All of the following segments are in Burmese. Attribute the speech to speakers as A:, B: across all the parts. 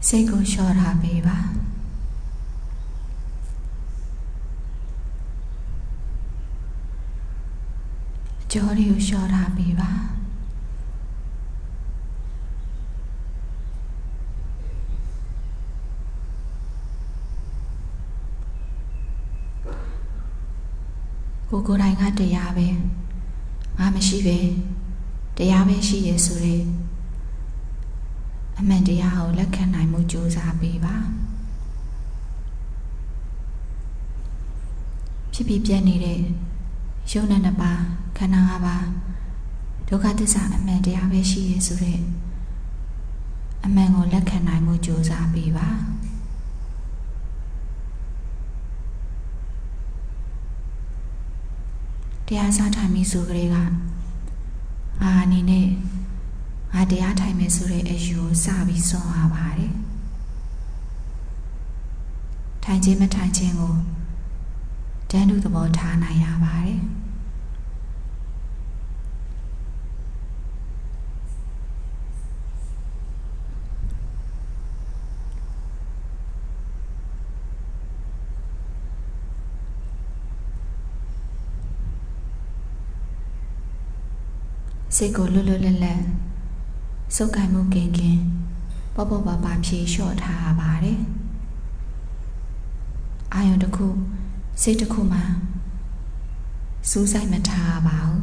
A: စိတ်ကိုလျှော့ထားပေးပါကြောတွေကိုလျှော့ထားပေးပါကိုယ်တိုင်ကတရားပဲငါမရှိပဲတရားပဲရှိရဆိုတဲ့အမှန်တရားကိုလက်ခံနိုင်မှုကြိုးစားပေးပါဖြစ်ပြီးပြတ်နေတဲ့ရုပ်နဲ့နှစ်ပါးခန္ဓာ၅ပါးဒုက္ခသစ္စာအမှန်တရားပဲရှိရဆိုတဲ့အမှန်ကိုလက်ခံနိုင်မှုကြိုးစားပေးပါတရားစားထိုင်ပြီဆိုကြတဲ့ကငါအနေနဲ့ငါတရားထိုင်မယ်ဆိုတဲ့အယူကိုစပြီးစွန့်ရပါတယ်ထိုင်ခြင်းမထိုင်ခြင်းကိုတန်းတူသဘောထားနိုင်ရပါတယ်စိတ်ကိုလွတ်လွတ်လပ်လပ်စုပ်ကိုင်မှုကင်ပေါ့ပေါ့ပါပါဖြေလျှော့ထားရပါတယ်အာယုံတစ်ခုစိတ်တစ်ခုမှစူးစိုက်မထားရပါဘူး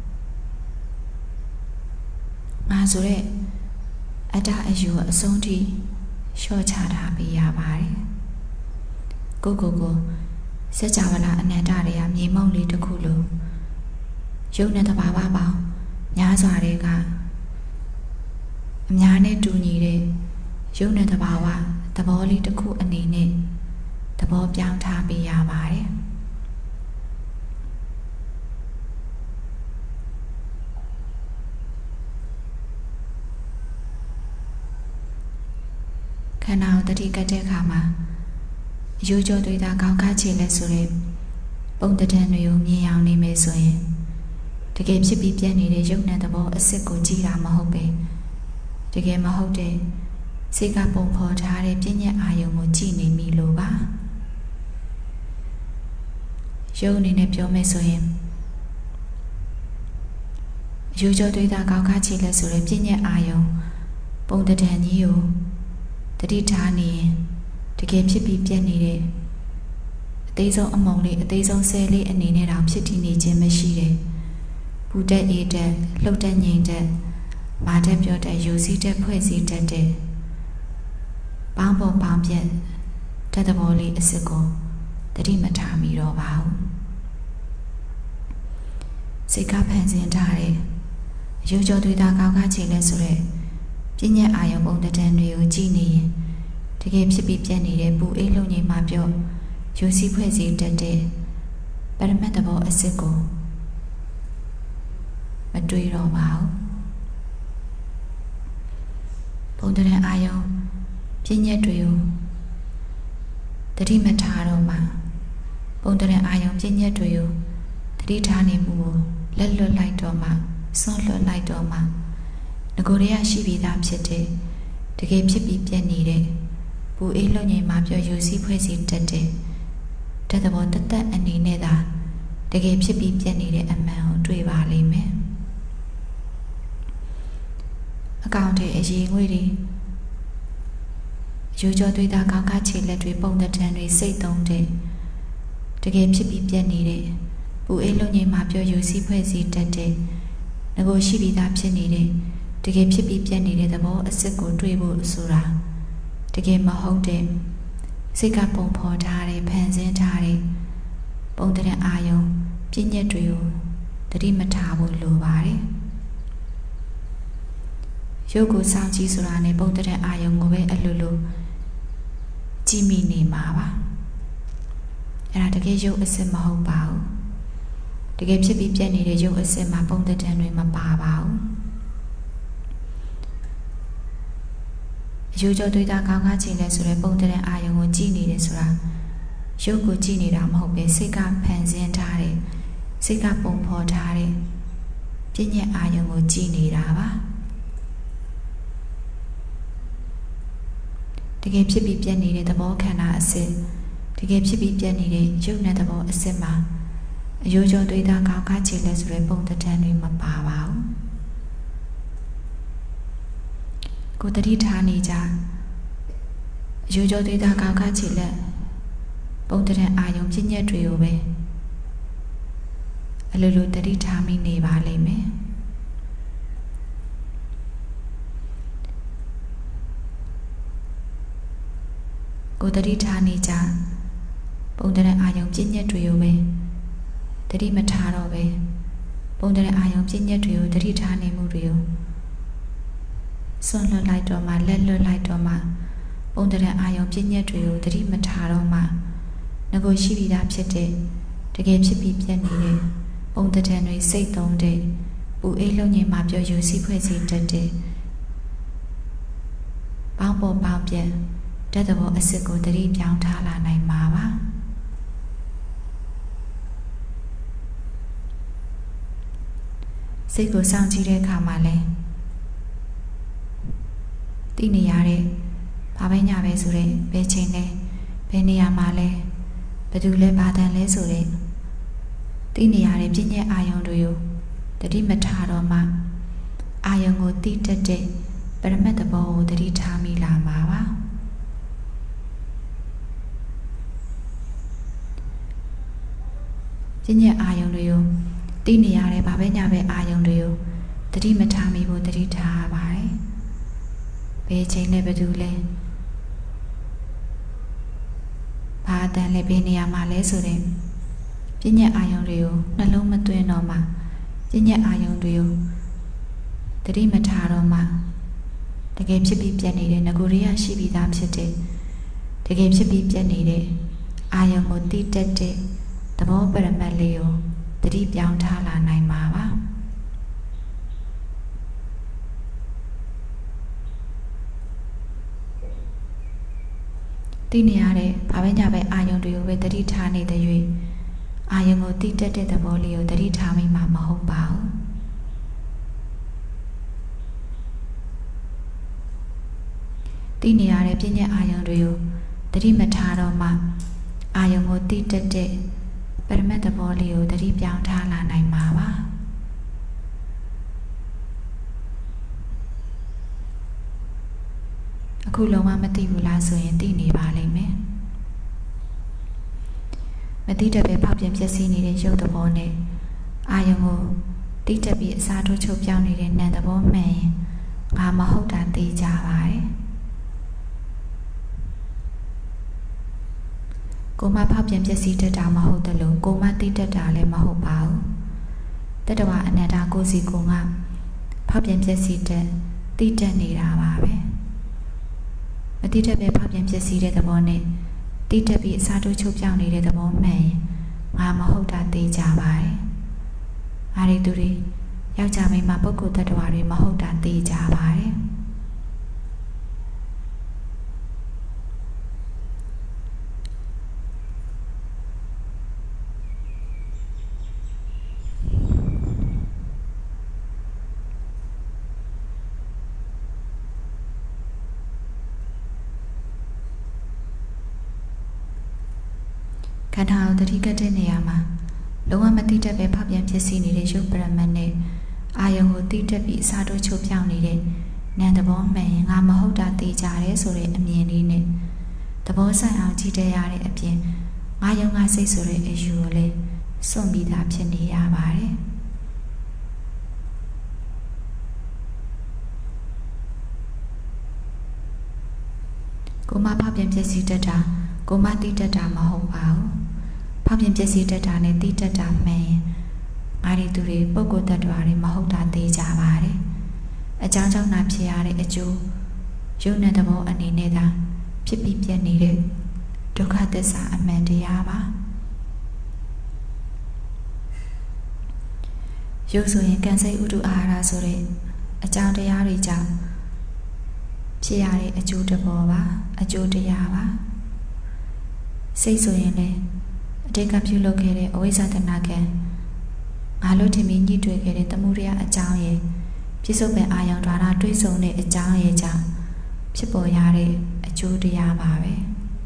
A: ငါဆိုတဲ့အတ္တအယူအဆုံးထိလျှော့ချထားပေးရပါတယ်ကိုစัจ java လာအနန္တတွေကမြေမုံလေးတစ်ခုလိုရုပ်နဲ့တဘာဝပေါင်းများစွာတွေကအများနဲ့တူညီတဲ့ရုပ်နဲ့တဘာဝသဘောလေးတစ်ခုအနေနဲ့သဘောပြောင်းထားပေးရပါတယ်ခန္ဓာကိုတတိကတ်တဲ့အခါမှာရိုးကြောသွေးသားကောင်းကားချေလက်ဆိုတဲ့ပုံတံတွေကိုမြင်အောင်နေမယ်ဆိုရင်တကယ်ဖြစ်ပြီးပြတ်နေတဲ့ရုပ်နဲ့သဘောအစစ်ကိုကြည့်တာမဟုတ်ပဲတကယ်မဟုတ်တဲ့စိတ်ကပုံဖော်ထားတဲ့ပြဉ္ညာအာယုံကိုကြည့်နေမိလို့ပါရုပ်အနေနဲ့ပြောမယ်ဆိုရင်ရိုးကြောသွေးသားကောင်းကားချေလက်ဆိုတဲ့ပြဉ္ညာအာယုံပုံတံကြီးကိုတတိထားနေရင်တကယ်ဖြစ်ပြီးပြတ်နေတဲ့အသေးဆုံးအမုံလေးအသေးဆုံးဆဲလေးအနေနဲ့တောင်ဖြစ်တည်နေခြင်းမရှိတဲ့ဘူတက်အေးတက်လှုပ်တက်ငြိမ်တက်မာတက်ပြောတက်ယူစည်းတက်ဖွဲ့စည်းတက်တဲ့ပေါင်းပေါ်ပေါင်းပြက်တက်သဘောလေးအစစ်ကိုတတိမထားမိတော့ပါဘူးစိတ်ကဖန်ဆင်းထားတဲ့ရိုးကြောသွေးသားကောင်းကားချေလဲဆိုတဲ့ပြဉ္ညာအာယုံပုံတံတွေကိုကြည့်နေရင်တကယ်ဖြစ်ပြီးပြတ်နေတဲ့ပူအေးလုံငြိမ်မှပြောယူစည်းဖွဲ့စည်းတက်တဲ့ပရမတ်သဘောအစစ်ကိုမတွေ့တော့ပါဘူးပုံတံအာယုံပြဉ္ညာတွေကိုတတိမထားတော့မှပုံတံအာယုံပြဉ္ညာတွေကိုတတိထားနေမှုကိုလက်လွတ်လိုက်တော့မှစွန့်လွတ်လိုက်တော့မှငကိုယ်တည်းရရှိပြီးသားဖြစ်တဲ့တကယ်ဖြစ်ပြီးပြတ်နေတဲ့ပူအေးလုံငြိမ်မှပြောယူစည်းဖွဲ့စည်းတက်တဲ့တသဘောတသက်အနေနဲ့သာတကယ်ဖြစ်ပြီးပြတ်နေတဲ့အမှန်ကိုတွေ့ပါလိမ့်မယ်အကောင့်ထဲအရေးငွေတွေရိုးကြောသွေးသားကောင်းကားခြေလက်တွေပုံတံတွေစိတ်သုံးတဲ့တကယ်ဖြစ်ပြီးပြတ်နေတဲ့ပူအေးလုံငြိမ်မှပြောယူစည်းဖွဲ့စည်းတက်တဲ့ငကိုရှိပြီးသားဖြစ်နေတဲ့တကယ်ဖြစ်ပြီးပြတ်နေတဲ့သဘောအစစ်ကိုတွေ့ဖို့ဆိုတာတကယ်မဟုတ်တဲ့စိတ်ကပုံဖော်ထားတဲ့ဖန်ဆင်းထားတဲ့ပုံတံအာယုံပြဉ္ညာတွေကိုတတိမထားဖို့လိုပါတယ်ရုပ်ကိုစောင့်ကြည့်ဆိုတာနဲ့ပုံတံအာယုံကိုပဲအလိုလိုကြည့်မိနေမှာပါအဲ့ဒါတကယ်ရုပ်အစစ်မဟုတ်ပါဘူးတကယ်ဖြစ်ပြီးပြတ်နေတဲ့ရုပ်အစစ်မှာပုံတံတွေမပါပါဘူးရိုးကြောသွေးသားကောင်းကားချေလဲဆိုတဲ့ပုံတံအာယုံကိုကြည့်နေတယ်ဆိုတာရုပ်ကိုကြည့်နေတာမဟုတ်ပဲစိတ်ကဖန်ဆင်းထားတဲ့စိတ်ကပုံဖော်ထားတဲ့ပြဉ္ညာအာယုံကိုကြည့်နေတာပါတကယ်ဖြစ်ပြီးပြတ်နေတဲ့သဘောခန္ဓာအစစ်တကယ်ဖြစ်ပြီးပြတ်နေတဲ့ရုပ်နဲ့သဘောအစစ်မှာအယိုးကျော်သွေးသားကောင်းကားချေလက်ဆိုတဲ့ပုံသဏ္ဍာန်တွေမပါပါဘူးကိုတတိထားနေကြအယိုးကျော်သွေးသားကောင်းကားချေလက်ပုံသဏ္ဍာန်အာယုံပြည့်ညက်တွေကိုပဲအလိုလိုတတိထားမိနေပါလိမ့်မယ်ကိုတတိထားနေကြပုံသဏ္ဍာန်အာယုံပြည့်ညက်တွေကိုပဲတတိမထားတော့ပဲပုံသဏ္ဍာန်အာယုံပြည့်ညက်တွေကိုတတိထားနေမှုတွေကိုစွန့်လွတ်လိုက်တော့မှလက်လွတ်လိုက်တော့မှပုံသဏ္ဍာန်အာယုံပြည့်ညက်တွေကိုတတိမထားတော့မှငကိုရှိပြီးသားဖြစ်တဲ့တကယ်ဖြစ်ပြီးပြတ်နေတဲ့ပုံသဏ္ဍာန်တွေစိတ်သုံးတဲ့ပူအေးလုံးငင်မှာပြောယူစီဖွဲ့စီတတ်တဲ့ပေါင်းပေါ်ပေါင်းပြန်တတ်တဲ့ဘောအစ်စ်ကိုတတိပြောင်းထားလာနိုင်မှာပါစိတ်ကိုစောင့်ကြည့်တဲ့အခါမှာလဲသိနေရတဲ့ဘာပဲညာပဲဆိုတဲ့ဘယ်ချိန်လဲဘယ်နေရာမှာလဲဘယ်သူလဲဘာတန်လဲဆိုတဲ့သိနေရတဲ့ပြည့်ညက်အာယုံတွေကိုတတိမထားတော့မှအာယုံကိုသိတတ်တဲ့ပရမတ်တဘောကိုတတိထားမိလာမှာပါပြည့်ညက်အာယုံတွေကိုသိနေရတဲ့ဘာပဲညာပဲအာယုံတွေကိုတတိမထားမိဖို့တတိထားရပါတယ်ဘယ်ချိန်လဲဘယ်သူလဲဘာတန်လဲဘယ်နေရာမှာလဲဆိုတဲ့ပြည့်ညက်အာယုံတွေကိုနှလုံးမသွင်းတော့မှပြည့်ညက်အာယုံတွေကိုတတိမထားတော့မှတကယ်ဖြစ်ပြီးပြတ်နေတဲ့ငကိုရရှိပြီးသားဖြစ်တဲ့တကယ်ဖြစ်ပြီးပြတ်နေတဲ့အာယုံကိုသိတတ်တဲ့သဘောပရမတ်လေးကိုတတိပြောင်းထားလာနိုင်မှာပါသိနေရတဲ့ဘာပဲညာပဲအာယုံတွေကိုပဲတတိထားနေတဲ့၍အာယုံကိုသိတတ်တဲ့သဘောလေးကိုတတိထားမိမှာမဟုတ်ပါဘူးသိနေရတဲ့ပြည့်ညက်အာယုံတွေကိုတတိမထားတော့မှအာယုံကိုသိတတ်တဲ့ပရမတ်သဘောလေးကိုတတိပြောင်းထားလာနိုင်မှာပါအခုလုံးဝမသိဘူးလားဆိုရင်သိနေပါလိမ့်မယ်မသိတတ်ပဲဖောက်ပြန်ပျက်စီးနေတဲ့ရုပ်သဘောနဲ့အာယုံကိုသိတတ်ပြီးအစားထိုးချုပ်ပြောင်းနေတဲ့နာမ်သဘောမှန်ရင်ငါမဟုတ်တာသိကြပါတယ်ကိုမဖောက်ပြန်ပျက်စီးတတ်တာမဟုတ်တယ်လို့ကိုမသိတတ်တာလည်းမဟုတ်ပါဘူးတတဝအနန္တကိုစီကိုကဖောက်ပြန်ပျက်စီးတတ်သိတတ်နေတာပါပဲမသိတတ်ပဲဖောက်ပြန်ပျက်စီးတဲ့သဘောနဲ့သိတတ်ပြီးအစားထိုးချုပ်ပြောင်းနေတဲ့သဘောမှန်ရင်ငါမဟုတ်တာသိကြပါတယ်အားရသူတွေယောက်ျားမိန်းမပုဂ္ဂိုလ်တ attva တွေမဟုတ်တာသိကြပါတယ်ခန္ဓာကိုတတိကတဲ့နေရာမှာလုံးဝမသိတတ်ပဲဖောက်ပြန်ဖြစ်စီနေတဲ့ရုပ်ပရမတ်နဲ့အာယုံကိုသိတတ်ပြီးအစားထိုးချုပ်ပြောင်းနေတဲ့နာမ်သဘောမှန်ရင်ငါမဟုတ်တာသိကြတယ်ဆိုတဲ့အမြင်လေးနဲ့သဘောဆိုင်အောင်ကြည့်တရတဲ့အပြင်ငါယုံငါစိတ်ဆိုတဲ့အယူကိုလည်းစွန့်ပြီးသားဖြစ်နေရပါတယ်ကိုမဖောက်ပြန်ဖြစ်စီတတ်တာကိုမသိတတ်တာမဟုတ်ပါဘူးဖောက်ပြန်ပျက်စီးတတ်တာနဲ့သိတတ်တာမှန်ရင်အားဒီသူတွေပုဂ္ဂိုလ်တ attva တွေမဟုတ်တာသိကြပါတယ်အကြောင်းကြောင့်သာဖြစ်ရတဲ့အကျိုးယုံတဲ့သဘောအနေနဲ့သာဖြစ်ပြီးပြတ်နေတဲ့ဒုက္ခသစ္စာအမှန်တရားပါယုတ်ဆိုရင်ကံစိတ်ဥဒ္ဓအာဟာရဆိုတဲ့အကြောင်းတရားတွေကြောင့်ဖြစ်ရတဲ့အကျိုးတစ်ပေါ်ပါအကျိုးတရားပါစိတ်ဆိုရင်လည်းအတိတ်ကပြုလုပ်ခဲ့တဲ့အဝိဇ္ဇတနာကံငါလို့ထင်ပြီးညှိတွေ့ခဲ့တဲ့တမှုရအကြောင်းရဲ့ပြစ္ဆုတ်ပင်အာယုံဓာရတွေးဆုံတဲ့အကြောင်းရဲ့ကြောင့်ဖြစ်ပေါ်ရတဲ့အကျိုးတရားပါပဲ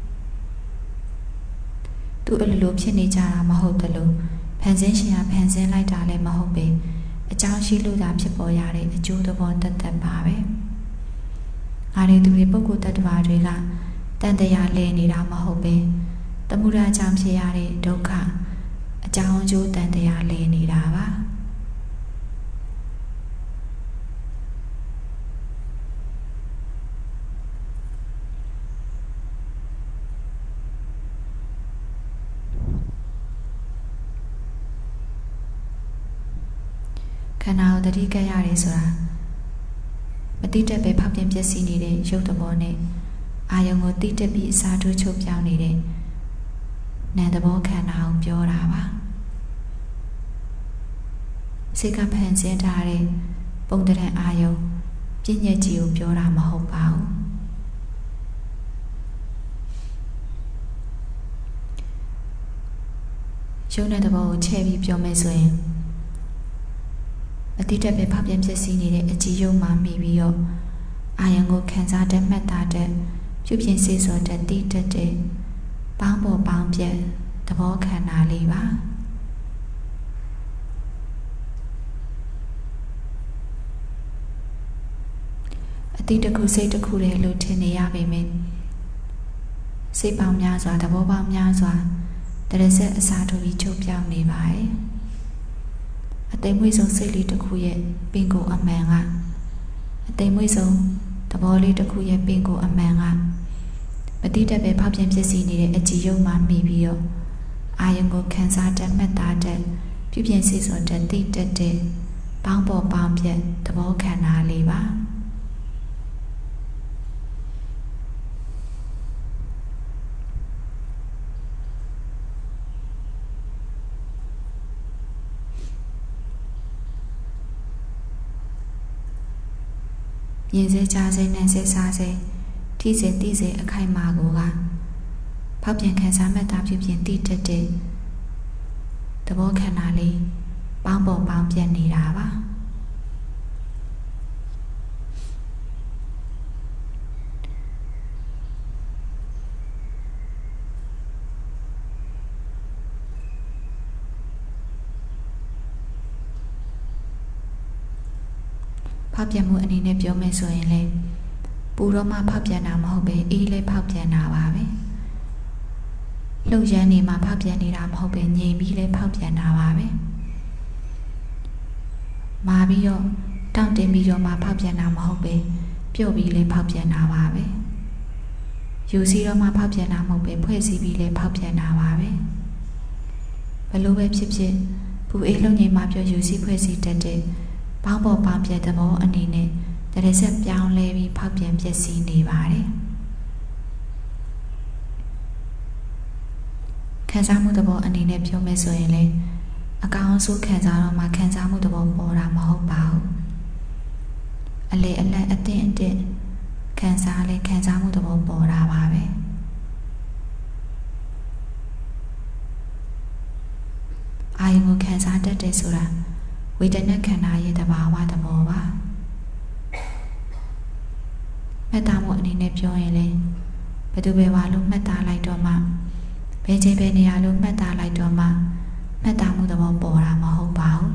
A: သူအလိုလိုဖြစ်နေကြတာမဟုတ်တယ်လို့ဖန်ဆင်းရှင်ကဖန်ဆင်းလိုက်တာလည်းမဟုတ်ပဲအကြောင်းရှိလို့သာဖြစ်ပေါ်ရတဲ့အကျိုးသဘောတသက်ပါပဲငါတွေသူတွေပုဂ္ဂိုလ်တ attva တွေကတန်တရားလဲနေတာမဟုတ်ပဲတမှုရာကြောင့်ဖြစ်ရတဲ့ဒုက္ခအကြောင်းအကျိုးတန်တရားလဲနေတာပါခန္ဓာကိုတတိကရရတယ်ဆိုတာမတိတက်ပဲဖောက်ပြန်ပျက်စီးနေတဲ့ရုပ်သဘောနဲ့အာယုံကိုတိတက်ပြီးအစာထိုးချုပ်ပြောင်းနေတဲ့နာမ်သဘောခန္ဓာကိုပြောတာပါစိတ်ကဖန်ဆင်းထားတဲ့ပုံတရံအာယုံပြည့်ညက်ကြီးကိုပြောတာမဟုတ်ပါဘူးရုပ်နဲ့သဘောကိုချဲ့ပြီးပြောမယ်ဆိုရင်အတိတ်ပဲဖောက်ပြန်ဖြစ်စီနေတဲ့အကြည်ယုံမှမိပြီးတော့အာယံကိုခံစားတတ်မှတ်သားတတ်ပြုပြင်စေစောတတ်တိတတ်တဲ့ပေါင်းပေါ်ပေါင်းပြက်သဘောခန္ဓာလေးပါအတိတ်တစ်ခုစိတ်တစ်ခုတည်းလို့ထင်နေရပေမယ့်စိတ်ပေါင်းများစွာသဘောပေါင်းများစွာတရဆက်အစာထိုးပြီးချုပ်ပြောင်းနေပါတယ်အသိမွေ့ဆုံးစိတ်လေးတစ်ခုရဲ့ပင်ကိုအမှန်ကအသိမွေ့ဆုံးသဘောလေးတစ်ခုရဲ့ပင်ကိုအမှန်ကမတိတက်ပဲဖောက်ပြန်ဖြစ်စီနေတဲ့အကြည်ယုံမှမိပြီးတော့အာယုံကိုခံစားတတ်မှတ်သားတတ်ပြုပြင်စေစောတတ်သိတတ်တဲ့ပေါင်းပေါ်ပေါင်းပြက်သဘောခန္ဓာလေးပါမြင်စေကြားစေနားစေစားစေထိစေသိစေအခိုက်အမာကိုကဖောက်ပြန်ခံစားမှတ်သားပြုပြင်သိတတ်တဲ့သဘောခန္ဓာလေးပေါင်းပေါ်ပေါင်းပြတ်နေတာပါဖောက်ပြန်မှုအနေနဲ့ပြောမယ်ဆိုရင်လေပူတော့မှဖောက်ပြန်တာမဟုတ်ပဲအေးလည်းဖောက်ပြန်တာပါပဲလှုပ်ရမ်းနေမှဖောက်ပြန်နေတာမဟုတ်ပဲငြိမ်ပြီးလည်းဖောက်ပြန်တာပါပဲမာပြီးတော့တောင့်တင်ပြီးတော့မှဖောက်ပြန်တာမဟုတ်ပဲပြုတ်ပြီးလည်းဖောက်ပြန်တာပါပဲယူစီတော့မှဖောက်ပြန်တာမဟုတ်ပဲဖွဲ့စည်းပြီးလည်းဖောက်ပြန်တာပါပဲဘလို့ပဲဖြစ်ဖြစ်ပူအေးလှုပ်ငြိမ်မှပြောယူစီဖွဲ့စည်းတတ်တဲ့ပေါင်းပေါ်ပေါင်းပြတ်သဘောအနေနဲ့တရဆက်ပြောင်းလဲပြီးဖောက်ပြန်ပျက်စီးနေပါတယ်ခံစားမှုသဘောအနေနဲ့ပြောမယ်ဆိုရင်လေအကောင်အဆိုးခံစားတော့မှခံစားမှုသဘောပေါ်တာမဟုတ်ပါဘူးအလေအလတ်အသင့်အတင့်ခံစားလဲခံစားမှုသဘောပေါ်တာပါပဲအာယုံကိုခံစားတတ်တယ်ဆိုတာဝေဒနာခန္ဓာရဲ့သဘာဝသဘောပါမှတ်သားမှုအနေနဲ့ပြောရင်လေဘယ်သူပဲပါလို့မှတ်သားလိုက်တော့မှဘယ်ချိန်ပဲနေရာလို့မှတ်သားလိုက်တော့မှမှတ်သားမှုသဘောပေါ်တာမဟုတ်ပါဘူး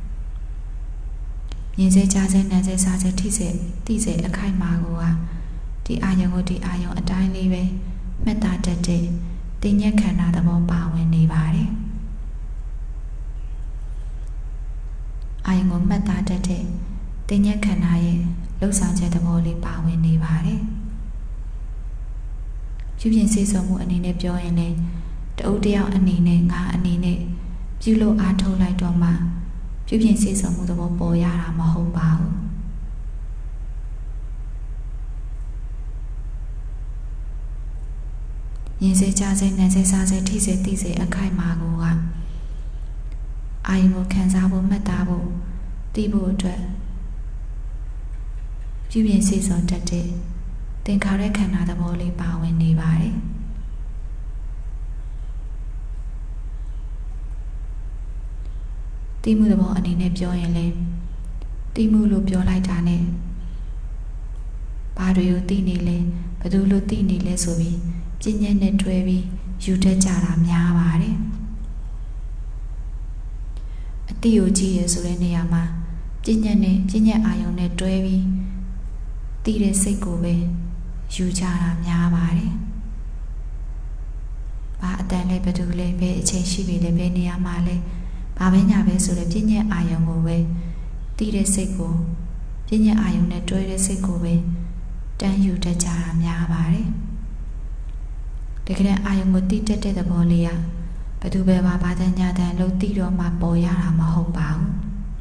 A: မြင်စေကြားစေနားစေစားစေထိစေသိစေအခိုက်အမာကိုကဒီအာယုံကိုဒီအာယုံအတိုင်းလေးပဲမှတ်သားတတ်တဲ့တင်ညက်ခန္ဓာသဘောပါဝင်နေပါတယ်အာယုံကိုမှတ်သားတတ်တဲ့တင်ညက်ခန္ဓာရဲ့လှုပ်ဆောင်ချက်သဘောလေးပါဝင်နေပါတယ်ပြုပြင်စေစုံမှုအနေနဲ့ပြောရင်လည်းတအုပ်တယောက်အနေနဲ့ငါအနေနဲ့ပြုလို့အားထုတ်လိုက်တော့မှပြုပြင်စေစုံမှုသဘောပေါ်ရတာမဟုတ်ပါဘူးမြင်စေကြားစေနားစေစားစေထိစေသိစေအခိုက်အမာကိုကအာယုံကိုခံစားဖို့မှတ်သားဖို့သိဖို့အတွက်ပြုပြင်စေစုံတတ်တဲ့သင်္ခါရခန္ဓာသဘောလေးပါဝင်နေပါတယ်သိမှုသဘော အနေနဲ့ပြောရင်လေသိမှုလို့ပြောလိုက်တာနဲ့ဘာတွေကိုသိနေလဲဘယ်သူလို့သိနေလဲဆိုပြီးပြဉ္ညာနဲ့တွဲပြီးယူတတ်ကြတာများပါတယ်အတိကိုကြည့်ရဆိုတဲ့နေရာမှာပြဉ္ညာအာယုံနဲ့တွဲပြီးသိတဲ့စိတ်ကိုပဲယူကြတာများပါတယ်ဘာအတန်လဲဘယ်သူလဲဘယ်အချိန်ရှိပြီလဲဘယ်နေရာမှာလဲဘာပဲညာပဲဆိုတဲ့ပြဉ္ညာအာယုံကိုပဲသိတဲ့စိတ်ကိုပြဉ္ညာအာယုံနဲ့တွဲတဲ့စိတ်ကိုပဲတန်းယူတတ်ကြတာများပါတယ်တကယ်အာယုံကိုသိတတ်တဲ့သဘောလေးကဘယ်သူပဲဘာတန်ညာတန်လို့သိတော့မှပေါ်ရတာမဟုတ်ပါဘူး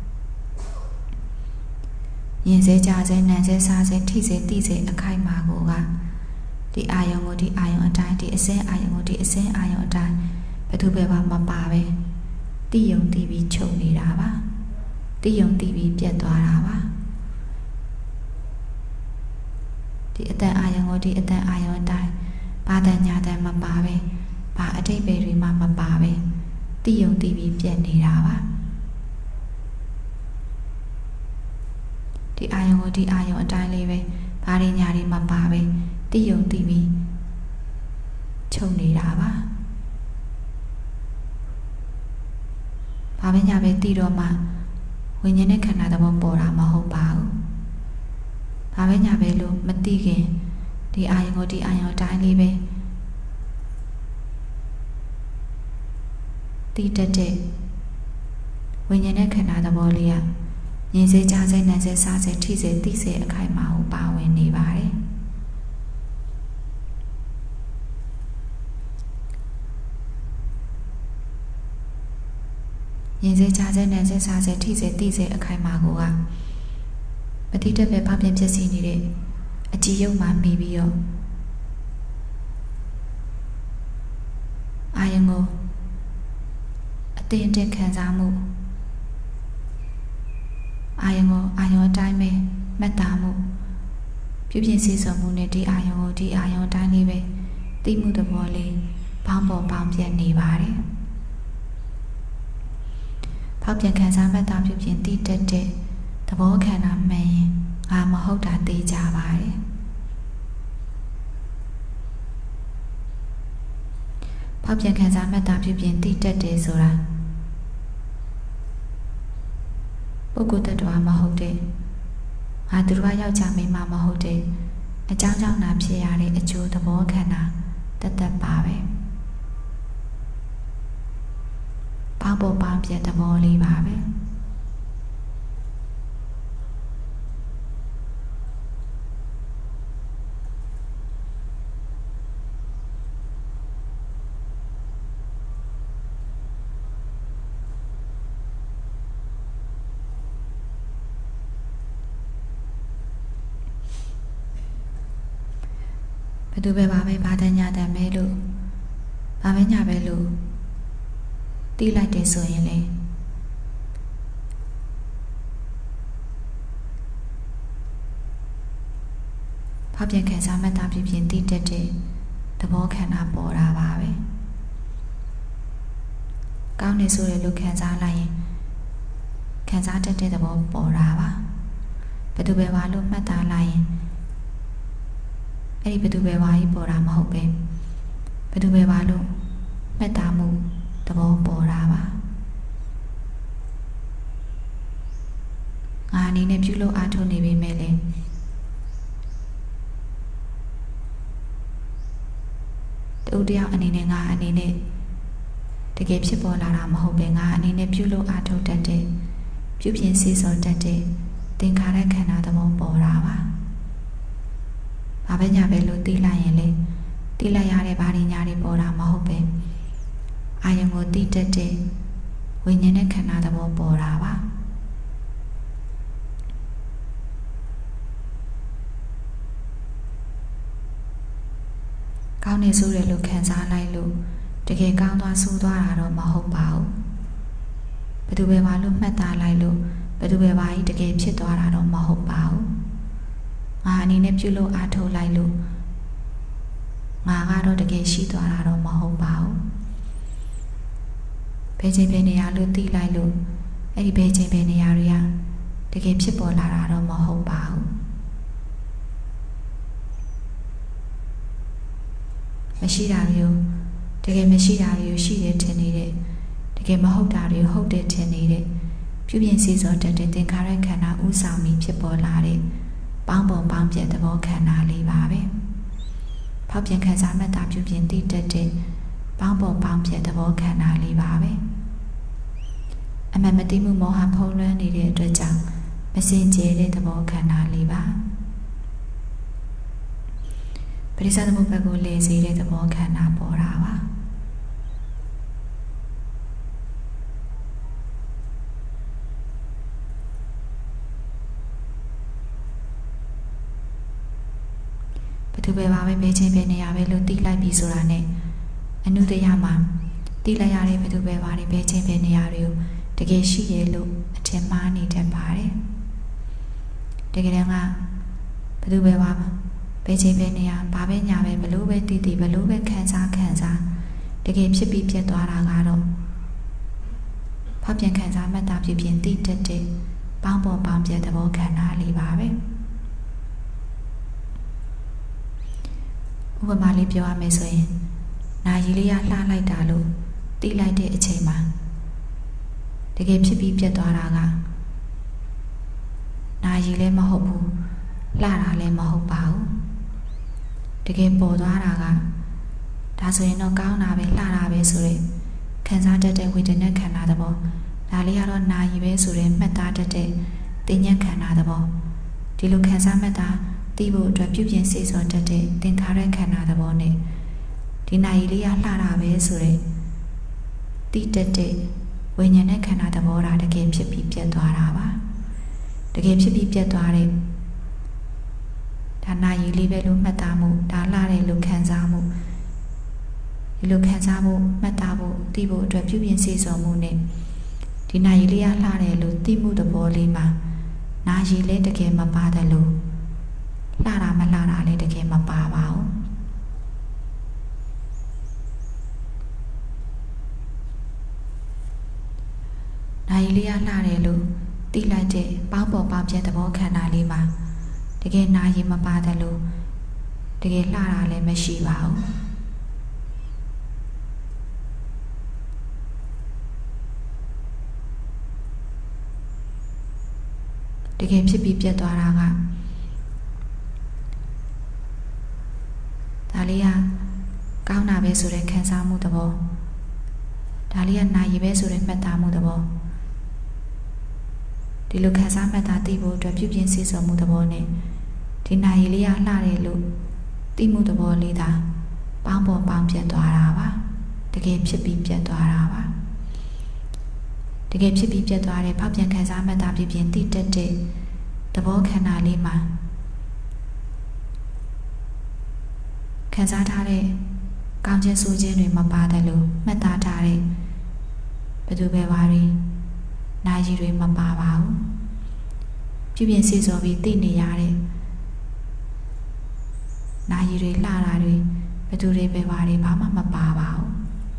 A: ရင်စေကြစေနံစေစားစေထိစေတိစေအခိုက်မှာကိုကဒီအာယုံကိုဒီအာယုံအတိုင်းဒီအစင်းအာယုံကိုဒီအစင်းအာယုံအတိုင်းဘယ်သူပဲမပါပဲတိယုံတိပြီးချုပ်နေတာပါတိယုံတိပြီးပြတ်သွားတာပါဒီအတန်အာယုံကိုဒီအတန်အာယုံအတိုင်းဘာတန်ညာတန်မပါပဲဘာအတိတ်ပဲတွေမှမပါပဲတိယုံတိပြီးပြတ်နေတာပါဒီအာယုံကိုဒီအာယုံအတိုင်းလေးပဲဘာတွေညာတွေမပါပဲတိယုံတိပြီးချုပ်နေတာပါဘာပဲညာပဲတိတော့မှဝိညာဉ်နဲ့ခန္ဓာသဘောပေါ်တာမဟုတ်ပါဘူးဘာပဲညာပဲလို့မသိခင်ဒီအာယုံကိုဒီအာယုံအတိုင်းလေးပဲတိတတ်တဲ့ဝိညာဉ်နဲ့ခန္ဓာသဘောလေးကမြင်စေကြားစေနားစေစားစေထိစေသိစေအခိုက်မှာပါဝင်နေပါတယ်မြင်စေကြားစေနားစေစားစေထိစေသိစေအခိုက်မှာကိုကမတိတက်ပဲဖောက်ပြန်ဖြစ်စီနေတဲ့အကြည်ယုံမှမိပြီးတော့အာယုံကိုအတင်းအတင်းခံစားမှုအာယုံကိုအာယုံအတိုင်းပဲမှတ်သားမှုပြုပြင်စေစုံမှုနဲ့ဒီအာယုံကိုဒီအာယုံအတိုင်းလေးပဲသိမှုသဘောလေးပေါင်းပေါ်ပေါင်းပြတ်နေပါတယ်ဖောက်ပြန်ခံစားမှတ်သားပြုပြင်သိတတ်တဲ့သဘောခန္ဓာမှန်ရင်ငါမဟုတ်တာသိကြပါတယ်ဖောက်ပြန်ခံစားမှတ်သားပြုပြင်သိတတ်တယ်ဆိုတာပုဂ္ဂိုလ်တ attva မဟုတ်တဲ့ငါသူတို့ကယောက်ျားမိန်းမမဟုတ်တဲ့အကြောင်းကြောင့်နာဖြစ်ရတဲ့အကျိုးသဘောခန္ဓာတသက်ပါပဲပေါင်းပေါ်ပေါင်းပြတ်သဘောလေးပါပဲဘယ်သူပဲဘာပဲဘာတညာတန်ပဲလို့ဘာပဲညာပဲလို့တီးလိုက်တယ်ဆိုရင်လေဖောက်ပြန်ခံစားမှတ်သားဖြစ်ဖြစ်တည်တတ်တဲ့သဘောခန္ဓာပေါ်တာပါပဲကောင်းနေဆိုရလို့ခံစားလိုက်ရင်ခံစားတတ်တဲ့သဘောပေါ်တာပါဘယ်သူပဲဘာလို့မှတ်သားလိုက်ရင်အဲ့ဒီဘယ်သူပဲဘာကြီးပေါ်တာမဟုတ်ပဲဘယ်သူပဲဘာလို့မှတ်သားမှုသဘောပေါ်တာပါငါအနေနဲ့ပြုလို့အားထုတ်နေပြီမဲ့လေတူတယောက်အနေနဲ့ငါအနေနဲ့တကယ်ဖြစ်ပေါ်လာတာမဟုတ်ပဲငါအနေနဲ့ပြုလို့အားထုတ်တတ်တဲ့ပြုပြင်စေစောတတ်တဲ့သင်္ခါရခန္ဓာသဘောပေါ်တာပါဘာပဲညာပဲလို့သိလိုက်ရင်လေသိလိုက်ရတဲ့ဘာတွေညာတွေပေါ်တာမဟုတ်ပဲအာယုံကိုသိတတ်တဲ့ဝိညာဉ်နဲ့ခန္ဓာသဘောပေါ်တာပါကောင်းနေဆိုးတယ်လို့ခံစားလိုက်လို့တကယ်ကောင်းသွားဆိုးသွားတာတော့မဟုတ်ပါဘူးဘယ်သူပဲဘာလို့မှတ်သားလိုက်လို့ဘယ်သူပဲဘာကြီးတကယ်ဖြစ်သွားတာတော့မဟုတ်ပါဘူးငါအနေနဲ့ပြုလို့အားထုတ်လိုက်လို့ငါကတော့တကယ်ရှိသွားတာတော့မဟုတ်ပါဘူးဘယ်ချိန်ဘယ်နေရာလို့သိလိုက်လို့အဲ့ဒီဘယ်ချိန်ဘယ်နေရာတွေကတကယ်ဖြစ်ပေါ်လာတာတော့မဟုတ်ပါဘူးမရှိတာမျိုးတကယ်မရှိတာမျိုးရှိတယ်ထင်နေတဲ့တကယ်မဟုတ်တာတွေဟုတ်တယ်ထင်နေတဲ့ပြုပြင်စေစောတတ်တဲ့သင်္ခါရခန္ဓာဥဆောင်ပြီးဖြစ်ပေါ်လာတဲ့ပေါင်းပုံပေါင်းပြက်သဘောခန္ဓာလေးပါပဲဖောက်ပြန်ခံစားမှတ်တာပြုပြင်သိတတ်တဲ့ပေါင်းပုံပေါင်းပြက်သဘောခန္ဓာလေးပါပဲအမှန်မသိမှုမောဟဖုံးလွှမ်းနေတဲ့အတွက်ကြောင့်မစင်ကြယ်တဲ့သဘောခန္ဓာလေးပါပရိစ္ဆေသမုပ္ပါဒ်ကိုလေစေတဲ့သဘောခန္ဓာပေါ်တာပါဘယ်သူပဲပါပဲဘယ်ချင်းပဲနေရပဲလို့သိလိုက်ပြီဆိုတာနဲ့အနုတ္တယမှာသိလိုက်ရတဲ့ဘယ်သူပဲပါဘယ်ချင်းပဲနေရတွေကိုတကယ်ရှိရလို့အထင်မှားနေတတ်ပါတယ်တကယ်တမ်းကဘယ်သူပဲပါဘယ်ချိန်ပဲနေရဘာပဲညာပဲဘလို့ပဲတည်တည်ဘလို့ပဲခံစားတကယ်ဖြစ်ပြီးပြတ်သွားတာကတော့ဖောက်ပြန်ခံစားမှတ်တာဖြစ်ပြင်သိတတ်တဲ့ပေါင်းပေါ်ပေါင်းပြတ်သဘောခန္ဓာလေးပါပဲဥပမာလေးပြောရမယ်ဆိုရင်နာရီလေးကလှလိုက်တာလို့သိလိုက်တဲ့အချိန်မှာတကယ်ဖြစ်ပြီးပြတ်သွားတာကနာရီလည်းမဟုတ်ဘူးလှတာလည်းမဟုတ်ပါဘူးတကယ်ပေါ်သွားတာကဒါဆိုရင်တော့ကောင်းတာပဲလှတာပဲဆိုတဲ့ခံစားတတ်တဲ့ဝေဒနာခန္ဓာသဘောဒါလေးကတော့နာရီပဲဆိုတဲ့မှတ်သားတတ်တဲ့သိဉ္ဇခန္ဓာသဘောဒီလိုခံစားမှတ်သားသိဖို့အတွက်ပြုပြင်စေစောတတ်တဲ့သင်္ခါရခန္ဓာသဘောနဲ့ဒီနာရီလေးကလှတာပဲဆိုတဲ့သိတတ်တဲ့ဝိညာဉ်နဲ့ခန္ဓာသဘောဒါတကယ်ဖြစ်ပြီးပြတ်သွားတာပါတကယ်ဖြစ်ပြီးပြတ်သွားတဲ့ဒါနာရီလေးပဲလို့မှတ်သားမှုဒါလှတယ်လို့ခံစားမှုဒီလိုခံစားဖို့မှတ်သားဖို့သိဖို့အတွက်ပြုပြင်စေစောမှုနဲ့ဒီနာရီလေးကလှတယ်လို့သိမှုသဘောလေးမှာနာရီလေးတကယ်မပါတယ်လို့လှတာမလှတာလေးတကယ်မပါပါဘူးနာရီလေးကလှတယ်လို့သိလိုက်တဲ့ပေါင်းပေါ်ပေါင်းပြတ်သဘောခန္ဓာလေးမှာတကယ်နာရီမပါတယ်လို့တကယ်လှတာလည်းမရှိပါဘူးတကယ်ဖြစ်ပြီးပြတ်သွားတာကဒါလေးကကောင်းတာပဲဆိုတဲ့ခံစားမှုသဘောဒါလေးကနာရီပဲဆိုတဲ့မှတ်သားမှုသဘောဒီလိုခံစားမှတ်သားသိဖို့အတွက်ပြုပြင်စေစောမှုသဘောနဲ့ဒီနာရီလေးကလှတယ်လို့သိမှုသဘောလေးသာပေါင်းပေါ်ပေါင်းပြတ်သွားတာပါတကယ်ဖြစ်ပြီးပြတ်သွားတာပါတကယ်ဖြစ်ပြီးပြတ်သွားတဲ့ဖောက်ပြန်ခံစားမှတ်သားဖြစ်ပြင်သိတတ်တဲ့သဘောခန္ဓာလေးမှာခံစားထားတဲ့ကောင်းခြင်းဆိုးခြင်းတွေမပါတယ်လို့မှတ်သားထားတဲ့ဘယ်သူပဲပါရီနာရီတွေမပါပါဘူးပြုပြင်စေစောပြီးသိနေရတဲ့နာရီတွေလှတာတွေဘယ်သူတွေပဲပါရီဘာမှမပါပါဘူး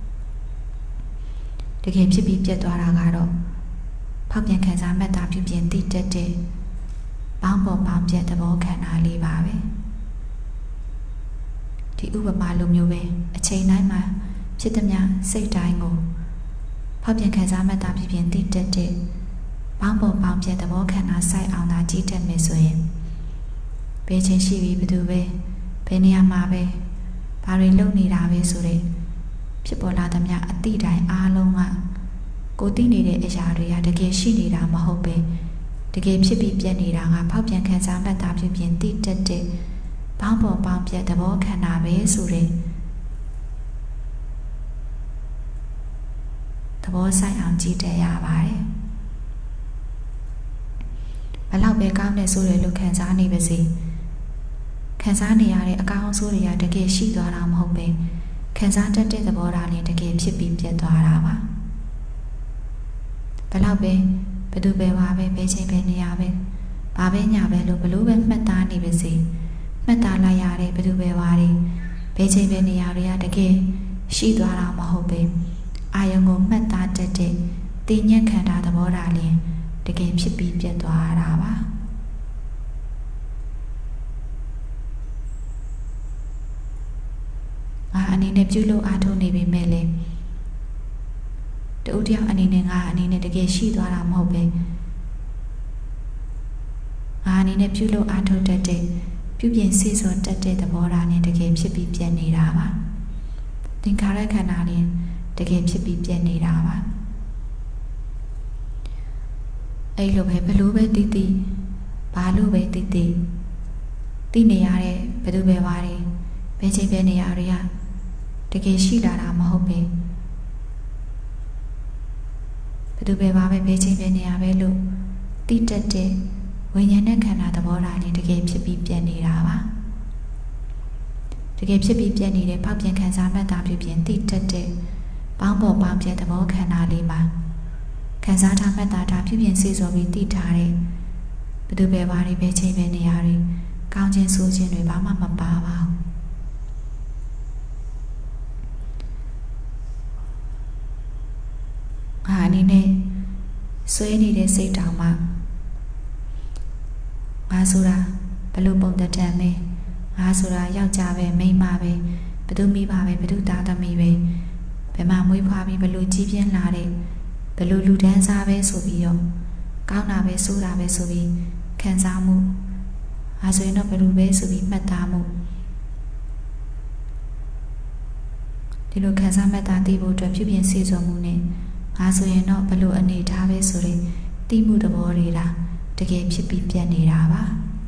A: တကယ်ဖြစ်ပြီးပြတ်သွားတာကတော့ဖောက်ပြန်ခံစားမှတ်သားပြုပြင်သိတတ်တဲ့ပေါင်းပေါ်ပေါင်းပြတ်သဘောခန္ဓာလေးပါပဲဒီဥပမာလိုမျိုးပဲအချိန်တိုင်းမှာဖြစ်သမျှစိတ်တိုင်းကိုဖောက်ပြန်ခံစားမှတ်သားပြုပြင်သိတတ်တဲ့ပေါင်းပေါ်ပေါင်းပြတ်သဘောခန္ဓာစိုက်အောင်သာကြည့်တတ်မယ်ဆိုရင်ဘယ်ချင်းရှိပြီးဘယ်သူပဲဘယ်နေရာမှာပဲဘာတွေလုပ်နေတာပဲဆိုတဲ့ဖြစ်ပေါ်လာသမျှအတိတိုင်းအားလုံးကကိုသိနေတဲ့အရာတွေကတကယ်ရှိနေတာမဟုတ်ပဲတကယ်ဖြစ်ပြီးပြတ်နေတာကဖောက်ပြန်ခံစားမှတ်သားပြုပြင်သိတတ်တဲ့ပေါင်းပေါ်ပေါင်းပြတ်သဘောခန္ဓာပဲဆိုတဲ့သဘောဆိုင်အောင်ကြည့်တတ်ရပါတယ်ဘလောက်ပဲကောင်းတဲ့ဆိုရလို့ခံစားနေပါစေခံစားနေရတဲ့အကောင်းဆိုးတွေကတကယ်ရှိသွားတာမဟုတ်ပဲခံစားတတ်တဲ့သဘောထားလေးတကယ်ဖြစ်ပြီးပြတ်သွားတာပါဘလောက်ပဲဘယ်သူပဲပါပဲဘယ်ချိန်ပဲနေရပဲဘာပဲညာပဲလို့ဘလို့ပဲမှတ်သားနေပါစေမှတ်သားလိုက်ရတဲ့ဘယ်သူပဲပါတွေဘယ်ချိန်ပဲနေရတွေကတကယ်ရှိသွားတာမဟုတ်ပဲအာယုံကိုမှတ်သားတတ်တဲ့သိဉ္ဇခန္ဓာသဘောထားလေးတကယ်ဖြစ်ပြီးပြတ်သွားတာပါငါအအနေနဲ့ပြုလို့အားထုတ်နေပေမဲ့လေတူတယောက်အနေနဲ့ငါအနေနဲ့တကယ်ရှိသွားတာမဟုတ်ပဲငါအနေနဲ့ပြုလို့အားထုတ်တတ်တဲ့ပြုပြင်စေစွတတ်တဲ့သဘောထားနဲ့တကယ်ဖြစ်ပြီးပြည့်နေတာပါသင်္ခါရခန္ဓာနဲ့တကယ်ဖြစ်ပြီးပြည့်နေတာပါအဲ့လိုပဲဘလို့ပဲတည်ဘာလို့ပဲတည်သိနေရတဲ့ဘယ်သူပဲပါတယ်ဘယ်ချိန်ပဲနေရတွေကတကယ်ရှိလာတာမဟုတ်ပဲဘယ်သူပဲပါပဲဘယ်ချိန်ပဲနေရပဲလို့တိတက်တဲ့ဝိညာဉ်နဲ့ခန္ဓာသဘောထားလေးတကယ်ဖြစ်ပြီးပြည့်နေတာပါတကယ်ဖြစ်ပြီးပြည့်နေတဲ့ဖောက်ပြန်ခံစားမှတ်သားပြုပြင်တိတက်တဲ့ပေါင်းပေါ်ပေါင်းပြည့်သဘောခန္ဓာလေးမှာခံစားထားမှတ်သားထားပြုပြင်စေစောပြီးတိထားတဲ့ဘယ်သူပဲပါပဲဘယ်ချိန်ပဲနေရတွေကောင်းခြင်းဆိုးခြင်းတွေဘာမှမပါပါဘူးငါအနေနဲ့ဆွေးနေတဲ့စိတ်တောင်မှငါဆိုတာဘလို့ပုံတတ်တယ်မဲငါဆိုတာယောက်ျားပဲမိန်းမပဲဘသူမိဘပဲဘသူသားသမီးပဲဘယ်မှာမွေးဖွားပြီးဘလို့ကြီးပြင်းလာတဲ့ဘလို့လူဒန်းစားပဲဆိုပြီးတော့ကောင်းတာပဲဆိုးတာပဲဆိုပြီးခံစားမှုအားဆိုရင်တော့ဘလို့ပဲဆိုပြီးမှတ်သားမှုဒီလိုခံစားမှတ်သားသိဖို့အတွက်ပြုပြင်စေစွမ်းမှုနဲ့အားဆိုရင်တော့ဘလို့အနေထားပဲဆိုရင်သိမှုသဘောတွေလားတကယ်ဖြစ်ပြီးပြတ်နေတာပါ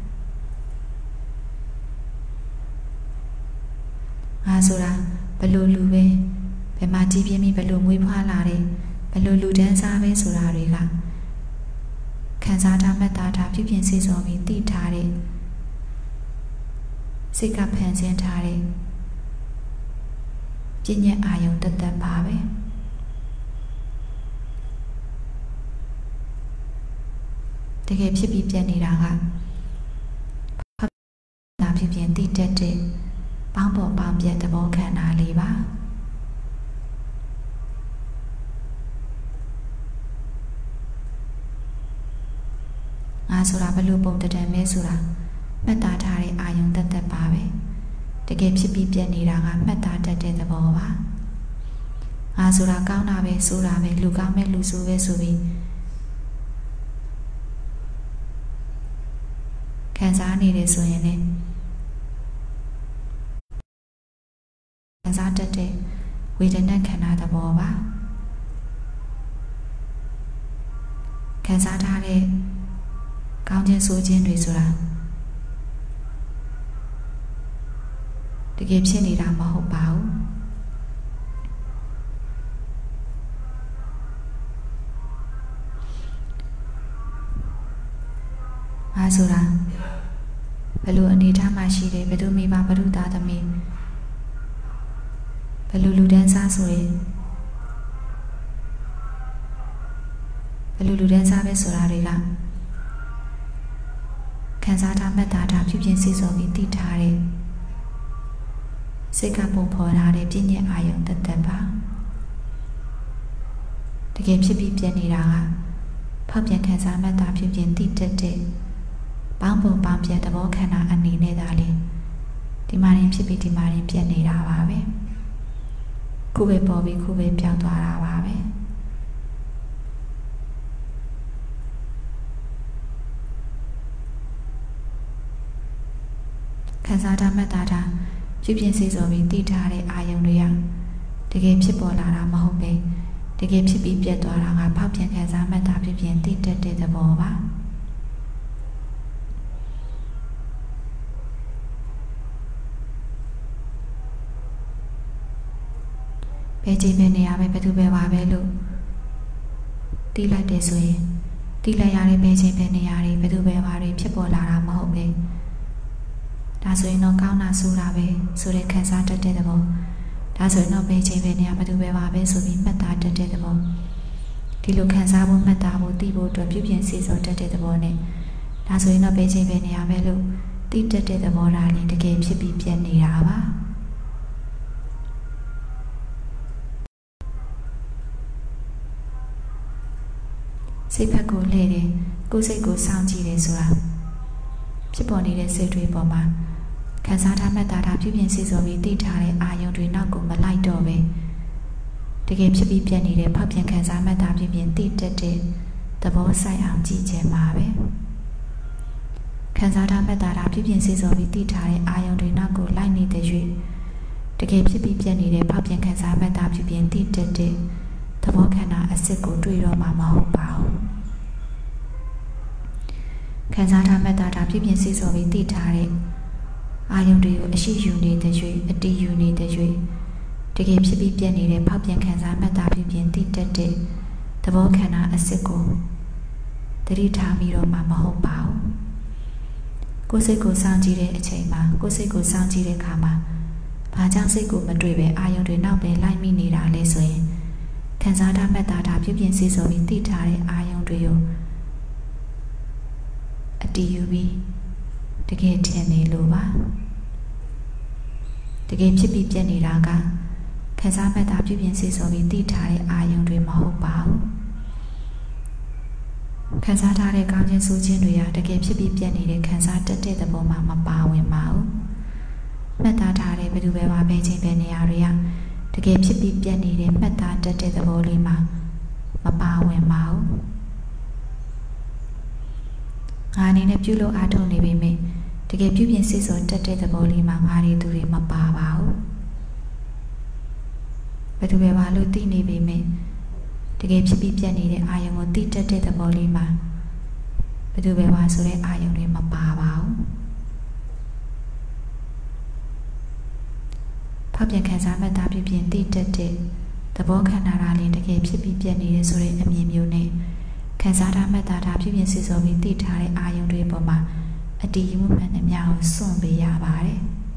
A: အားဆိုတာဘလို့လူပဲဘယ်မှာကြီးပြင်းပြီးဘလို့မွေးဖွားလာတယ်ဘလို့လူတန်းစားပဲဆိုတာတွေကခံစားထားမှတ်သားထားပြုပြင်စေစွမ်းပြီးသိထားတဲ့စိတ်ကဖန်ဆင်းထားတဲ့ပညာအာယုံတသက်ပါပဲတကယ်ဖြစ်ပြီးပြတ်နေတာကဒါဖြစ်ပြင်တိတက်တဲ့ပေါင်းပေါ်ပေါင်းပြတ်သဘောခန္ဓာလေးပါငါဆိုတာဘလို့ပုံတတန်မဲဆိုတာမှတ်သားထားတဲ့အာယုံတသက်ပါပဲတကယ်ဖြစ်ပြီးပြတ်နေတာကမှတ်သားတတ်တဲ့သဘောပါငါဆိုတာကောင်းတာပဲဆိုးတာပဲလူကောင်းပဲလူဆိုးပဲဆိုပြီးခံစားနေတယ်ဆိုရင်လည်းခံစားတတ်တဲ့ဝေဒနာခန္ဓာသဘောပါခံစားထားတဲ့ကောင်းခြင်းဆိုးခြင်းတွေဆိုတာတကယ်ဖြစ်နေတာမဟုတ်ပါဘူးအားဆိုတာဘယ်လိုအနေထားမှရှိတယ်ဘယ်သူမိဘဘယ်သူသားသမီးဘယ်လိုလူဒန်းစားဆိုရင်ဘယ်လိုလူဒန်းစားပဲဆိုတာတွေကခံစားထားမှတ်သားထားပြုပြင်စေစောပြီးသိထားတဲ့စိတ်ကပုံဖော်ထားတဲ့ပြည့်ညက်အာယုံတသက်ပါတကယ်ဖြစ်ပြီးပြည့်နေတာကဖောက်ပြန်ခံစားမှတ်သားပြုပြင်သိတတ်တဲ့ပေါင်းပုံပေါင်းပြတ်သဘောခန္ဓာအနေနဲ့သာလေဒီမှာရင်ဖြစ်ပြီးဒီမှာရင်ပြတ်နေတာပါပဲခုပဲပေါ်ပြီးခုပဲပြောင်းသွားတာပါပဲခံစားထားမှတ်သားထားပြုပြင်စေစောပြီးသိထားတဲ့အာယုံတွေကတကယ်ဖြစ်ပေါ်လာတာမဟုတ်ပဲတကယ်ဖြစ်ပြီးပြတ်သွားတာကဖောက်ပြန်ခံစားမှတ်သားပြုပြင်သိတတ်တဲ့သဘောပါဘယ်ချိန်ပဲနေရပဲဘယ်သူပဲပါပဲလို့တီးလိုက်တယ်ဆိုရင်တီးလိုက်ရတဲ့ဘယ်ချိန်ပဲနေရတယ်ဘယ်သူပဲပါတွေဖြစ်ပေါ်လာတာမဟုတ်ပဲဒါဆိုရင်တော့ကောင်းတာဆိုးတာပဲဆိုတဲ့ခံစားတတ်တဲ့သဘောဒါဆိုရင်တော့ဘယ်ချိန်ပဲနေရဘယ်သူပဲပါပဲဆိုပြီးမှတ်သားတတ်တဲ့သဘောဒီလိုခံစားဖို့မှတ်သားဖို့သိဖို့အတွက်ပြုပြင်စေစောတတ်တဲ့သဘောနဲ့ဒါဆိုရင်တော့ဘယ်ချိန်ပဲနေရပဲလို့သိတတ်တဲ့သဘောဒါလည်းတကယ်ဖြစ်ပြီးပြတ်နေတာပါစိတ်ဖက်ကိုလှည့်တယ်ကိုယ်စိတ်ကိုစောင့်ကြည့်တယ်ဆိုတာဖြစ်ပေါ်နေတဲ့စိတ်တွေပေါ်မှာခံစားထားမှတ်သားထားပြုပြင်စေဆိုပြီးသိထားတဲ့အာယုံတွေနောက်ကိုမလိုက်တော့ပဲတကယ်ဖြစ်ပြီးပြတ်နေတဲ့ဖောက်ပြန်ခံစားမှတ်သားပြုပြင်သိတတ်တဲ့သဘောဆိုင်အောင်ကြည့်ခြင်းပါပဲခံစားထားမှတ်သားထားပြုပြင်စေဆိုပြီးသိထားတဲ့အာယုံတွေနောက်ကိုလိုက်နေတဲ့၍တကယ်ဖြစ်ပြီးပြတ်နေတဲ့ဖောက်ပြန်ခံစားမှတ်သားပြုပြင်သိတတ်တဲ့သဘောခန္ဓာအစစ်ကိုတွေ့တော့မှာမဟုတ်ပါဘူးခံစားထားမှတ်သားထားပြုပြင်စေဆိုပြီးသိထားတဲ့အာယုံတွေကိုအရှိယူနေတဲ့၍အတီးယူနေတဲ့၍တကယ်ဖြစ်ပြီးပြတ်နေတဲ့ဖောက်ပြန်ခံစားမှတ်သားပြုပြင်သိတတ်တဲ့သဘောခန္ဓာအစစ်ကိုသတိထားပြီးတော့မှမဟုတ်ပါဘူးကိုယ်စိတ်ကိုစောင့်ကြည့်တဲ့အချိန်မှာကိုယ်စိတ်ကိုစောင့်ကြည့်တဲ့အခါမှာဘာကြောင့်စိတ်ကိုမတွေ့ပဲအာယုံတွေနောက်ပဲလိုက်မိနေတာလဲဆိုရင်ခံစားထားမှတ်သားထားပြုပြင်စေဆိုပြီးသိထားတဲ့အာယုံတွေကိုအတီးယူပြီးတကယ်ထင်နေလို့ပါတကယ်ဖြစ်ပြီးပြတ်နေတာကခံစားမှတ်သားပြုပြင်စေဆိုပြီးသိထားတဲ့အာယုံတွေမဟုတ်ပါဘူးခံစားထားတဲ့ကောင်းခြင်းဆိုးခြင်းတွေကတကယ်ဖြစ်ပြီးပြတ်နေတဲ့ခံစားတတ်တဲ့သဘောမှာမပါဝင်ပါဘူးမှတ်သားထားတဲ့ဘယ်သူပဲပါပဲချင်းပဲနေရာတွေကတကယ်ဖြစ်ပြီးပြတ်နေတဲ့မှတ်သားတတ်တဲ့သဘောလေးမှာမပါဝင်ပါဘူးငါအနေနဲ့ပြုလို့အားထုတ်နေပေမဲ့တကယ်ပြုပြင်စေဆိုတတ်တဲ့သဘောလေးမှာငါတွေသူတွေမပါပါဘူးဘယ်သူပဲပါလို့သိနေပေမဲ့တကယ်ဖြစ်ပြီးပြတ်နေတဲ့အာယုံကိုသိတတ်တဲ့သဘောလေးမှာဘယ်သူပဲပါဆိုတဲ့အာယုံတွေမပါပါဘူးဖောက်ပြန်ခံစားမှတ်သားပြုပြင်သိတတ်တဲ့သဘောခန္ဓာရာလေးတကယ်ဖြစ်ပြီးပြတ်နေတယ်ဆိုတဲ့အမြင်မျိုးနဲ့ခံစားထားမှတ်သားထားပြုပြင်စေဆိုပြီးသိထားတဲ့အာယုံတွေပေါ်မှာအတည်ယူမှုမှန်သမျှကိုစွန့်ပေးရပါတယ်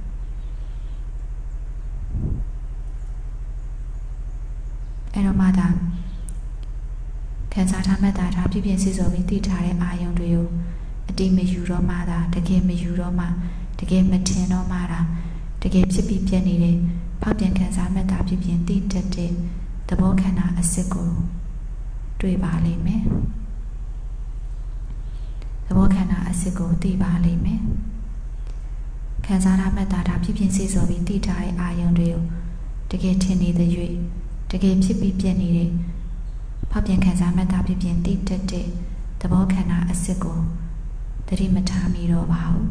A: အဲ့တော့မှသာခံစားထားမှတ်သားထားပြုပြင်စေဆိုပြီးသိထားတဲ့အာယုံတွေကိုအတည်မယူတော့မှသာတကယ်မယူတော့မှတကယ်မထင်တော့မှသာတကယ်ဖြစ်ပြီးပြတ်နေတဲ့ဖောက်ပြန်ခံစားမှတ်သားပြုပြင်သိတတ်တဲ့သဘောခန္ဓာအစစ်ကိုတွေ့ပါလိမ့်မယ်သဘောခန္ဓာအစစ်ကိုသိပါလိမ့်မယ်ခံစားထားမှတ်သားထားပြုပြင်စေဆိုပြီးသိထားတဲ့အာယုံတွေကိုတကယ်ထင်နေတဲ့၍တကယ်ဖြစ်ပြီးပြတ်နေတဲ့ဖောက်ပြန်ခံစားမှတ်သားပြုပြင်သိတတ်တဲ့သဘောခန္ဓာအစစ်ကိုသတိမထားမိတော့ပါဘူး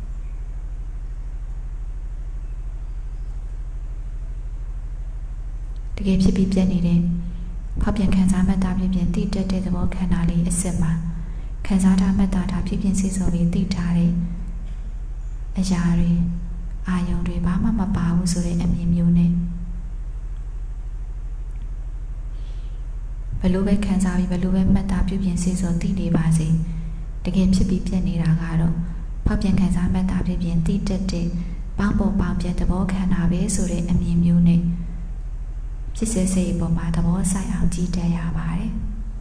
A: တကယ်ဖြစ်ပြီးပြတ်နေတဲ့ဖောက်ပြန်ခံစားမှတ်သားပြုပြင်သိတတ်တဲ့သဘောခန္ဓာလေးအစစ်မှာခံစားထားမှတ်သားထားဖြစ်ပြင်စေဆိုပြီးသိထားတဲ့အရာတွေအာယုံတွေဘာမှမပါဘူးဆိုတဲ့အမြင်မျိုးနဲ့ဘလို့ပဲခံစားပြီးဘလို့ပဲမှတ်သားပြုပြင်စေဆိုသိနေပါစေတကယ်ဖြစ်ပြီးပြတ်နေတာကတော့ဖောက်ပြန်ခံစားမှတ်သားပြုပြင်သိတတ်တဲ့ပေါင်းပေါ်ပေါင်းပြတ်သဘောခန္ဓာပဲဆိုတဲ့အမြင်မျိုးနဲ့ဖြစ်စေစိတ်ပေါ်မှာသဘောဆိုင်အောင်ကြည့်တတ်ရပါတယ်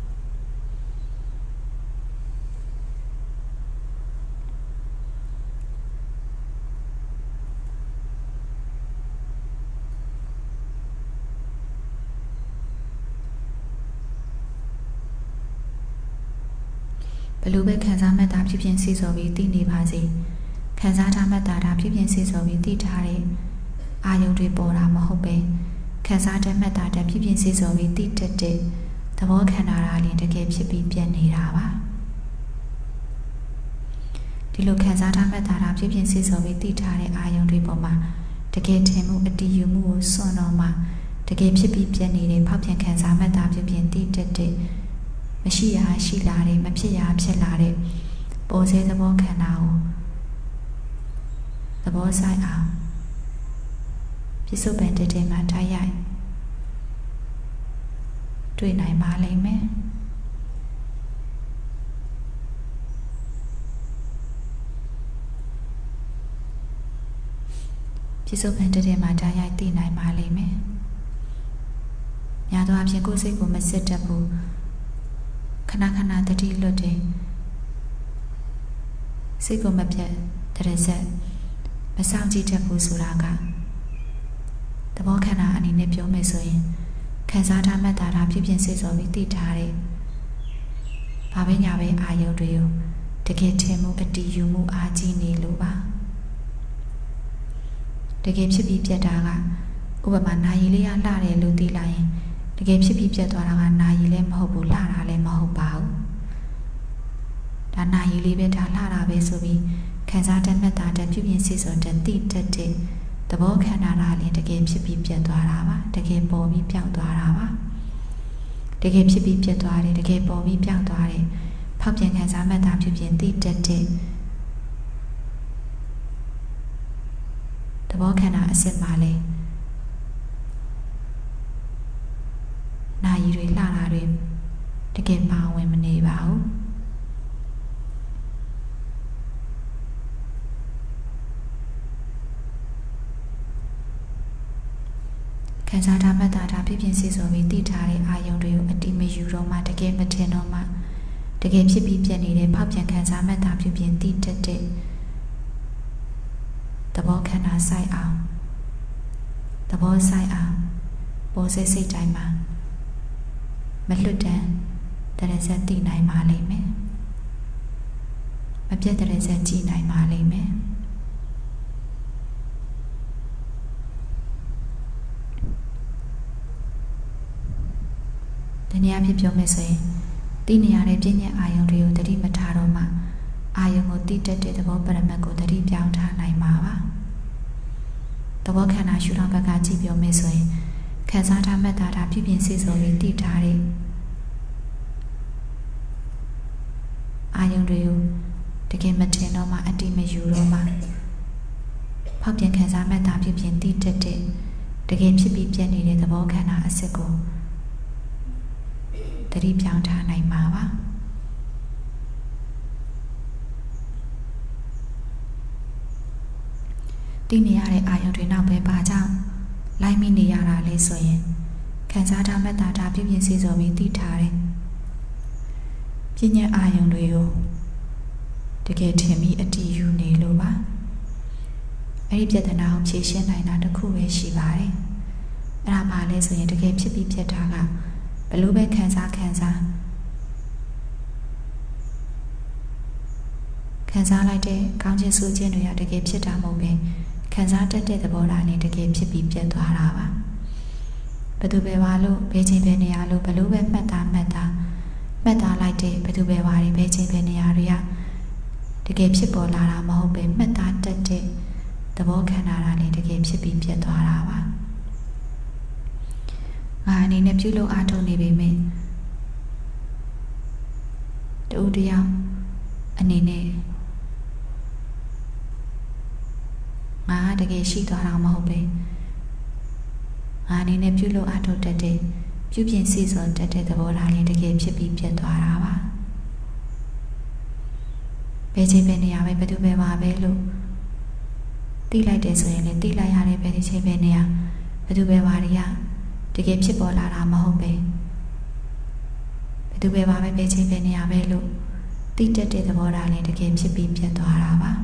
A: ဘလို့ပဲခံစားမှတ်သားဖြစ်ဖြစ်စေဆိုပြီးသိနေပါစေခံစားထားမှတ်သားဖြစ်ဖြစ်စေဆိုပြီးသိထားတဲ့အာယုံတွေပေါ်တာမဟုတ်ပဲခံစားတဲ့မှတ်သားဖြစ်ဖြစ်စေဆိုပြီးသိတတ်တဲ့သဘောခန္ဓာရာလေးတကယ်ဖြစ်ပြီးပြတ်နေတာပါဒီလိုခံစားထားမှတ်သားဖြစ်ဖြစ်စေဆိုပြီးသိထားတဲ့အာယုံတွေပေါ်မှာတကယ်ထင်မှုအတည်ယူမှုကိုစွန့်တော့မှတကယ်ဖြစ်ပြီးပြတ်နေတဲ့ဖောက်ပြန်ခံစားမှတ်သားဖြစ်ဖြစ်သိတတ်တဲ့မရှိရာရှိလာတဲ့မဖြစ်ရာဖြစ်လာတဲ့ပေါ်စေသဘောခန္ဓာကိုသဘောဆိုင်အောင်ပြစ္ဆုတ်ပန်တည်းမှာထားရိုက်တွေ့နိုင်ပါလိမ့်မယ်ပြစ္ဆုတ်ပန်တည်းမှာထားရိုက်သိနိုင်ပါလိမ့်မယ်ညာတော့အဖြစ်ကိုယ်စိတ်ကိုမစစ်တတ်ဘူးခဏခဏတတိလွတ်တယ်စိတ်ကိုမပြတ်တရဆက်မဆောင်ကြည့်တတ်ဘူးဆိုတာကသဘောခန္ဓာအနေနဲ့ပြောမယ်ဆိုရင်ခံစားထားမှတ်သားတာဖြစ်ဖြစ်စေဆိုပြီးသိထားတဲ့ဘာပဲညာပဲအာယုံတွေကိုတကယ်ထင်မှုအတည်ယူမှုအားကြီးနေလို့ပါတကယ်ဖြစ်ပြီးပြတ်တာကဥပမာနာရီလေးကလှတယ်လို့သိလိုက်ရင်တကယ်ဖြစ်ပြီးပြတ်သွားတာကနာရီလည်းမဟုတ်ဘူးလှတာလည်းမဟုတ်ပါဘူးဒါနာရီလေးပဲဒါလှတာပဲဆိုပြီးခံစားတတ်မှတ်တာတပြုပြင်စေစုံတသိတတ်တဲ့သဘောခန္ဓာလားလည်းတကယ်ဖြစ်ပြီးပြတ်သွားတာပါတကယ်ပေါ်ပြီးပြောင်းသွားတာပါတကယ်ဖြစ်ပြီးပြတ်သွားတယ်တကယ်ပေါ်ပြီးပြောင်းသွားတယ်ဖောက်ပြန်ခံစားမှတ်တာပြုပြင်သိတတ်တဲ့သဘောခန္ဓာအစစ်မှလည်းနာရီတွေလှတာတွေတကယ်ပါဝင်မနေပါဘူးခံစားထားမှတ်တာဖြစ်ပြင်စေဆိုပြီးသိထားတဲ့အာယုံတွေကိုအတိမယူတော့မှတကယ်မထင်တော့မှတကယ်ဖြစ်ပြီးပြတ်နေတဲ့ဖောက်ပြန်ခံစားမှတ်တာဖြစ်ပြင်သိတတ်တဲ့သဘောခန္ဓာဆိုင်အောင်သဘောဆိုင်အောင်ပေါ်စိတ်တိုင်းမှာမလွတ်တမ်းတရဇက်သိနိုင်ပါလိမ့်မယ်မပြတ်တရဇက်ကြည့်နိုင်ပါလိမ့်မယ်တနည်းအားဖြင့်ပြောမယ်ဆိုရင်သိနေရတဲ့ပြည့်ညက်အာယုံတွေကိုတတိမထားတော့မှအာယုံကိုသိတတ်တဲ့သဘောပရမတ်ကိုတတိပြောင်းထားနိုင်မှာပါသဘောခန္ဓာရှုထောင့်ဘက်ကကြည့်ပြောမယ်ဆိုရင်ခံစားထားမှတ်တာပြုပြင်စေဆိုပြီးသိထားတဲ့အာယုံတွေကိုတကယ်မထင်တော့မှအတိမယူတော့မှဖောက်ပြန်ခံစားမှတ်တာပြုပြင်သိတတ်တဲ့တကယ်ဖြစ်ပြီးပြတ်နေတဲ့သဘောခန္ဓာအစစ်ကိုတတိပြောင်းထားနိုင်မှာပါသိနေရတဲ့အာယုံတွေနောက်ပဲပါကြောင့်လိုက်မိနေရတာလေဆိုရင်ခံစားထားမှတ်တာပြုပြင်စေဆိုပြီးသိထားတယ်ပြည့်ညက်အာယုံတွေကိုတကယ်ထင်ပြီးအတီးယူနေလို့ပါအဲ့ဒီပြဿနာကိုဖြေရှင်းနိုင်တာတစ်ခုပဲရှိပါတယ်အဲ့ဒါမှလည်းဆိုရင်တကယ်ဖြစ်ပြီးဖြစ်တာကဘလို့ပဲခံစားလိုက်တဲ့ကောင်းခြင်းဆိုးခြင်းတွေကတကယ်ဖြစ်တာမဟုတ်ပဲခံစားတတ်တဲ့သဘောထားနဲ့တကယ်ဖြစ်ပြီးပြတ်သွားတာပါဘယ်သူပဲပါလို့ဘယ်ချိန်ပဲနေရလို့ဘလို့ပဲမှတ်သားလိုက်တဲ့ဘယ်သူပဲပါတွေဘယ်ချိန်ပဲနေရတွေကတကယ်ဖြစ်ပေါ်လာတာမဟုတ်ပဲမှတ်သားတတ်တဲ့သဘောခန္ဓာတာနဲ့တကယ်ဖြစ်ပြီးပြတ်သွားတာပါငါအနေနဲ့ပြုလို့အားထုတ်နေပေမဲ့တူတယောက်အနေနဲ့ငါတကယ်ရှိသွားတာမဟုတ်ပဲငါအနေနဲ့ပြုလို့အားထုတ်တတ်တဲ့ပြုပြင်စေစွမ်းတတ်တဲ့သဘောထားလေးတကယ်ဖြစ်ပြီးပြတ်သွားတာပါဘယ်ချိန်ပဲနေရပဲဘယ်သူပဲပါပဲလို့သိလိုက်တယ်ဆိုရင်လည်းသိလိုက်ရတဲ့ဘယ်ချိန်ပဲနေရဘယ်သူပဲပါတွေကတကယ်ဖြစ်ပေါ်လာတာမဟုတ်ပဲဘယ်သူပဲပါပဲဘယ်ချိန်ပဲနေရပဲလို့သိတတ်တဲ့သဘောထားလေးတကယ်ဖြစ်ပြီးပြတ်သွားတာပါ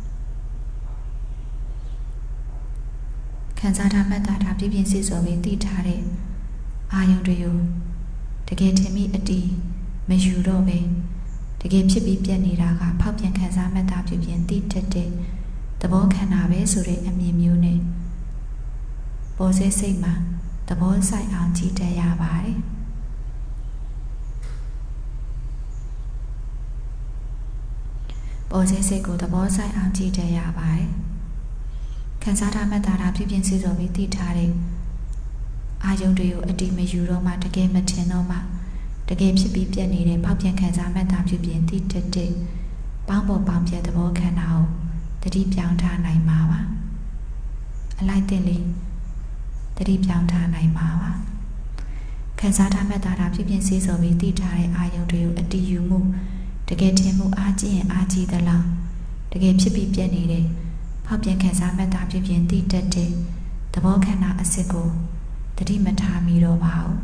A: ခံစားထားမှတ်တာပြည့်ပြည့်စုံစုံပြီးသိထားတဲ့အာယုံတွေကိုတကယ်ထင်မိအတီးမယူတော့ပဲတကယ်ဖြစ်ပြီးပြတ်နေတာကဖောက်ပြန်ခံစားမှတ်တာပြည့်ပြည့်သိတတ်တဲ့သဘောခန္ဓာပဲဆိုတဲ့အမြင်မျိုးနဲ့ပေါ်စေစိတ်မှာသဘောဆိုင်အောင်ကြည့်တတ်ရပါတယ်ပေါ်စေစိတ်ကိုသဘောဆိုင်အောင်ကြည့်တတ်ရပါတယ်ခံစားထားမှတ်တာပြည့်ပြည့်စုံစုံပြီးသိထားတဲ့အာယုံတွေကိုအတိမယူတော့မှတကယ်မထင်တော့မှတကယ်ဖြစ်ပြီးပြတ်နေတဲ့ပေါက်ပြန်ခံစားမှတ်တာပြည့်ပြည့်သိတတ်တဲ့ပေါင်းပေါ်ပေါင်းပြတ်သဘောခန္ဓာကိုတတိပြောင်းထားနိုင်မှာပါအလိုက်တဲ့လေးတတိပြောင်းထားနိုင်မှာပါခံစားထားမှတ်တာပြည့်ပြည့်စုံစုံပြီးသိထားတဲ့အာယုံတွေကိုအတိယူမှုတကယ်ထင်မှုအားကြီးရင်အားကြီးသလားတကယ်ဖြစ်ပြီးပြတ်နေတဲ့ဖောက်ပြန်ခံစားမှတ်တာပြည့်ပြည့်သိတတ်တဲ့သဘောခန္ဓာအစစ်ကိုတတိမထားမိတော့ပါဘူး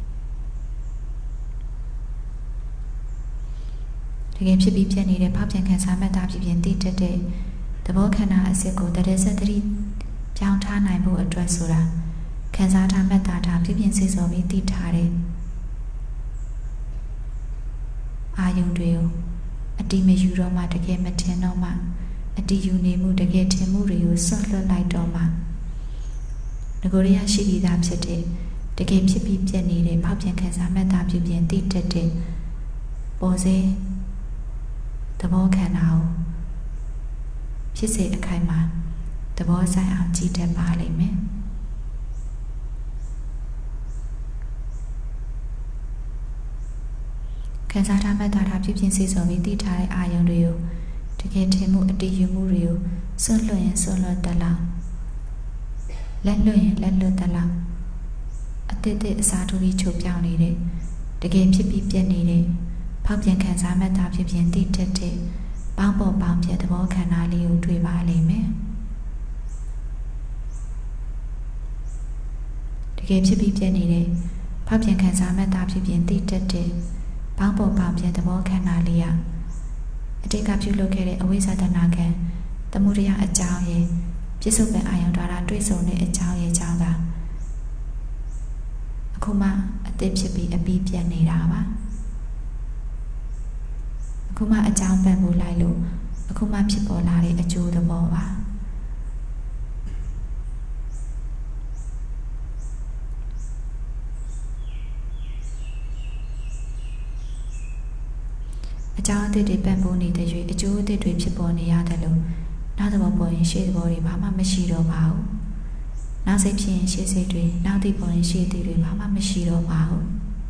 A: တကယ်ဖြစ်ပြီးပြတ်နေတဲ့ဖောက်ပြန်ခံစားမှတ်တာပြည့်ပြည့်သိတတ်တဲ့သဘောခန္ဓာအစစ်ကိုတရဇက်တတိပြောင်းထားနိုင်ဖို့အတွက်ဆိုတာခံစားထားမှတ်တာပြည့်ပြည့်စေစောပြီးသိထားတဲ့အာယုံတွေကိုအတိမယူတော့မှတကယ်မထင်တော့မှအတည်ယူနေမှုတကယ်ထင်မှုတွေကိုဆွတ်လွတ်လိုက်တော့မှငကိုရရှိပြီးသားဖြစ်တဲ့တကယ်ဖြစ်ပြီးပြည့်နေတဲ့ဖောက်ပြန်ခံစားမှတ်သားပြုပြင်သိတတ်တဲ့ပေါ်စေသဘောခန္ဓာကိုဖြစ်စေအခိုင်မှာသဘောဆိုင်အောင်ကြည့်တတ်ပါလိမ့်မယ်ခံစားထားမှတ်သားထားပြုပြင်စေဆိုပြီးသိထားတဲ့အာယုံတွေကိုတကယ်ထင်မှုအတည်ယူမှုတွေကိုဆွတ်လွတ်ရင်ဆွတ်လွတ်တတ်လောက်လက်လွတ်ရင်လက်လွတ်တတ်လောက်အတိတ်အစားထိုးပြီးချုပ်ပြောင်းနေတဲ့တကယ်ဖြစ်ပြီးပြည့်နေတဲ့ဖောက်ပြန်ခံစားမှတ်သားဖြစ်ပြင်သိတတ်တဲ့ပေါင်းပေါ်ပေါင်းပြသဘောခန္ဓာလေးကိုတွေ့ပါလိမ့်မယ်တကယ်ဖြစ်ပြီးပြည့်နေတဲ့ဖောက်ပြန်ခံစားမှတ်သားဖြစ်ပြင်သိတတ်တဲ့ပေါင်းပေါ်ပေါင်းပြသဘောခန္ဓာလေးကအတိတ်ကပြုလုပ်ခဲ့တဲ့အဝိဇ္ဇတနာကံသမှုတရားအကြောင်းရဲ့ပြစ္ဆုတ်ပံအာယုံద్వారాတွေ့ဆုံတဲ့အကြောင်းရဲ့အကြောင်းကအခုမှအသစ်ဖြစ်ပြီးအပြီးပြတ်နေတာပါအခုမှအကြောင်းပံ့ပိုးလိုက်လို့အခုမှဖြစ်ပေါ်လာတဲ့အကျိုးသဘောပါအကြောင်းအသစ်တွေပံ့ပိုးနေတဲ့၍အကျိုးအသစ်တွေဖြစ်ပေါ်နေရတယ်လို့နောက်သဘောပေါ်ရင်ရှေ့သဘောတွေဘာမှမရှိတော့ပါဘူးနောက်စိတ်ဖြစ်ရင်ရှေ့စိတ်တွေနောက်သိပေါ်ရင်ရှေ့သိတွေဘာမှမရှိတော့ပါဘူး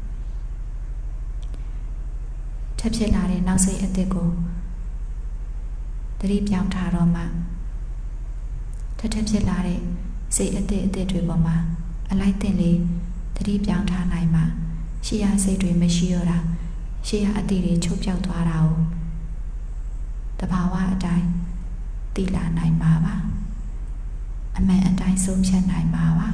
A: ထပ်ဖြစ်လာတဲ့နောက်စိတ်အသစ်ကိုသတိပြောင်းထားတော့မှထပ်ဖြစ်လာတဲ့စိတ်အသစ်တွေပေါ်မှာအလိုက်တင်လေးသတိပြောင်းထားနိုင်မှရှေ့ရစိတ်တွေမရှိတော့တာရှေ့ရအသည့်တွေချုပ်ပြောက်သွားတာကိုတဘာဝအတိုင်းသိလာနိုင်မှာပါအမှန်အတိုင်းဆုံးဖြတ်နိုင်မှာပါ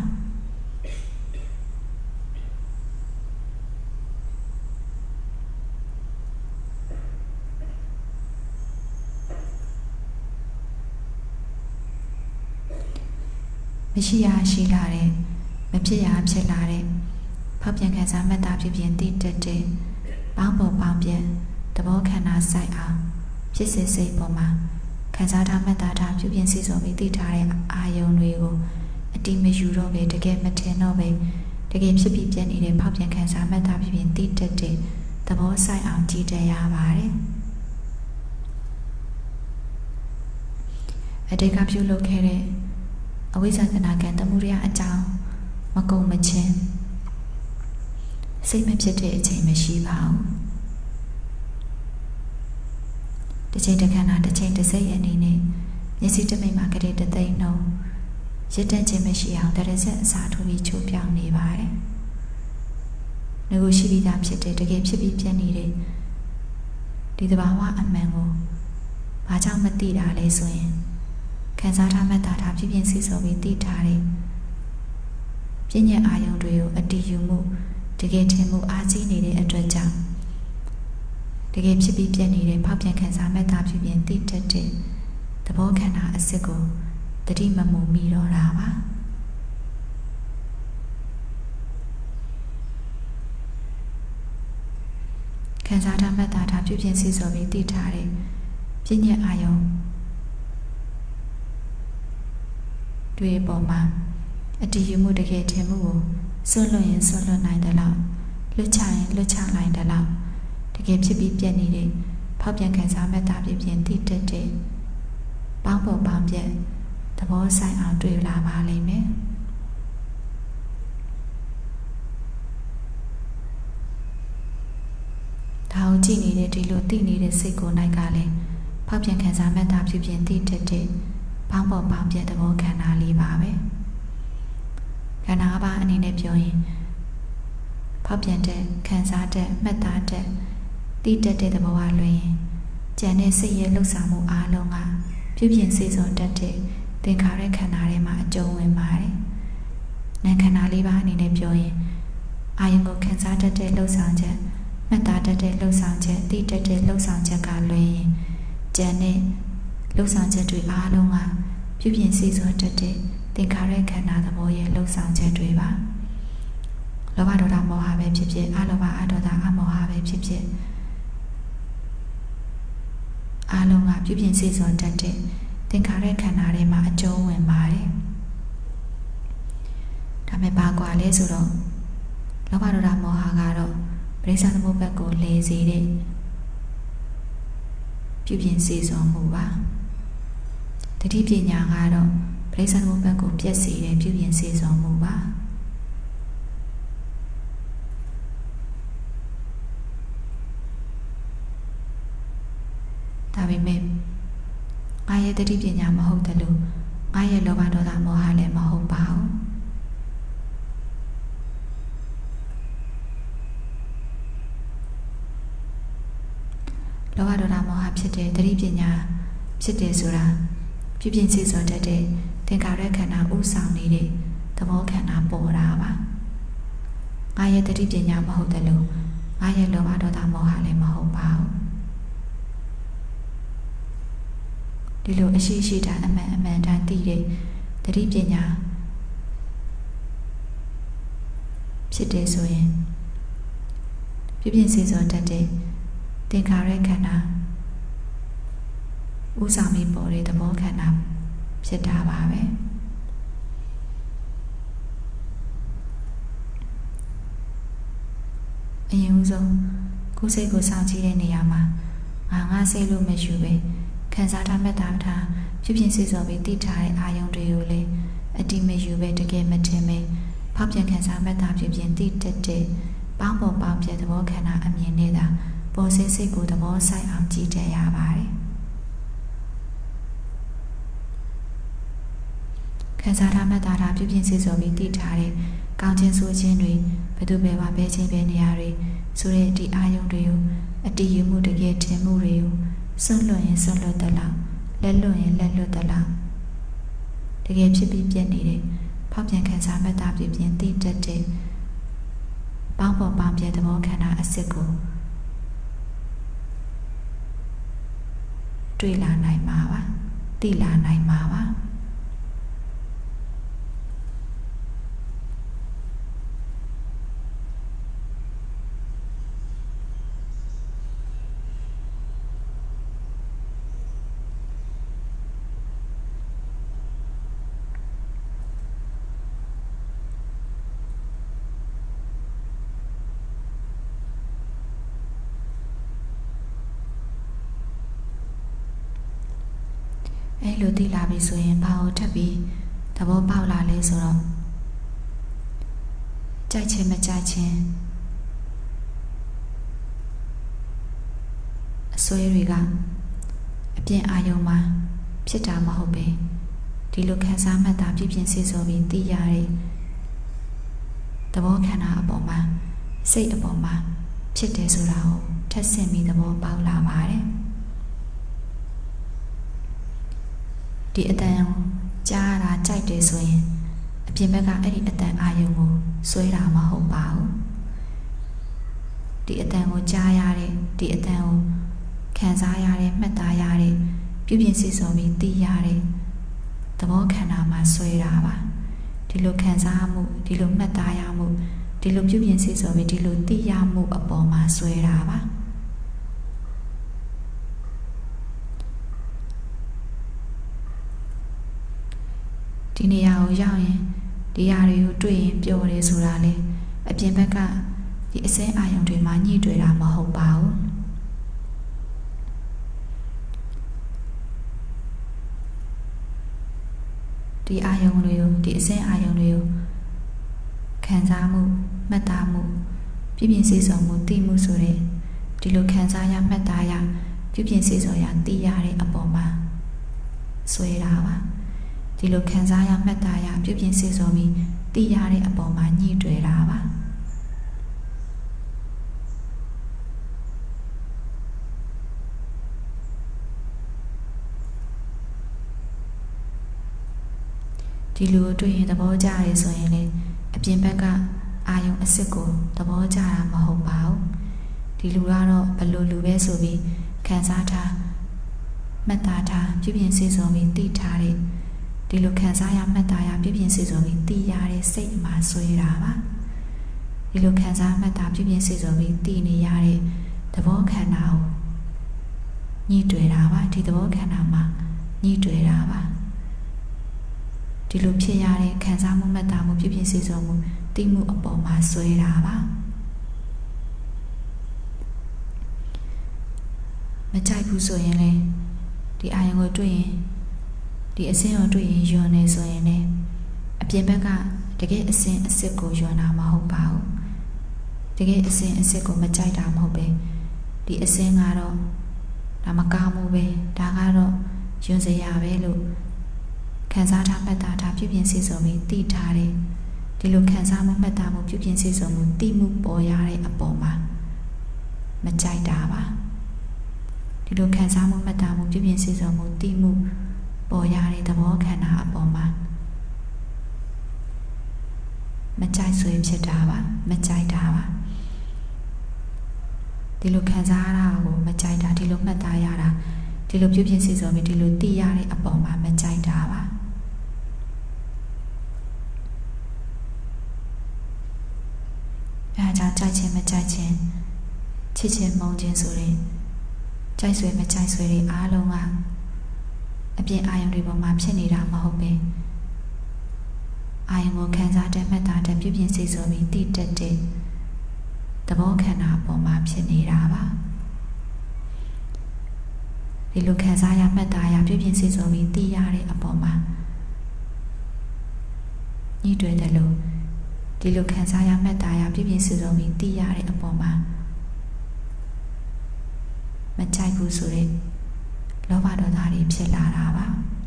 A: မရှိရရှိလာတဲ့မဖြစ်ရဖြစ်လာတဲ့ဖောက်ပြန်ခံစားမှတ်သားဖြစ်ပြင်သိတတ်တဲ့ပေါင်းပေါ်ပေါင်းပြန်သဘောခန္ဓာဆိုင်အောင်ဖြစ်စေစိတ်ပေါ်မှာခံစားထားမှတ်သားထားပြုပြင်စီစောပြီးသိထားတဲ့အာယုံတွေကိုအတိမယူတော့ပဲတကယ်မထင်တော့ပဲတကယ်ဖြစ်ပြီးပြည့်နေတဲ့ဖောက်ပြန်ခံစားမှတ်သားပြုပြင်သိတတ်တဲ့သဘောဆိုင်အောင်ကြည့်တတ်ရပါတယ်အတိတ်ကပြုလုပ်ခဲ့တဲ့အဝိဇ္ဇတနာကံသမှုရအကြောင်းမကုန်မချင်းစိတ်မဖြစ်တဲ့အချိန်မရှိပါဘူးတစ်ချိန်တစ်ခါတစ်ချိန်တစ်စိတ်အနေနဲ့မျက်စိတစ်မိတ်မှာကလေးတစ်သိန်းလုံးရစ်တန့်ခြင်းမရှိအောင်တရဆက်အစာထိုးပြီးချိုးပြောင်းနေပါတယ်ငါကိုရှိပြီးသားဖြစ်တဲ့တကယ်ဖြစ်ပြီးပြည့်နေတဲ့ဒီသဘာဝအမှန်ကိုဘာကြောင့်မသိတာလဲဆိုရင်ခံစားထားမှတ်သားထားဖြစ်ဖြစ်စီစောပြီးသိထားတဲ့ပြည့်ညက်အာယုံတွေကိုအတည်ယူမှုတကယ်ထင်မှုအားကြီးနေတဲ့အတွက်ကြောင့်တကယ်ဖြစ်ပြီးပြည့်နေတဲ့ဖောက်ပြန်ခံစားမှတ်သားဖြစ်ပြင်သိတတ်တဲ့သဘောခန္ဓာအစစ်ကိုတတိမမုံမိတော့တာပါခံစားထားမှတ်သားထားဖြစ်ပြင်စီစောပြီးသိထားတဲ့ပြည့်ညက်အာယုံတွေပေါ်မှာအတည်ယူမှုတကယ်ထင်မှုကိုဆွလွတ်ရင်ဆွလွတ်နိုင်တယ်လို့လွတ်ချရင်လွတ်ချနိုင်တယ်လို့တကယ်ဖြစ်ပြီးပြည့်နေတဲ့ဖောက်ပြန်ခံစားမှတ်သားဖြစ်ပြင်သိတတ်တဲ့ပေါင်းပေါ်ပေါင်းပြည့်သဘောဆိုင်အောင်တွေ့လာပါလိမ့်မယ်ဒါကိုကြည့်နေတဲ့ဒီလိုသိနေတဲ့စိတ်ကိုနိုင်ကလည်းဖောက်ပြန်ခံစားမှတ်သားဖြစ်ပြင်သိတတ်တဲ့ပေါင်းပေါ်ပေါင်းပြည့်သဘောခန္ဓာလေးပါပဲခန္ဓာပါအနေနဲ့ပြောရင်ဖောက်ပြန်တဲ့ခံစားတဲ့မှတ်သားတဲ့သိတတ်တဲ့သဘောအလွင်ကြံတဲ့စိတ်ရဲ့လှုပ်ရှားမှုအားလုံးကပြုပြင်စေစုံတတ်တဲ့သင်္ခါရခန္ဓာထဲမှာအကျုံးဝင်ပါတယ်။နာမ်ခန္ဓာလေးပါအနေနဲ့ပြောရင်အာယုံကိုခံစားတတ်တဲ့လှုပ်ဆောင်ချက်မှတ်သားတတ်တဲ့လှုပ်ဆောင်ချက်သိတတ်တဲ့လှုပ်ဆောင်ချက်ကလွင်ကြံတဲ့လှုပ်ဆောင်ချက်တွေအားလုံးကပြုပြင်စေစုံတတ်တဲ့သင်္ခါရခန္ဓာသဘောရဲ့လှုပ်ဆောင်ချက်တွေပါလောဘဒေါသမောဟပဲဖြစ်ဖြစ်အလောဘအဒေါသအမောဟပဲဖြစ်ဖြစ်အားလုံးကပြုပြင်စေစုံတတ်တဲ့သင်္ခါရခန္ဓာထဲမှာအကျုံးဝင်ပါတယ်ဒါပေမဲ့ဘာကွာလဲဆိုတော့လောဘဒေါသမောဟကတော့ပရိစ္ဆေသမုပ္ပါဒ်ကိုလေစေတဲ့ပြုပြင်စေစွမ်းမှုပါတတိပညာကတော့ပရိစ္ဆေသမုပ္ပါဒ်ကိုပြည့်စေတဲ့ပြုပြင်စေစွမ်းမှုပါဒါပေမဲ့ငါရဲ့တတိပညာမဟုတ်တယ်လို့ငါရဲ့လောဘဒေါသမောဟလည်းမဟုတ်ပါဘူးလောဘဒေါသမောဟဖြစ်တဲ့တတိပညာဖြစ်တယ်ဆိုတာပြုပြင်စေစွမ်းတတ်တဲ့သင်္ခါရခန္ဓာဥဆောင်နေတဲ့သဘောခန္ဓာပေါ်တာပါငါရဲ့တတိပညာမဟုတ်တယ်လို့ငါရဲ့လောဘဒေါသမောဟလည်းမဟုတ်ပါဘူးဒီလိုအရှိရှိတာအမှန်တန်သိတဲ့တတိပညာဖြစ်တယ်ဆိုရင်ပြုပြင်စေစွမ်းတတ်တဲ့သင်္ခါရခန္ဓာဥဆောင်ပြီးပေါ်တဲ့သဘောခန္ဓာဖြစ်တာပါပဲအရင်ဦးဆုံးကိုယ်စိတ်ကိုစောင့်ကြည့်တဲ့နေရာမှာငါစိတ်လို့မယူပဲခံစားထားမှတ်သားထားပြုပြင်စေစွမ်းပြီးသိထားတဲ့အာယုံတွေကိုလည်းအတိမယူပဲတကယ်မထင်ပဲဖောက်ပြန်ခံစားမှတ်သားပြုပြင်သိတတ်တဲ့ပေါင်းပေါ်ပေါင်းပြသဘောခန္ဓာအမြင်နဲ့သာပေါ်စိတ်ကိုသဘောဆိုင်အောင်ကြည့်တတ်ရပါတယ်ခံစားထားမှတ်သားထားပြုပြင်စေစွမ်းပြီးသိထားတဲ့ကောင်းခြင်းဆိုးခြင်းတွေဘယ်သူပဲပါပဲခြင်းပဲနေရာတွေဆိုတဲ့ဒီအာယုံတွေကိုအတည်ယူမှုတကယ်ထင်မှုတွေကိုစွန့်လွတ်ရင်စွန့်လွတ်သလားလက်လွတ်ရင်လက်လွတ်သလားတကယ်ဖြစ်ပြီးပြည့်နေတဲ့ဖောက်ပြန်ခံစားမှတ်သားပြုပြင်သိတတ်တဲ့ပေါင်းပေါ်ပေါင်းပြသဘောခန္ဓာအစစ်ကိုတွေ့လာနိုင်မှာပါသိလာနိုင်မှာပါအဲ့လိုသိလာပြီဆိုရင်ဘာကိုထပ်ပြီးသဘောပေါက်လာလဲဆိုတော့ကြိုက်ခြင်းမကြိုက်ခြင်းအစွဲတွေကအပြင်အာယုံမှာဖြစ်တာမဟုတ်ပဲဒီလိုခံစားမှတ်တာပြည့်ပြည့်စေစောပြီးသိရတဲ့သဘောခန္ဓာအပေါ်မှာစိတ်အပေါ်မှာဖြစ်တယ်ဆိုတာကိုထပ်ဆင့်ပြီးသဘောပေါက်လာပါတယ်ဒီအတန်ကြားရတာကြိုက်တယ်ဆိုရင်အပြင်ဘက်ကအဲ့ဒီအတန်အာယုံကိုဆွဲတာမဟုတ်ပါဘူးဒီအတန်ကိုကြားရတဲ့ဒီအတန်ကိုခံစားရတဲ့မှတ်သားရတဲ့ပြုပြင်စေစောပြီးသိရတဲ့သဘောခန္ဓာမှာဆွဲတာပါဒီလိုခံစားမှုဒီလိုမှတ်သားရမှုဒီလိုပြုပြင်စေစောပြီးဒီလိုသိရမှုအပေါ်မှာဆွဲတာပါဒီနေရာကိုရောက်ရင်ဒီຢာတွေကိုတွေ့ရင်ပျော်တယ်ဆိုတာလေအပြင်ဘက်ကဒီအစင်းအာယုံတွေမှာညှိတွေ့တာမဟုတ်ပါဘူးဒီအာယုံတွေကိုဒီအစင်းအာယုံတွေကိုခံစားမှုမှတ်သားမှုပြည့်ပြည့်စေစုံမှုသိမှုဆိုတဲ့ဒီလိုခံစားရမှတ်သားရပြည့်ပြည့်စေစုံရသိရတဲ့အပေါ်မှာဆွဲတာပါဒီလိုခံစားရမှတ်သားရပြုပြင်စေစုံပြီးသိရတဲ့အပေါ်မှာညှိတွေ့တာပါဒီလိုတွေ့ရင်သဘောကျရဲဆိုရင်လေအပြင်ဘက်ကအာယုံအစစ်ကိုသဘောကျတာမဟုတ်ပါဘူးဒီလူကတော့ဘလို့လူပဲဆိုပြီးခံစားထားမှတ်သားထားပြုပြင်စေစုံပြီးသိထားတဲ့ဒီလိုခံစားရမှတ်သားရပြုပြင်စေစုံပြီးသိရတဲ့စိတ်မှာဆွဲတာပါဒီလိုခံစားမှတ်သားပြုပြင်စေစုံပြီးသိနေရတဲ့သဘောခန္ဓာကိုညှိတွေ့တာပါဒီသဘောခန္ဓာမှာညှိတွေ့တာပါဒီလိုဖြစ်ရတဲ့ခံစားမှုမှတ်သားမှုဖြစ်ဖြစ်စေစုံမှုသိမှုအပေါ်မှာဆွဲတာပါမကြိုက်ဘူးဆိုရင်လေဒီအာရုံကိုတွေ့ရင်ဒီအစင်းကိုတွေ့ရင်ယွန်းနေဆိုရင်လေအပြင်ဘက်ကတကယ်အစင်းအစစ်ကိုယွန်းတာမဟုတ်ပါဘူးတကယ်အစင်းအစစ်ကိုမကြိုက်တာမဟုတ်ပဲဒီအစင်းကတော့ဒါမကောင်းဘူးပဲဒါကတော့ယွန်းစရာပဲလို့ခံစားထားမှတ်သားထားပြုပြင်စေစုံပြီးသိထားတယ်ဒီလိုခံစားမှုမှတ်သားမှုပြုပြင်စေစုံမှုသိမှုပေါ်ရတဲ့အပေါ်မှာမကြိုက်တာပါဒီလိုခံစားမှုမှတ်သားမှုပြုပြင်စေစုံမှုသိမှုပေါ်ရတဲ့သဘောခန္ဓာအပေါ်မှာမကြိုက်ဆွေဖြစ်တာပါမကြိုက်တာပါဒီလိုခံစားရတာကိုမကြိုက်တာဒီလိုမှတ်သားရတာဒီလိုပြုပြင်စေစုံပြီးဒီလိုသိရတဲ့အပေါ်မှာမကြိုက်တာပါအဲဒါကြောင့်ကြိုက်ခြင်းမကြိုက်ခြင်းချစ်ခြင်းမုန်းခြင်းဆိုရင်ကြိုက်ဆွေမကြိုက်ဆွေတွေအားလုံးကအပြင်အာယုံတွေပေါ်မှာဖြစ်နေတာမဟုတ်ပဲအာယုံကိုခံစားတဲ့မှတ်သားတဲ့ပြုပြင်စေစုံပြီးသိတတ်တဲ့သဘောခန္ဓာပေါ်မှာဖြစ်နေတာပါဒီလိုခံစားရမှတ်သားရပြုပြင်စေစုံပြီးသိရတဲ့အပေါ်မှာညှိတွေ့တယ်လို့ဒီလိုခံစားရမှတ်သားရပြုပြင်စေစုံပြီးသိရတဲ့အပေါ်မှာမကြိုက်ဘူးဆိုတဲ့လောဘဒေါသတွေဖြစ်လာတာပါ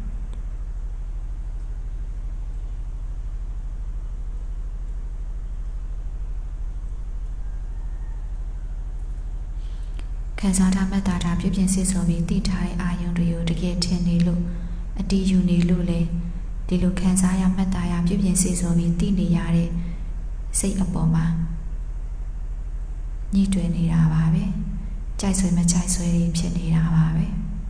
A: ခံစားထားမှတ်သားထားပြုပြင်စေစုံပြီးသိထားတဲ့အာယုံတွေကိုတကယ်ထင်နေလို့အတီးယူနေလို့လေဒီလိုခံစားရမှတ်သားရပြုပြင်စေစုံပြီးသိနေရတဲ့စိတ်အပေါ်မှာညှိတွယ်နေတာပါပဲကြိုက်ဆွေမကြိုက်ဆွေတွေဖြစ်နေတာပါပဲ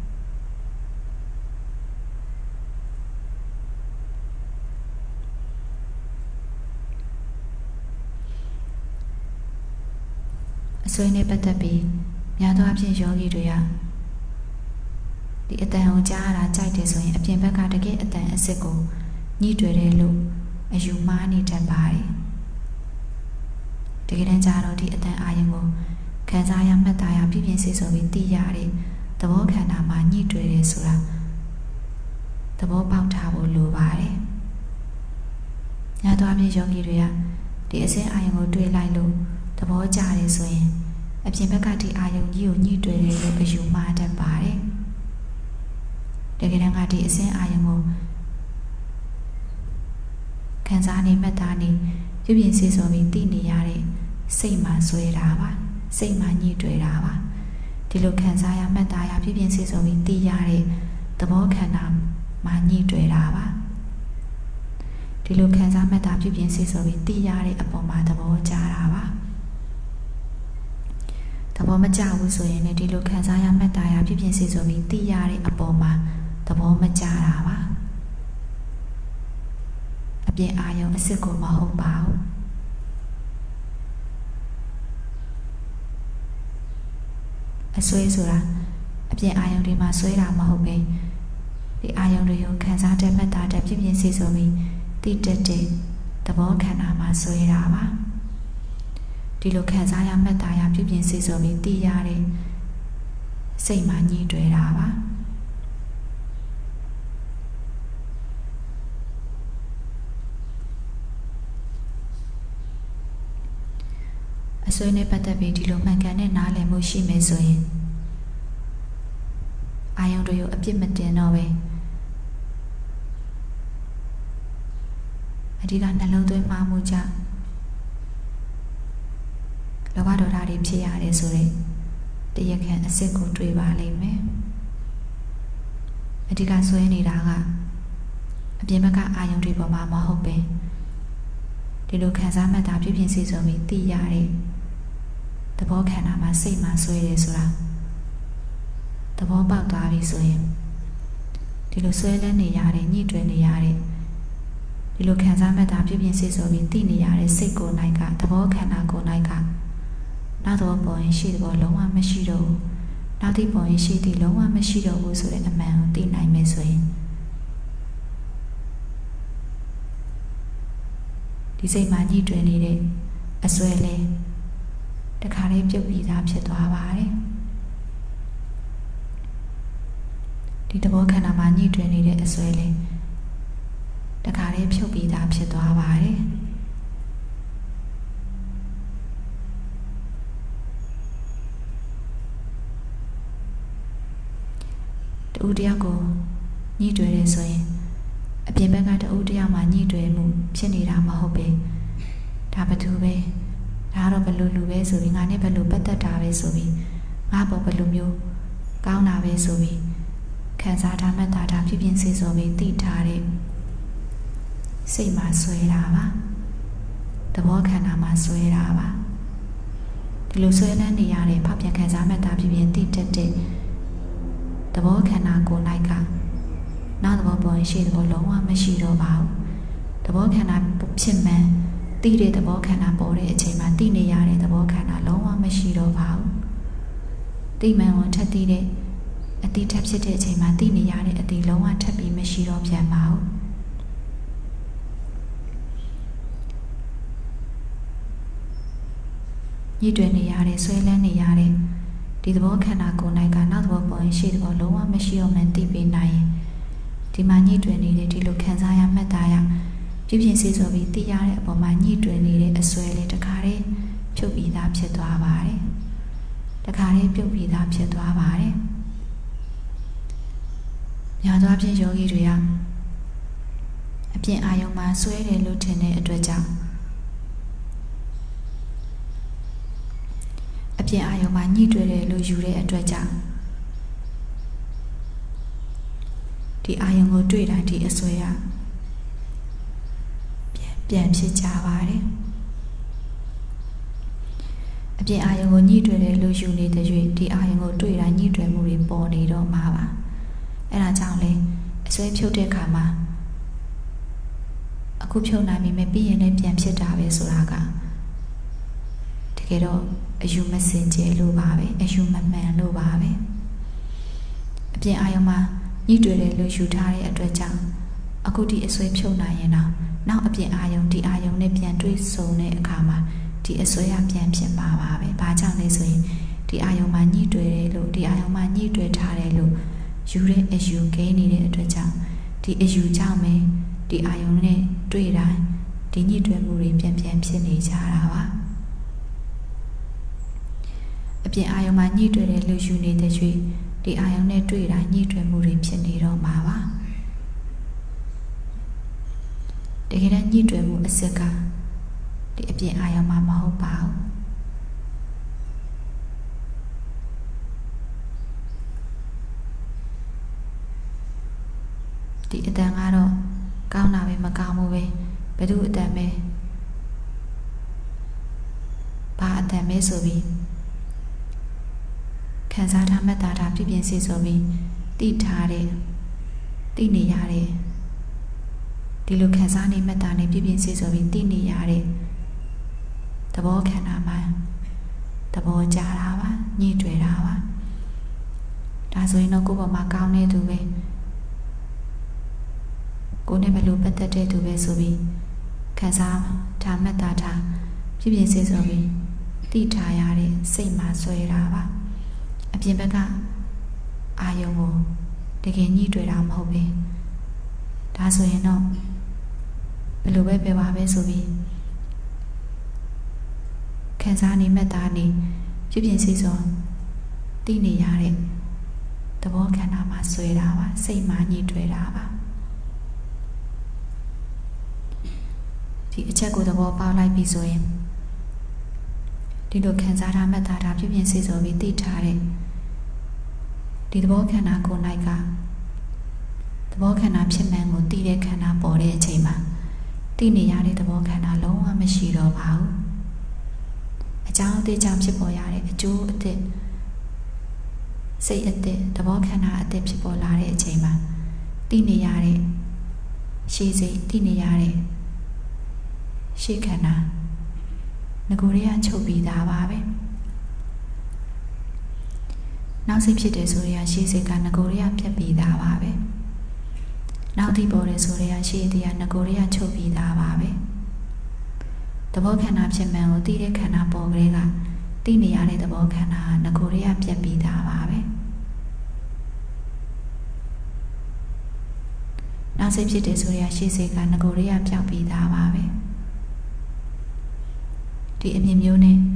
A: အဆွေနဲ့ပတ်သက်ပြီးများသောအားဖြင့်ယောဂီတွေကဒီအတန်ကိုကြားရတာကြိုက်တယ်ဆိုရင်အပြင်ဘက်ကတကယ်အတန်အစစ်ကိုညှိတွယ်တယ်လို့အယူမှားနေတတ်ပါတယ်တကယ်တမ်းကျတော့ဒီအတန်အာရုံကိုခံစားရမှတ်သားရပြည့်ပြည့်စုံစုံပြီးသိရတဲ့သဘောခန္ဓာမှာညှိတွယ်တယ်ဆိုတာသဘောပေါက်ထားဖို့လိုပါတယ်။ညသောအပြင်ယောဂီတွေကဒီအစင်းအာရုံကိုတွေ့လိုက်လို့သဘောကျတယ်ဆိုရင်အပြင်ဘက်ကဒီအာရုံကြီးကိုညှိတွယ်တယ်လို့အယူမှားတတ်ပါတယ်။တကယ်တမ်းကဒီအစင်းအာရုံကိုခံစားနေမှတ်သားနေပြည့်ပြည့်စုံစုံပြီးသိနေရတဲ့စိတ်မှဆွဲတာပါစိတ်မှညှိတွယ်တာပါဒီလိုခံစားရမှတ်သားရပြည့်ပြည့်စုံစုံပြီးသိရတဲ့သဘောခန္ဓာမှညှိတွယ်တာပါဒီလိုခံစားမှတ်သားပြည့်ပြည့်စုံစုံပြီးသိရတဲ့အပေါ်မှာသဘောကျတာပါသဘောမကျဘူးဆိုရင်လည်းဒီလိုခံစားရမှတ်သားရပြည့်ပြည့်စုံစုံပြီးသိရတဲ့အပေါ်မှာသဘောမကျတာပါအပြင်အာယုံအစစ်ကိုမဟုတ်ပါဘူးအဆွဲဆိုတာအပြင်အာယုံတွေမှာဆွဲတာမဟုတ်ပဲဒီအာယုံတွေကိုခံစားတဲ့မှတ်သားတဲ့ပြည့်ပြည့်စုံစုံပြီးသိတတ်တဲ့သဘောခန္ဓာမှာဆွဲတာပါဒီလိုခံစားရမှတ်သားရပြည့်ပြည့်စုံစုံပြီးသိရတဲ့စိတ်မှညှိတွယ်တာပါအဆွေးနဲ့ပတ်သက်ပြီးဒီလိုမှန်ကန်တဲ့နားလည်မှုရှိမယ်ဆိုရင်အာယုံတွေကိုအပြစ်မတင်တော့ပဲအဓိကနှလုံးသွင်းမှားမှုကြောင့်လောဘဒေါသတွေဖြစ်ရတယ်ဆိုတဲ့တရားခံအစစ်ကိုတွေ့ပါလိမ့်မယ်အဓိကဆွဲနေတာကအပြင်ဘက်ကအာယုံတွေပေါ်မှာမဟုတ်ပဲဒီလိုခံစားမှတ်တာပြည့်ပြည့်စုံစုံပြီးသိရတဲ့သဘောခန္ဓာမှာစိတ်မှာဆွဲတယ်ဆိုတာသဘောပေါက်သွားပြီဆိုရင်ဒီလိုဆွဲလန်းနေရတဲ့ညှိတွယ်နေရတဲ့ဒီလိုခံစားမှတ်တာပြည့်ပြည့်စုံစုံပြီးသိနေရတဲ့စိတ်ကိုယ်၌ကသဘောခန္ဓာကိုယ်၌ကနောက်တော့ပေါ်ရင်ရှိတဲ့ဘောလုံးဝမရှိတော့ဘူးနောက်သည့်ပေါ်ရင်ရှိသည့်လုံးဝမရှိတော့ဘူးဆိုတဲ့အမှန်ကိုသိနိုင်မယ်ဆိုရင်ဒီစိတ်မှာညှိတွယ်နေတဲ့အစွဲလဲတခါလေးပြုတ်ပြီးသားဖြစ်သွားပါတယ်ဒီသဘောခန္ဓာမှာညှိတွယ်နေတဲ့အစွဲလဲတခါလေးဖြုတ်ပြီးသားဖြစ်သွားပါတယ်တူတယောက်ကိုညှိတွယ်တယ်ဆိုရင်အပြင်ဘက်ကတူတယောက်မှာညှိတွယ်မှုဖြစ်နေတာမဟုတ်ပဲဒါဘသူပဲဒါတော့ဘလူလူပဲဆိုပြီးငါနဲ့ဘလူပတ်သက်တာပဲဆိုပြီးငါပုံဘလူမျိုးကောင်းတာပဲဆိုပြီးခံစားထားမှတ်သားထားဖြစ်ဖြစ်စေဆိုပြီးသိထားတဲ့စိတ်မှာဆွဲတာပါသဘောခန္ဓာမှာဆွဲတာပါဒီလိုဆွဲလန်းနေရတဲ့ဖောက်ပြန်ခံစားမှတ်သားဖြစ်ဖြစ်သိတတ်တဲ့သဘောခန္ဓာကိုယ်၌ကနောက်သဘောပေါ်ရှိသဘောလုံးဝမရှိတော့ပါဘူးသဘောခန္ဓာဖြစ်မှန်သိတဲ့သဘောခန္ဓာပေါ်တဲ့အချိန်မှာသိနေရတဲ့သဘောခန္ဓာလုံးဝမရှိတော့ပါဘူးသိမှန်ဝင်ထက်သိတဲ့အတိထက်ဖြစ်တဲ့အချိန်မှာသိနေရတဲ့အတိလုံးဝထပ်ပြီးမရှိတော့ပြန်ပါဘူးညှိတွယ်နေရတဲ့ဆွဲလန်းနေရတဲ့ဒီသဘောခန္ဓာကိုယ်၌ကနောက်သဘောပေါ်ရှိသဘောလုံးဝမရှိတော့မှသိပေးနိုင်ရင်ဒီမှာညှိတွယ်နေတဲ့ဒီလိုခံစားရမှတ်သားရပြည့်ပြည့်စေစောပြီးသိရတဲ့အပေါ်မှာညှိတွယ်နေတဲ့အစွဲလေးတခါတည်းဖြုတ်ပြီးသားဖြစ်သွားပါတယ်တခါတည်းပြုတ်ပြီးသားဖြစ်သွားပါတယ်များသောအားဖြင့်ယောဂီတွေကအပြင်အာယုံမှာဆွဲတယ်လို့ထင်တဲ့အတွက်ကြောင့်အပြင်အာယုံမှာညှိတွယ်တယ်လို့ယူတဲ့အတွက်ကြောင့်ဒီအာယုံကိုတွေ့တိုင်းဒီအစွဲရပြန်ဖြစ်ကြပါတယ်အပြင်အာယုံကိုညှိတွယ်တယ်လို့ယူနေတဲ့၍ဒီအာယုံကိုတွေ့တိုင်းညှိတွယ်မှုတွေပေါ်နေတော့မှာပါအဲ့ဒါကြောင့်လေအစွဲဖြုတ်တဲ့အခါမှာအခုဖြုတ်နိုင်ပြီမဲ့ပြီးရင်လည်းပြန်ဖြစ်တာပဲဆိုတာကတကယ်တော့အယူမစင်ကြဲလို့ပါပဲအယူမမှန်လို့ပါပဲအပြင်အာယုံမှာညှိတွယ်တယ်လို့ယူထားတဲ့အတွက်ကြောင့်အခုဒီအစွဲဖြုတ်နိုင်ရင်တော့နောက်အပြင်အာယုံဒီအာယုံနဲ့ပြန်တွေ့ဆုံတဲ့အခါမှာဒီအစွဲရပြန်ဖြစ်မှာပါပဲဘာကြောင့်လဲဆိုရင်ဒီအာယုံမှာညှိတွယ်တယ်လို့ဒီအာယုံမှာညှိတွယ်ထားတယ်လို့ယူတဲ့အယူကိန်းနေတဲ့အတွက်ကြောင့်ဒီအယူကြောင့်ပဲဒီအာယုံနဲ့တွေ့တိုင်းဒီညှိတွယ်မှုတွေပြန်ဖြစ်နေကြတာပါအပြင်အာယုံမှာညှိတွယ်တယ်လို့ယူနေတဲ့ကျွေးဒီအာယုံနဲ့တွေ့တိုင်းညှိတွယ်မှုတွေဖြစ်နေတော့မှာပါတကယ်တမ်းညှိတွယ်မှုအစစ်ကဒီအပြင်အာယုံမှာမဟုတ်ပါဘူးဒီအတန်ကတော့ကောင်းတာပဲမကောင်းဘူးပဲဘယ်သူအတန်ပဲဘာအတန်ပဲဆိုပြီးခံစားထားမှတ်သားထားပြည့်ပြည့်စေဆိုပြီးသိထားတယ်သိနေရတယ်ဒီလိုခံစားနေမှတ်သားနေပြည့်ပြည့်စေဆိုပြီးသိနေရတယ်သဘောခန္ဓာမှာသဘောကြတာပါညှိတွယ်တာပါဒါဆိုရင်တော့ကိုယ့်ဘောမှာကောင်းနေသူပဲကိုယ်နဲ့ဘယ်လိုပတ်သက်တဲ့သူပဲဆိုပြီးခံစားထားမှတ်သားထားပြည့်ပြည့်စေဆိုပြီးသိထားရတဲ့စိတ်မှာဆွဲတာပါအပြင်ဘက်ကအာယုံကိုတကယ်ညှိတွေ့တာမဟုတ်ပဲဒါဆိုရင်တော့ဘယ်လိုပဲပဲပါပဲဆိုပြီးခံစားနေမှတ်သားနေပြည့်ပြည့်စေစောသိနေရတဲ့သဘောခန္ဓာမှာဆွဲတာပါစိတ်မှာညှိတွေ့တာပါဒီအချက်ကိုသဘောပေါက်လိုက်ပြီဆိုရင်ဒီလိုခံစားထားမှတ်သားထားပြည့်ပြည့်စေစောပြီးသိထားတဲ့ဒီသဘောခန္ဓာကိုယ်၌ကသဘောခန္ဓာဖြစ်မှန်ကိုသိတဲ့ခန္ဓာပေါ်တဲ့အချိန်မှာသိနေရတဲ့သဘောခန္ဓာလုံးဝမရှိတော့ပါဘူးအကြောင်းအသေးကြောင့်ဖြစ်ပေါ်ရတဲ့အကျိုးအသစ်စိတ်အသစ်သဘောခန္ဓာအသစ်ဖြစ်ပေါ်လာတဲ့အချိန်မှာသိနေရတဲ့ရှေ့စိတ်သိနေရတဲ့ရှေ့ခန္ဓာငကိုရေကချုပ်ပြီးသားပါပဲနောက်စိတ်ဖြစ်တယ်ဆိုရရှေ့စိတ်ကငကိုရေကပြတ်ပြီးသားပါပဲနောက်တိပေါ်တယ်ဆိုရရှေ့တရားငကိုရေကချုပ်ပြီးသားပါပဲဘောခန္ဓာဖြစ်မှန်ကိုသိတဲ့ခန္ဓာပေါ်ကလေးကသိနေရတဲ့သဘောခန္ဓာငကိုရေကပြတ်ပြီးသားပါပဲနောက်စိတ်ဖြစ်တယ်ဆိုရရှေ့စိတ်ကငကိုရေကပျောက်ပြီးသားပါပဲဒီအမြင်မျိုးနဲ့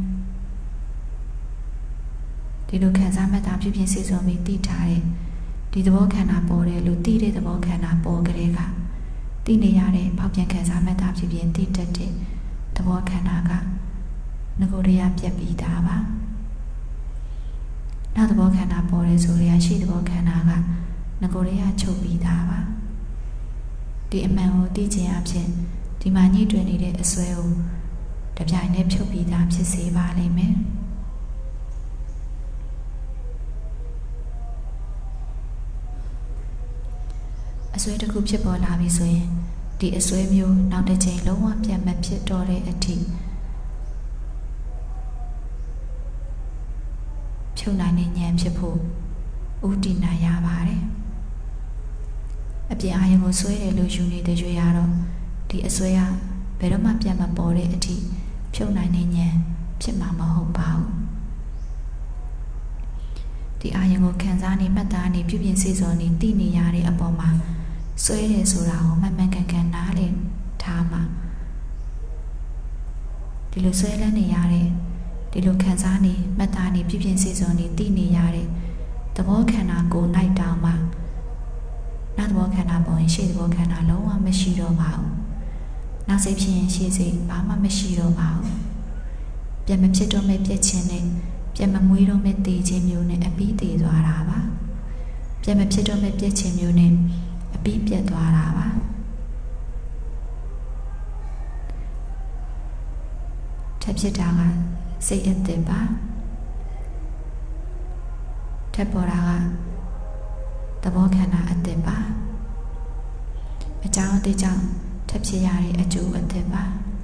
A: ဒီလိုခံစားမှတ်တာဖြစ်ဖြစ်စိတ်ဆုံးပြီးသိထားတဲ့ဒီသဘောခန္ဓာပေါ်တယ်လို့သိတဲ့သဘောခန္ဓာပေါ်ကလေးကသိနေရတဲ့ဖောက်ပြန်ခံစားမှတ်တာဖြစ်ဖြစ်သိတတ်တဲ့သဘောခန္ဓာကငကိုရေကပြတ်ပြီးသားပါနောက်သဘောခန္ဓာပေါ်တယ်ဆိုရရှိသဘောခန္ဓာကငကိုရေကချုပ်ပြီးသားပါဒီအမှန်ကိုသိခြင်းအဖြစ်ဒီမှာညှိတွင်နေတဲ့အစွဲကိုတပြိုင်တည်းဖြုတ်ပြီးသားဖြစ်စေပါလိမ့်မယ်အစွဲတစ်ခုဖြစ်ပေါ်လာပြီဆိုရင်ဒီအစွဲမျိုးနောက်တစ်ချိန်လုံးဝပြန်မဖြစ်တော့တဲ့အထိဖြုတ်နိုင်တဲ့ဉာဏ်ဖြစ်ဖို့ဥတည်နိုင်ရပါတယ်အပြင်အာရုံကိုဆွဲတယ်လို့ယူနေတဲ့ရွေရတော့ဒီအစွဲကဘယ်တော့မှပြန်မပေါ်တဲ့အထိဖြုတ်နိုင်တဲ့ဉာဏ်ဖြစ်မှာမဟုတ်ပါဘူးဒီအာရုံကိုခံစားနေမှတ်သားနေပြုပြင်စေစောနေသိနေရတဲ့အပေါ်မှာဆွဲတယ်ဆိုတာကိုမှန်မှန်ကန်ကန်နားလည်ထားမှာဒီလိုဆွဲလန်းနေရတဲ့ဒီလိုခံစားနေမှတ်သားနေပြုပြင်စေစောနေသိနေရတဲ့သဘောခန္ဓာကိုနိုင်တောင်မှာနောက်သဘောခန္ဓာပေါ်ရင်ရှေ့သဘောခန္ဓာလုံးဝမရှိတော့ပါဘူးနောက်စိတ်ဖြစ်ရင်ရှေ့စိတ်ဘာမှမရှိတော့ပါဘူးပြန်မဖြစ်တော့မဲ့ပြည့်ခြင်းနဲ့ပြန်မမွေးတော့မဲ့တည်ခြင်းမျိုးနဲ့အပြီးတည်သွားတာပါပြန်မဖြစ်တော့မဲ့ပြည့်ခြင်းမျိုးနဲ့အပြီးပြတ်သွားတာပါထပ်ဖြစ်တာကစိတ်အသစ်ပါထပ်ပေါ်တာကသဘောခန္ဓာအသစ်ပါအကြောင်းအသေးကြောင့်ထပ်ဖြစ်ရတဲ့အကျိုးအသစ်ပါ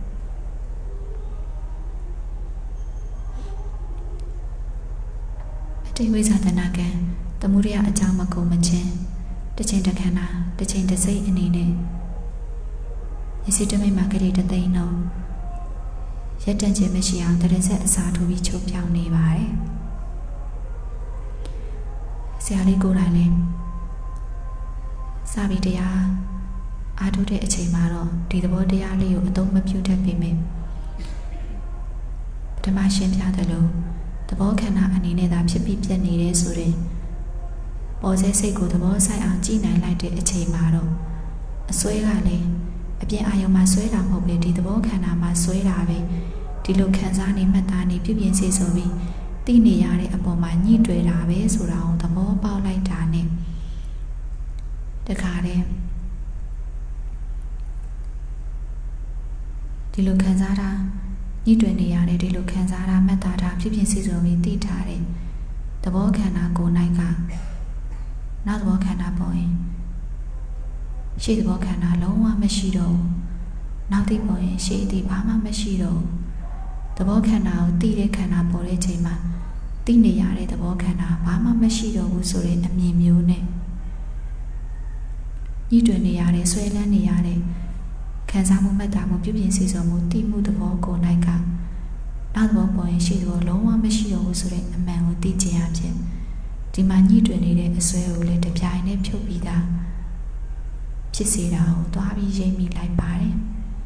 A: အတိတ်ဝိဇာတနာကံသမုဒယအကြောင်းမကုန်မချင်းတစ်ချိန်တစ်ခဏတစ်ချိန်တစ်စိတ်အနေနဲ့ရစီတမိတ်မှာကလေးတသိန်းလုံးရက်တန့်ခြင်းမရှိအောင်တရဆက်အစာထိုးပြီးချုပ်ပြောင်းနေပါတယ်ဆရာလေးကိုယ်တိုင်လည်းစာပြီးတရားအားထုတ်တဲ့အချိန်မှာတော့ဒီသဘောတရားလေးကိုအသုံးမပြုတတ်ပေမဲ့ပထမရှင်းပြတယ်လို့သဘောခန္ဓာအနေနဲ့သာဖြစ်ပြီးပြတ်နေတယ်ဆိုရင်ပေါ်စေစိတ်ကိုသဘောဆိုင်အောင်ကြည်နိုင်လိုက်တဲ့အချိန်မှာတော့အစွဲကလည်းအပြင်အာယုံမှာစွဲတာမဟုတ်ဘူးဒီသဘောခန္ဓာမှာစွဲတာပဲဒီလိုခံစားနေမှတ်သားနေပြုပြင်စေဆိုပြီးသိနေရတဲ့အပေါ်မှာညှိတွေ့တာပဲဆိုတာကိုသဘောပေါက်လိုက်တာနဲ့တခါတည်းဒီလိုခံစားတာညှိတွေ့နေရတယ်ဒီလိုခံစားတာမှတ်သားတာပြုပြင်စေဆိုပြီးသိထားတဲ့သဘောခန္ဓာကိုယ်၌ကနောက်သဘောခန္ဓာပေါ်ရင်ရှေ့သဘောခန္ဓာလုံးဝမရှိတော့ဘူးနောက်သိပေါ်ရင်ရှေ့သိဘာမှမရှိတော့ဘူးသဘောခန္ဓာကိုသိတဲ့ခန္ဓာပေါ်တဲ့ချိန်မှာသိနေရတဲ့သဘောခန္ဓာဘာမှမရှိတော့ဘူးဆိုတဲ့အမြင်မျိုးနဲ့ညှိတွင်နေရတဲ့ဆွဲလန်းနေရတဲ့ခံစားမှုမှတ်သားမှုပြုပြင်စေစောမှုသိမှုသဘောကိုယ်၌ကနောက်သဘောပေါ်ရင်ရှေ့သဘောလုံးဝမရှိတော့ဘူးဆိုတဲ့အမှန်ကိုသိခြင်းအဖြစ်ဒီမှာညှိတွင်နေတဲ့အစွဲကိုလည်းတပြိုင်တည်းဖြုတ်ပြီးသားဖြစ်စေတာကိုသွားပြီးရိပ်မိလိုက်ပါတယ်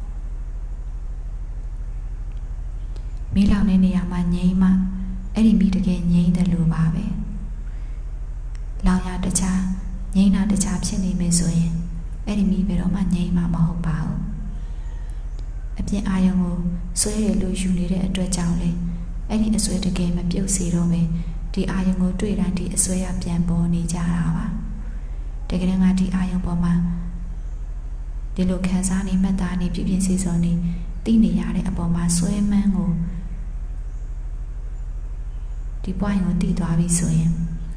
A: မိလောင်တဲ့နေရာမှာငြိမ်းမှအဲ့ဒီမိတကယ်ငြိမ်းတယ်လို့ပါပဲလောင်ရတခြားငြိမ်းတာတခြားဖြစ်နေမယ်ဆိုရင်အဲ့ဒီမိဘယ်တော့မှငြိမ်းမှာမဟုတ်ပါဘူးအပြင်အာယုံကိုဆွဲရလို့ယူနေတဲ့အတွက်ကြောင့်လေအဲ့ဒီအစွဲတကယ်မပြုတ်စေတော့ပဲဒီအာယုံကိုတွေ့တိုင်းဒီအစွဲရပြန်ပေါ်နေကြတာပါတကယ်ကဒီအာယုံပေါ်မှာဒီလိုခံစားနေမှတ်သားနေပြုပြင်စေစောနေသိနေရတဲ့အပေါ်မှာဆွဲမှန်းကိုဒီပွိုင်းကိုတည်သွားပြီဆိုရင်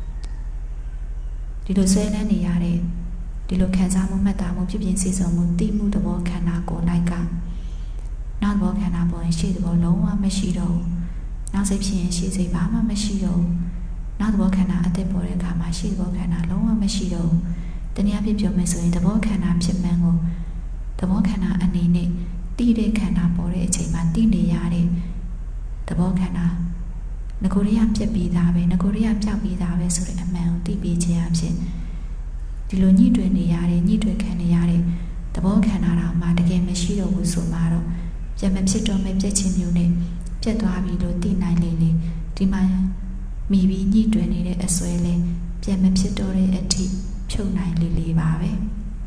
A: ဒီလိုဆွဲလန်းနေရတဲ့ဒီလိုခံစားမှုမှတ်သားမှုပြုပြင်စေစောမှုသိမှုသဘောခန္ဓာကိုယ်၌ကနောက်သဘောခန္ဓာပေါ်ရင်ရှေ့သဘောလုံးဝမရှိတော့ဘူးနောက်စိတ်ဖြစ်ရင်ရှေ့စိတ်ဘာမှမရှိတော့ဘူးနောက်သဘောခန္ဓာအသက်ပေါ်တဲ့အခါမှာရှေ့သဘောခန္ဓာလုံးဝမရှိတော့ဘူးတနည်းအားဖြင့်ပြောမယ်ဆိုရင်သဘောခန္ဓာဖြစ်မှန်းကိုသဘောခန္ဓာအနေနဲ့တိတဲ့ခန္ဓာပေါ်တဲ့အချိန်မှာတိနေရတဲ့သဘောခန္ဓာငကိုရိယပြက်ပြီးသားပဲငကိုရိယပြောက်ပြီးသားပဲဆိုတဲ့အမှန်ကိုသိပြီးခြင်းအဖြစ်ဒီလိုညှိတွင်နေရတဲ့ညှိတွင်ခံနေရတဲ့သဘောခန္ဓာတော်မှာတကယ်မရှိတော့ဘူးဆိုမှတော့ပြန်မဖြစ်တော့မဲ့ပြက်ချင်းမျိုးနဲ့ပြက်သွားပြီလို့သိနိုင်လေလေဒီမှာမိပြီးညှိတွင်နေတဲ့အစွဲလဲပြန်မဖြစ်တော့တဲ့အထိဖြုတ်နိုင်လေလေပါပဲ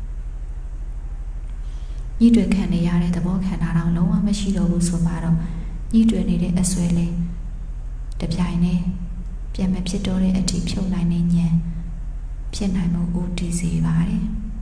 A: ညှိတွင်ခံနေရတဲ့သဘောခန္ဓာတော်လုံးဝမရှိတော့ဘူးဆိုမှတော့ညှိတွင်နေတဲ့အစွဲလဲတပြိုင်နဲ့ပြန်မဖြစ်တော့တဲ့အထိဖြုတ်နိုင်နေဉာဏ်ဖြစ်နိုင်မှုဦးတည်စေပါတယ်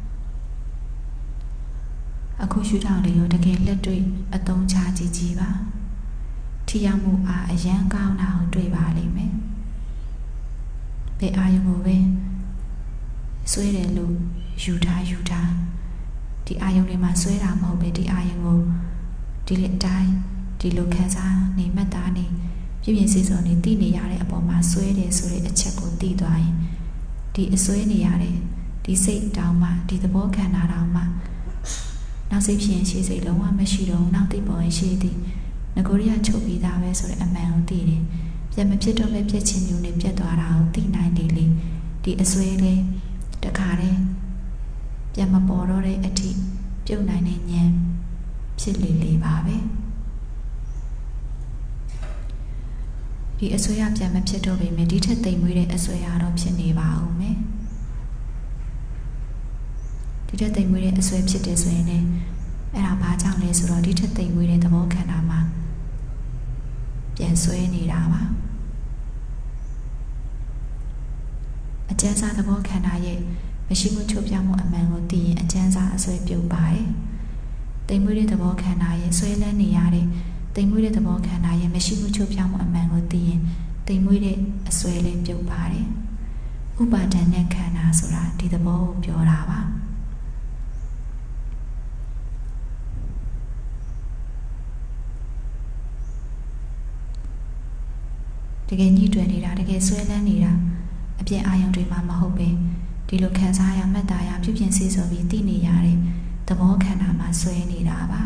A: အခုရှုထောင့်လေးကိုတကယ်လက်တွေ့အသုံးချကြည့်ကြည့်ပါထိရောက်မှုအားအရန်ကောင်းတာကိုတွေ့ပါလိမ့်မယ်ဘယ်အာယုံကိုပဲဆွဲတယ်လို့ယူထားဒီအာယုံတွေမှာဆွဲတာမဟုတ်ပဲဒီအာယုံကိုဒီလိုအတိုင်းဒီလိုခံစားနေမှတ်သားနေပြည့်ပြည့်စုံစုံနေသိနေရတဲ့အပေါ်မှာဆွဲတယ်ဆိုတဲ့အချက်ကိုသိသွားရင်ဒီအဆွဲနေရတဲ့ဒီစိတ်တောင်မှဒီသဘောခန္ဓာတောင်မှနောက်စိတ်ဖြစ်ရင်ရှေ့စိတ်လုံးဝမရှိတော့နောက်သိပေါ်ရင်ရှေ့သည်ငကိုရိယချုပ်ပြီးသားပဲဆိုတဲ့အမှန်ကိုသိတယ်ပြန်မဖြစ်တော့ပဲဖြစ်ချင်းမျိုးနဲ့ပြတ်သွားတာကိုသိနိုင်တယ်လေဒီအဆွဲလေးတခါတည်းပြန်မပေါ်တော့တဲ့အထိပြုတ်နိုင်တဲ့ဉာဏ်ဖြစ်လေပါပဲဒီအဆွဲရပြန်မဖြစ်တော့ပေမဲ့ဒီထက်သိမ်မွေးတဲ့အဆွဲရတော့ဖြစ်နေပါဦးမယ်ဒီထက်သိမ်မွေးတဲ့အဆွဲဖြစ်တယ်ဆိုရင်လည်းအဲ့ဒါဘာကြောင့်လဲဆိုတော့ဒီထက်သိမ်မွေးတဲ့သဘောခန္ဓာမှာပြန်ဆွဲနေတာပါအကျဉ်းစားသဘောခန္ဓာရဲ့မရှိမှုချုပ်ပြောင်းမှုအမှန်ကိုသိရင်အကျဉ်းစားအဆွဲပြုတ်ပါတယ်သိမ်မွေးတဲ့သဘောခန္ဓာရဲ့ဆွဲလန်းနေရတဲ့သိမ်မွေးတဲ့သဘောခန္ဓာရဲ့မရှိမှုချုပ်ပြောင်းမှုအမှန်ကိုသိရင်သိမ်မွေးတဲ့အဆွဲလေးပြုတ်ပါတယ်ဥပါဒဏ်နဲ့ခန္ဓာဆိုတာဒီသဘောကိုပြောတာပါတကယ်ညှိတွယ်နေတာတကယ်ဆွဲလန်းနေတာအပြင်အာယုံတွေမှာမဟုတ်ပဲဒီလိုခံစားရမှတ်သားရပြုပြင်စေဆိုပြီးသိနေရတဲ့သဘောခန္ဓာမှာဆွဲနေတာပါ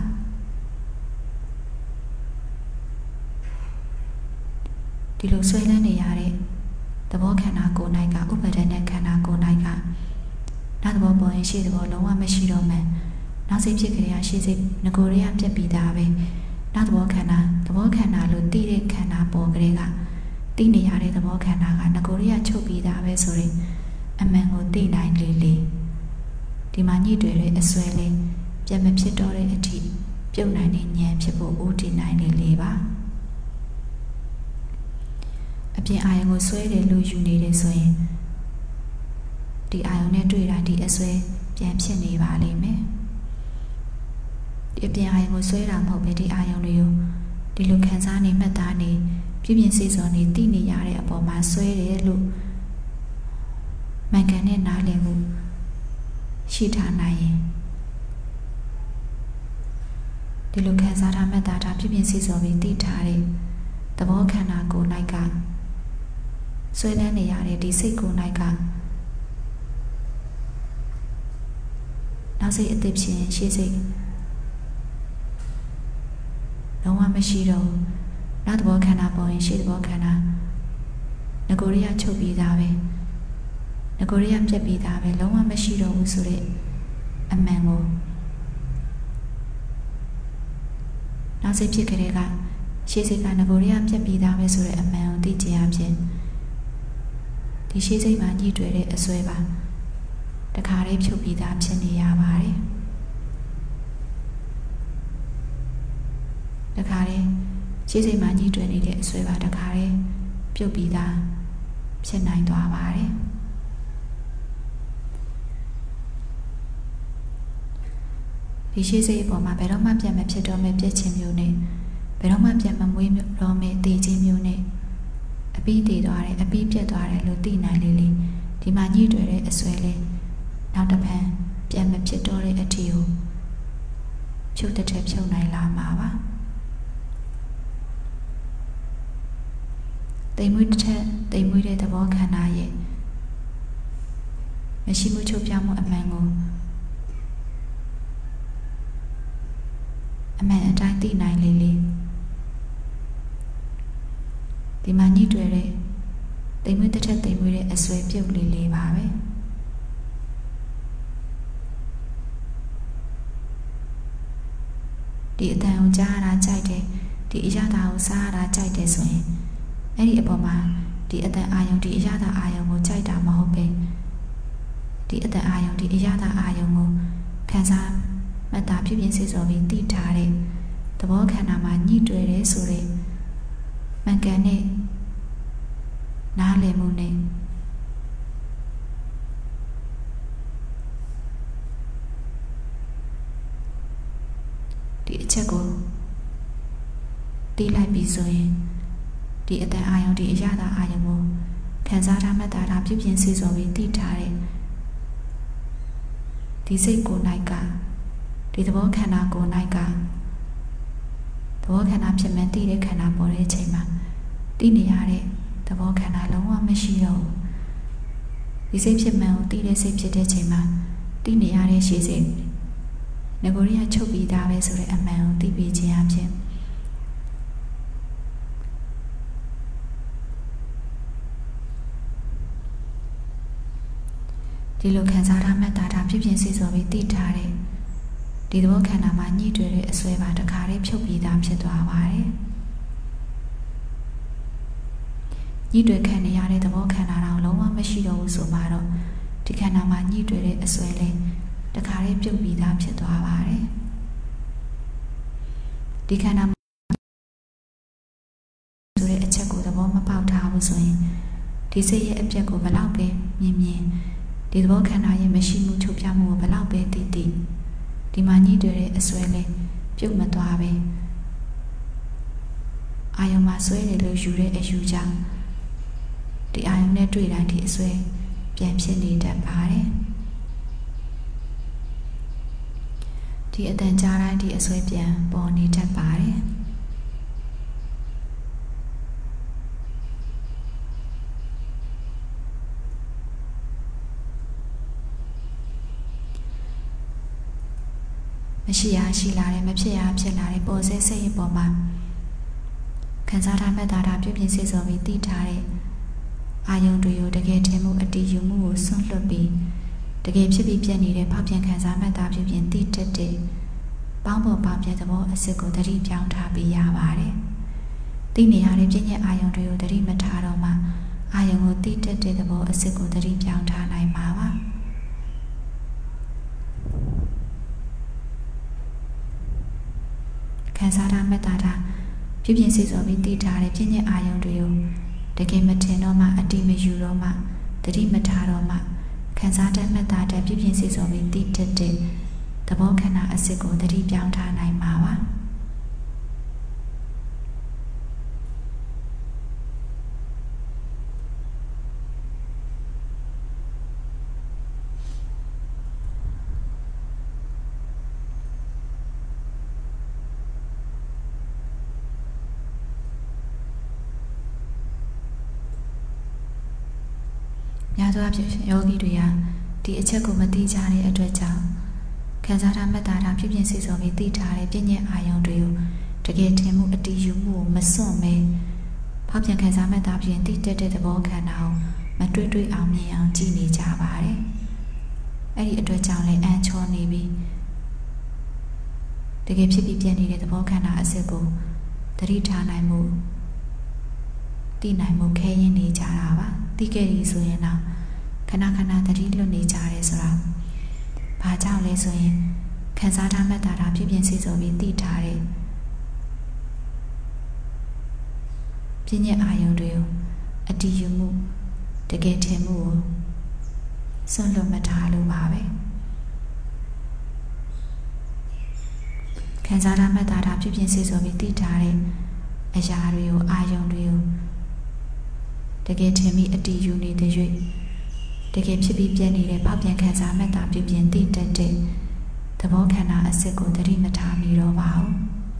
A: ဒီလိုဆွဲလန်းနေရတဲ့သဘောခန္ဓာကိုယ်၌ကဥပါဒณะခန္ဓာကိုယ်၌ကနောက်သဘောပေါ်ရင်ရှေ့သဘောလုံးဝမရှိတော့မှနောက်စိတ်ဖြစ်ကြရရှေ့စိတ်ငကိုရရပြက်ပြီးသားပဲနောက်သဘောခန္ဓာလို့သိတဲ့ခန္ဓာပေါ်ကလေးကသိနေရတဲ့သဘောခန္ဓာကငကိုရရချုပ်ပြီးသားပဲဆိုရင်အမှန်ကိုသိနိုင်လေဒီမှာညှိတွေ့တဲ့အစွဲလေးပြန်မဖြစ်တော့တဲ့အထိပြုတ်နိုင်တဲ့ဉာဏ်ဖြစ်ဖို့ဦးတည်နိုင်လေပါအပြင်အာယုံကိုဆွဲတယ်လို့ယူနေတယ်ဆိုရင်ဒီအာယုံနဲ့တွေ့တိုင်းဒီအဆွဲပြန်ဖြစ်နေပါလိမ့်မယ်ဒီအပြင်အာယုံကိုဆွဲတာမဟုတ်ပဲဒီအာယုံတွေကိုဒီလိုခံစားနေမှတ်သားနေပြည့်ပြည့်စုံစုံနေသိနေရတဲ့အပေါ်မှာဆွဲတယ်လို့မှန်ကန်တဲ့နားလည်မှုရှိထားနိုင်ရင်ဒီလိုခံစားထားမှတ်သားထားပြည့်ပြည့်စုံစုံပြီးသိထားတဲ့သဘောခန္ဓာကိုယ်၌ကဆွဲလန်းနေရတဲ့ဒီစိတ်ကိုယ်၌ကနောက်စိတ်အသစ်ဖြစ်ရင်ရှေ့စိတ်လုံးဝမရှိတော့ဘူးနောက်သဘောခန္ဓာပေါ်ရင်ရှေ့သဘောခန္ဓာငကိုရိယချုပ်ပြီးသားပဲငကိုရိယပြက်ပြီးသားပဲလုံးဝမရှိတော့ဘူးဆိုတဲ့အမှန်ကိုနောက်စိတ်ဖြစ်ကြတဲ့ကရှေ့စိတ်ကငကိုရိယပြက်ပြီးသားပဲဆိုတဲ့အမှန်ကိုသိချင်အဖြစ်ဒီရှေ့စိတ်မှာညှိတွေ့တဲ့အစွဲပါတခါလေးဖြုတ်ပြီးသားဖြစ်နေရပါတယ်တခါလေးရှေ့စိတ်မှာညှိတွေ့နေတဲ့အစွဲပါတခါလေးပြုတ်ပြီးသားဖြစ်နိုင်သွားပါတယ်ဒီရှေ့စိတ်အပေါ်မှာဘယ်တော့မှပြန်မဖြစ်တော့မဲ့ပြည့်ချင်းမျိုးနဲ့ဘယ်တော့မှပြန်မမွေးတော့မဲ့တည်ခြင်းမျိုးနဲ့အပြီးတည်သွားတယ်အပြီးပြတ်သွားတယ်လို့သိနိုင်လေဒီမှာညှိတွေ့တဲ့အစွဲလေးနောက်တစ်ဖန်ပြန်မဖြစ်တော့တဲ့အထီကိုဖြုတ်တဲ့ဖြုတ်နိုင်လာမှာပါတိမ်မွေးတဲ့သဘောခန္ဓာရဲ့မရှိမှုချုပ်ပြောင်းမှုအမှန်ကိုအမှန်အတိုင်းသိနိုင်လေလေဒီမှာညှိတွေ့တဲ့တိမ်မွေးတစ်ထက်တိမ်မွေးတဲ့အဆွဲပြုတ်လေလေပါပဲဒီအတန်ကိုကြားရတာကြိုက်တယ်ဒီအရာသာကိုစားရတာကြိုက်တယ်ဆိုရင်အဲ့ဒီအပေါ်မှာဒီအတန်အာယုံဒီအရာသာအာယုံကိုကြိုက်တာမဟုတ်ပဲဒီအတန်အာယုံဒီအရာသာအာယုံကိုခံစားမှတ်သားဖြစ်ဖြစ်စေစောပြီးသိထားတဲ့သဘောခန္ဓာမှာညှိတွေ့တယ်ဆိုတဲ့မှန်ကန်တဲ့နားလည်မှုနဲ့ဒီအချက်ကိုသိလိုက်ပြီဆိုရင်ဒီအတန်အာယုံဒီအရာသာအာယုံကိုခံစားထားမှတ်သားတာဖြစ်ဖြစ်စေစောပြီးသိထားတဲ့ဒီစိတ်ကိုယ်၌ကဒီသဘောခန္ဓာကိုယ်၌ကသဘောခန္ဓာဖြစ်မှန်သိတဲ့ခန္ဓာပေါ်တဲ့အချိန်မှာသိနေရတဲ့သဘောခန္ဓာလုံးဝမရှိတော့ဘူးဒီစိတ်ဖြစ်မှန်ကိုသိတဲ့စိတ်ဖြစ်တဲ့ချိန်မှာသိနေရတဲ့ရှေ့စိတ်ငကိုရီးယားချုပ်ပြီးသားပဲဆိုတဲ့အမှန်ကိုသိပြီးခြင်းအဖြစ်ဒီလိုခံစားထားမှတ်သားတာဖြစ်ဖြစ်စေစောပြီးသိထားတဲ့ဒီသဘောခန္ဓာမှာညှိတွေ့တဲ့အစွဲပါတခါလေးဖြုတ်ပြီးသားဖြစ်သွားပါတယ်ညှိတွေ့ခံနေရတဲ့သဘောခန္ဓာတော့လုံးဝမရှိတော့ဘူးဆိုမှတော့ဒီခန္ဓာမှာညှိတွေ့တဲ့အစွဲလေးတခါလေးပြုတ်ပြီးသားဖြစ်သွားပါတယ်ဒီခန္ဓာဆိုတဲ့အချက်ကိုသဘောမပေါက်ထားဘူးဆိုရင်ဒီစိတ်ရဲ့အပြက်ကိုဘယ်လောက်ပဲမြင်မြင်ဒီသဘောခန္ဓာရဲ့မရှိမှုချုပ်ပြမှုကိုဘယ်လောက်ပဲသိသိဒီမှာညှိတွေ့တဲ့အစွဲလေးပြုတ်မသွားပဲအာယုံမှာဆွဲတယ်လို့ယူတဲ့အယူကြောင့်ဒီအာယုံနဲ့တွေ့တိုင်းဒီအစွဲပြန်ဖြစ်နေတတ်ပါတယ်ဒီအတန်ကြားတိုင်းဒီအစွဲပြန်ပေါ်နေတတ်ပါတယ်မရှိရရှိလာတယ်မဖြစ်ရဖြစ်လာတယ်ပေါ်ဆဲစိတ်ရဲ့ပေါ်မှာခံစားထားမှတ်သားတာပြုပြင်စေစောပြီးသိထားတဲ့အာယုံတွေကိုတကယ်ထင်မှုအတည်ယူမှုကိုဆွန့်လွတ်ပြီးတကယ်ဖြစ်ပြီးပြည့်နေတဲ့ဖောက်ပြန်ခံစားမှတ်သားပြုပြင်သိတတ်တဲ့ပေါင်းပေါ်ပေါင်းပြသဘောအစစ်ကိုသတိပြောင်းထားပြီးရပါတယ်သိနေရတဲ့ပြည့်ညက်အာယုံတွေကိုသတိမထားတော့မှအာယုံကိုသိတတ်တဲ့သဘောအစစ်ကိုသတိပြောင်းထားနိုင်မှာပါခံစားထားမှတ်သားတာပြည့်စေစောပြီးသိထားတဲ့ပြည့်ညက်အာယုံတွေကိုတကယ်မထင်တော့မှအတိမယူတော့မှတတိမထားတော့မှခံစားတတ်မှတ်သားတတ်ပြည့်စေစောပြီးသိတတ်တဲ့သဘောခန္ဓာအစစ်ကိုတတိပြောင်းထားနိုင်မှာပါများသောအားဖြင့်ယောဂီတွေကဒီအချက်ကိုမသိကြတဲ့အတွက်ကြောင့်ခံစားထားမှတ်သားတာဖြစ်ဖြစ်စေစောပြီးသိထားတဲ့ပြည့်ညက်အာယုံတွေကိုတကယ်ထင်မှုအတည်ယူမှုကိုမစွန့်မဲဖောက်ပြန်ခံစားမှတ်သားဖြင့်သိတတ်တဲ့သဘောခန္ဓာကိုမတွေ့တွေ့အောင်မြင်အောင်ကြည့်နေကြပါတယ်။အဲ့ဒီအတွက်ကြောင့်လည်းအန်ချောနေပြီးတကယ်ဖြစ်ပြီးပြည့်နေတဲ့သဘောခန္ဓာအစစ်ကိုသတိထားနိုင်မှုသိနိုင်မှုခဲရင်နေကြတာပါသိခဲ့ပြီဆိုရင်တော့ခဏခဏသတိလွတ်နေကြတယ်ဆိုတာဘာကြောင့်လဲဆိုရင်ခံစားထားမှတ်သားတာဖြစ်ဖြစ်စေစောပြီးသိထားတဲ့ပြည့်ညက်အာယုံတွေကိုအတည်ယူမှုတကယ်ထင်မှုကိုစွန့်လွတ်မထားလို့ပါပဲခံစားထားမှတ်သားတာဖြစ်ဖြစ်စေစောပြီးသိထားတဲ့အရာတွေကိုအာယုံတွေကိုတကယ်ထင်ပြီးအတည်ယူနေတဲ့၍တကယ်ဖြစ်ပြီးပြည့်နေတဲ့ဖောက်ပြန်ခံစားမှတ်သားပြုပြင်သိတတ်တဲ့သဘောခန္ဓာအစစ်ကိုသတိမထားမိတော့ပါဘူး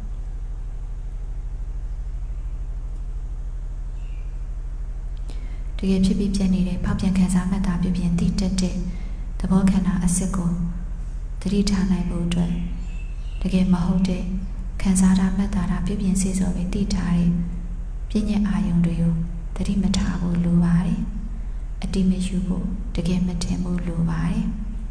A: တကယ်ဖြစ်ပြီးပြည့်နေတဲ့ဖောက်ပြန်ခံစားမှတ်သားပြုပြင်သိတတ်တဲ့သဘောခန္ဓာအစစ်ကိုသတိထားနိုင်ဖို့အတွက်တကယ်မဟုတ်တဲ့ခံစားတာမှတ်သားတာပြုပြင်စေစောပြီးသိထားတဲ့ပြည့်ညက်အာယုံတွေကိုသတိမထားဖို့လိုပါတယ်အတိမယူဖို့တကယ်မထင်ဖို့လိုပါတယ်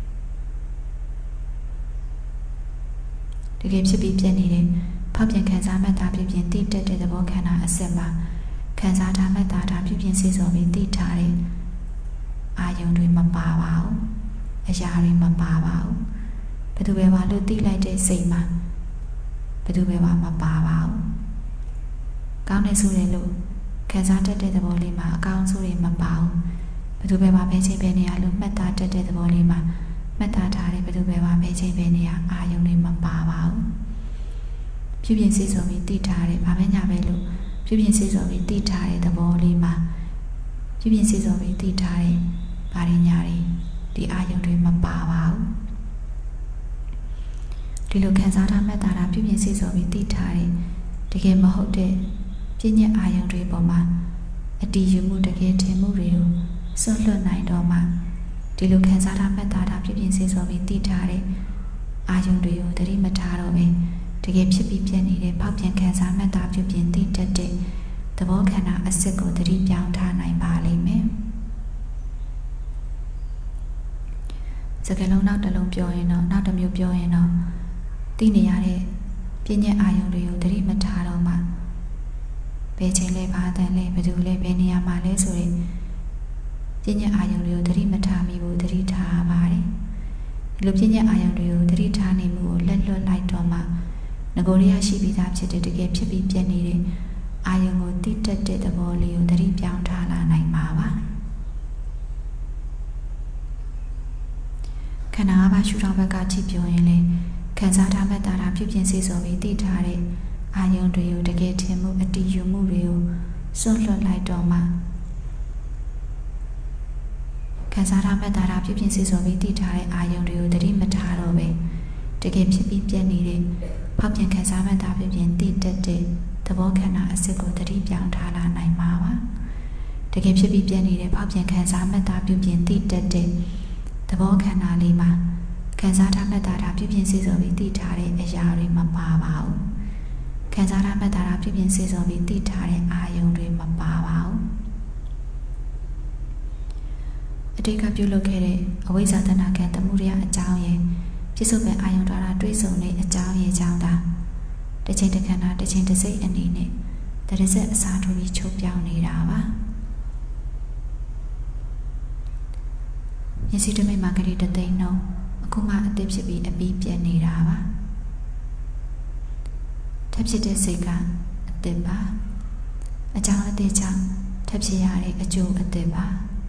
A: တကယ်ဖြစ်ပြီးပြည့်နေတဲ့ဖောက်ပြန်ခံစားမှတ်သားပြုပြင်သိတတ်တဲ့သဘောခန္ဓာအစစ်မှာခံစားတာမှတ်သားတာပြုပြင်စေစောပြီးသိထားတဲ့အာယုံတွေမပါပါဘူးအရာတွေမပါပါဘူးဘယ်သူပဲပါလို့သိလိုက်တဲ့စိတ်မှာဘယ်သူပဲပါမပါပါဘူးကောင်းတယ်ဆိုတယ်လို့ခံစားတတ်တဲ့သဘောလေးမှာအကောင်းဆိုတွေမပါဘူးဘယ်သူပဲပါပဲချိန်ပဲနေရလို့မှတ်သားတတ်တဲ့သဘောလေးမှာမှတ်သားထားတဲ့ဘယ်သူပဲပါပဲချိန်ပဲနေရအာယုံတွေမပါပါဘူးပြုပြင်စေစောပြီးသိထားတဲ့ဘာပဲညာပဲလို့ပြုပြင်စေစောပြီးသိထားတဲ့သဘောလေးမှာပြုပြင်စေစောပြီးသိထားတဲ့ဘာတွေညာတွေဒီအာယုံတွေမပါပါဘူးဒီလိုခံစားထားမှတ်သားတာပြုပြင်စေစောပြီးသိထားတဲ့တကယ်မဟုတ်တဲ့ပြည့်ညက်အာယုံတွေပေါ်မှာအတည်ယူမှုတကယ်ထင်မှုတွေကိုစွန့်လွတ်နိုင်တော့မှဒီလိုခံစားထားမှတ်သားတာပြုပြင်စေစောပြီးသိထားတဲ့အာယုံတွေကိုသတိမထားတော့ပဲတကယ်ဖြစ်ပြီးပြည့်နေတဲ့ဖောက်ပြန်ခံစားမှတ်သားပြုပြင်သိတတ်တဲ့သဘောခန္ဓာအစစ်ကိုသတိပြောင်းထားနိုင်ပါလိမ့်မယ်စကားလုံးနောက်တစ်လုံးပြောရင်တော့နောက်တစ်မျိုးပြောရင်တော့သိနေရတဲ့ပြည့်ညက်အာယုံတွေကိုသတိမထားတော့မှဘယ်ချိန်လဲဘာတန်လဲဘယ်သူလဲဘယ်နေရာမှာလဲဆိုရင်ပြည့်ညက်အာယုံတွေကိုသတိမထားမိဘူးသတိထားပါတယ်ဒီလိုပြည့်ညက်အာယုံတွေကိုသတိထားနေမှုကိုလက်လွတ်လိုက်တော့မှငကိုရရရှိပြီးသားဖြစ်တဲ့တကယ်ဖြစ်ပြီးပြည့်နေတဲ့အာယုံကိုသိတတ်တဲ့သဘောလေးကိုသတိပြောင်းထားလာနိုင်မှာပါခန္ဓာ၅ပါးရှုထောင့်ဘက်ကကြည့်ပြောရင်လေခံစားထားမှတ်သားတာပြုပြင်စေစောပြီးသိထားတဲ့အာယုံတွေကိုတကယ်ထင်မှုအတည်ယူမှုတွေကိုစွန့်လွတ်လိုက်တော့မှခံစားထားမှတ်သားတာပြုပြင်စေစောပြီးသိထားတဲ့အာယုံတွေကိုသတိမထားတော့ပဲတကယ်ဖြစ်ပြီးပြည့်နေတဲ့ဖောက်ပြန်ခံစားမှတ်သားပြုပြင်သိတတ်တဲ့သဘောခန္ဓာအစစ်ကိုသတိပြောင်းထားလာနိုင်မှာပါတကယ်ဖြစ်ပြီးပြည့်နေတဲ့ဖောက်ပြန်ခံစားမှတ်သားပြုပြင်သိတတ်တဲ့သဘောခန္ဓာလေးမှာခံစားထားမှတ်သားတာပြုပြင်စေစောပြီးသိထားတဲ့အရာတွေမပါပါဘူးခံစားထားမှတ်သားတာပြုပြင်စေစောပြီးသိထားတဲ့အာယုံတွေမပါပါဘူးအတိတ်ကပြုလုပ်ခဲ့တဲ့အဝိဇ္ဇာတဏှာကံသမှုရအကြောင်းရဲ့ပြစ္ဆုတ်ပံအာယုံద్వారాတွေးဆုံတဲ့အကြောင်းရဲ့အကြောင်းသာတစ်ချိန်တစ်ခဏတစ်ချိန်တစ်စိတ်အနေနဲ့တရစက်အစားထိုးပြီးချုပ်ပြောင်းနေတာပါမျက်စိတမိတ်မှာကလေးတသိန်းနှုံးအခုမှအသစ်ဖြစ်ပြီးအပြီးပြတ်နေတာပါထပ်ဖြစ်တဲ့စိတ်ကအသစ်ပါအကြောင်းအသစ်ကြောင့်ထပ်ဖြစ်ရတဲ့အကျိုးအသစ်ပါ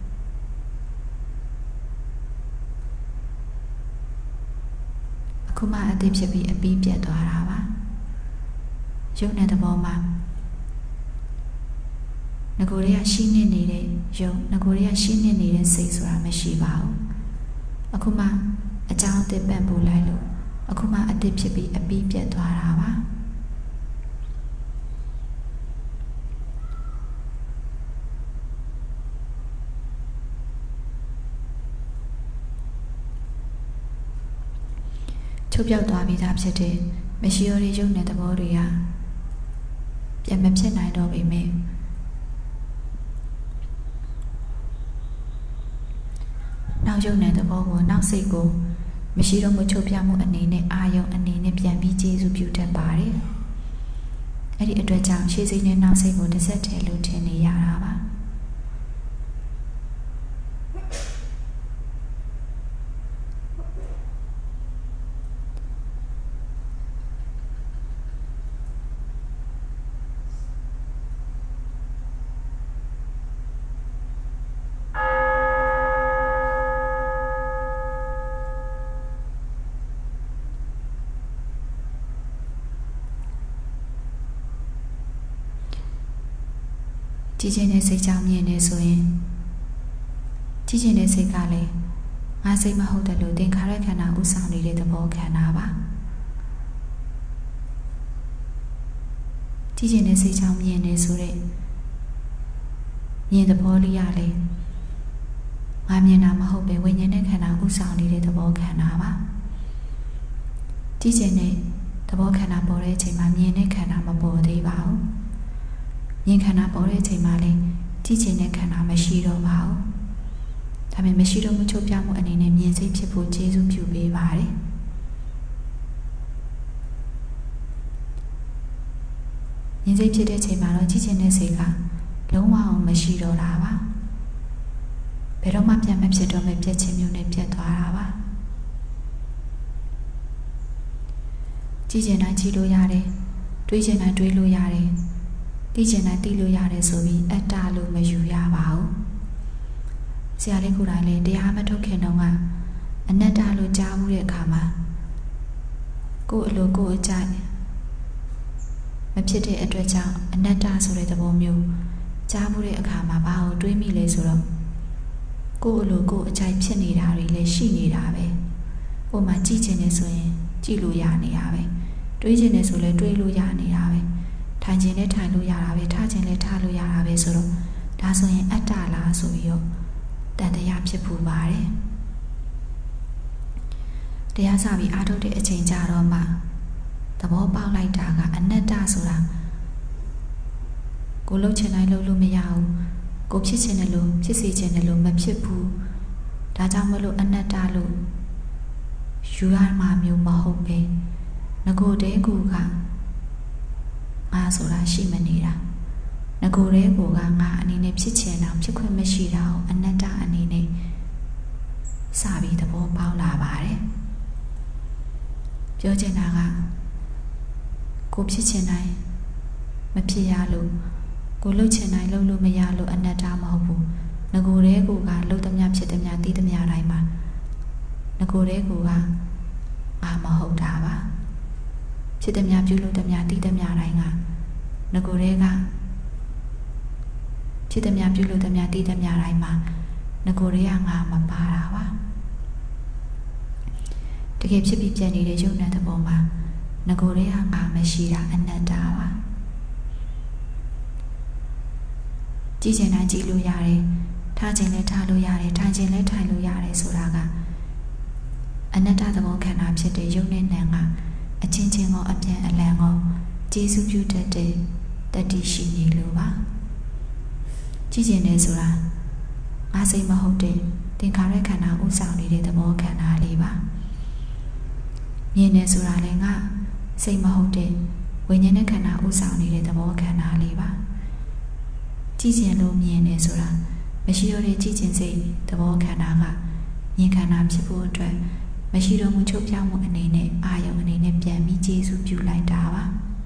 A: အခုမှအသစ်ဖြစ်ပြီးအပြီးပြတ်သွားတာပါရုပ်နဲ့သဘောမှာငကိုရရှိနေတဲ့ရုပ်ငကိုရရှိနေတဲ့စိတ်ဆိုတာမရှိပါဘူးအခုမှအကြောင်းအသစ်ပံ့ပိုးလိုက်လို့အခုမှအသစ်ဖြစ်ပြီးအပြီးပြတ်သွားတာပါချုပ်ပြောက်သွားပြီးသားဖြစ်တဲ့မရှိရတဲ့ရုပ်နဲ့သဘောတွေကပြန်မဖြစ်နိုင်တော့ပေမဲ့နောက်ရုပ်နဲ့သဘောကိုနောက်စိတ်ကိုမရှိတော့မှုချုပ်ပြမှုအနေနဲ့အာယုံအနေနဲ့ပြန်ပြီးကျေစုပြုတတ်ပါတယ်။အဲ့ဒီအတွက်ကြောင့်ရှေ့စိတ်နဲ့နောက်စိတ်ကိုတစ်ဆက်တည်းလို့ထင်နေရတာပါ။ကြည်ကျင်တဲ့စိတ်ကြောင့်မြင်နေဆိုရင်ကြည်ကျင်တဲ့စိတ်ကလည်းငါစိတ်မဟုတ်တယ်လို့သင်္ခါရခန္ဓာဥဆောင်နေတဲ့သဘောခန္ဓာပါကြည်ကျင်တဲ့စိတ်ကြောင့်မြင်နေဆိုတဲ့မြင်သဘောလေးရလေငါမြင်တာမဟုတ်ပဲဝိညာဉ်နဲ့ခန္ဓာဥဆောင်နေတဲ့သဘောခန္ဓာပါကြည်ကျင်တဲ့သဘောခန္ဓာပေါ်တဲ့အချိန်မှာမြင်တဲ့ခန္ဓာမပေါ်သေးပါဘူးမြင်ခန္ဓာပေါ်တဲ့အချိန်မှာလည်းကြည့်ချင်တဲ့ခန္ဓာမရှိတော့ပါဘူးဒါပေမဲ့မရှိတော့မှုချုပ်ပြမှုအနေနဲ့မြင်စိတ်ဖြစ်ဖို့ကျေးဇူးပြုပေးပါတယ်မြင်စိတ်ဖြစ်တဲ့အချိန်မှာတော့ကြည့်ချင်တဲ့စိတ်ကလုံးဝအောင်မရှိတော့တာပါဘယ်တော့မှပြန်မဖြစ်တော့မဲ့ပြည့်ချင်းမျိုးနဲ့ပြတ်သွားတာပါကြည့်ချင်တိုင်းကြည့်လို့ရတယ်တွေးချင်တိုင်းတွေးလို့ရတယ်သိချင်တိုင်းသိလို့ရတယ်ဆိုပြီးအတ္တလို့မယူရပါဘူးဆရာလေးကိုယ်တိုင်လည်းတရားမထုတ်ခင်တုန်းကအနတ္တလို့ကြားမှုတဲ့အခါမှာကိုယ်အလိုကိုယ်အကြိုက်မဖြစ်တဲ့အတွက်ကြောင့်အနတ္တဆိုတဲ့သဘောမျိုးကြားမှုတဲ့အခါမှာဘာကိုတွေးမိလဲဆိုတော့ကိုယ်အလိုကိုယ်အကြိုက်ဖြစ်နေတာတွေလည်းရှိနေတာပဲဟိုမှာကြည့်ချင်နေဆိုရင်ကြည့်လို့ရနေတာပဲတွေးချင်နေဆိုလည်းတွေးလို့ရနေတာပဲထိုင်ချင်လည်းထိုင်လို့ရတာပဲထားချင်လည်းထားလို့ရတာပဲဆိုတော့ဒါဆိုရင်အတ္တလားဆိုပြီးတော့တန်တရားဖြစ်ဖို့ပါတယ်တရားစပြီးအားထုတ်တဲ့အချိန်ကြတော့မှသဘောပေါက်လိုက်တာကအနတ္တဆိုတာကိုလှုပ်ချင်တိုင်းလှုပ်လို့မရဘူးကိုဖြစ်ချင်တယ်လို့ဖြစ်စေချင်တယ်လို့မဖြစ်ဘူးဒါကြောင့်မလို့အနတ္တလို့ယူရမှာမျိုးမဟုတ်ပဲငကိုတဲကိုကငါဆိုတာရှိမနေတာငကိုတဲကိုကငါအနေနဲ့ဖြစ်ချင်တာဖြစ်ခွင့်မရှိတာကိုအနတ္တအနေနဲ့စပြီးသဘောပေါက်လာပါတယ်ပြောချင်တာကကိုဖြစ်ချင်တိုင်းမဖြစ်ရလို့ကိုလှုပ်ချင်တိုင်းလှုပ်လို့မရလို့အနတ္တမဟုတ်ဘူးငကိုတဲကိုကလှုပ်သမျှဖြစ်သမျှသိသမျှတိုင်းမှာငကိုတဲကိုကအာမဟုတ်တာပါဖြစ်သမျှပြုလို့သမျှသိသမျှတိုင်းကငကိုတဲကဖြစ်သမျှပြုလို့သမျှသိသမျှတိုင်းမှာငကိုတဲကငါမပါတာပါတကယ်ဖြစ်ပြီးပြည့်နေတဲ့ယုံတဲ့သဘောမှာငကိုတဲကငါမရှိတာအနတ္တပါကြည့်ချင်တိုင်းကြည့်လို့ရတယ်ထားချင်လည်းထားလို့ရတယ်ထိုင်ချင်လည်းထိုင်လို့ရတယ်ဆိုတာကအနတ္တသဘောခန္ဓာဖြစ်တဲ့ယုံနဲ့နာကအချင်းချင်းကိုအပြန်အလှန်ကိုကျေစုပြုတတ်တဲ့တတိရှိနေလို့ပါကြည့်ချင်တယ်ဆိုတာငါစိတ်မဟုတ်တဲ့သင်္ခါရခန္ဓာဥဆောင်နေတဲ့သဘောခန္ဓာလေးပါမြင်တယ်ဆိုတာလည်းငါစိတ်မဟုတ်တဲ့ဝိညာဉ်နဲ့ခန္ဓာဥဆောင်နေတဲ့သဘောခန္ဓာလေးပါကြည့်ချင်လို့မြင်တယ်ဆိုတာမရှိတော့တဲ့ကြည့်ချင်စိတ်သဘောခန္ဓာကမြင်ခန္ဓာဖြစ်ဖို့အတွက်မရှိတော့မှုချုပ်ပြောင်းမှုအနေနဲ့အာယုံအနေနဲ့ပြန်ပြီးကျေစုပြုလိုက်တာပါ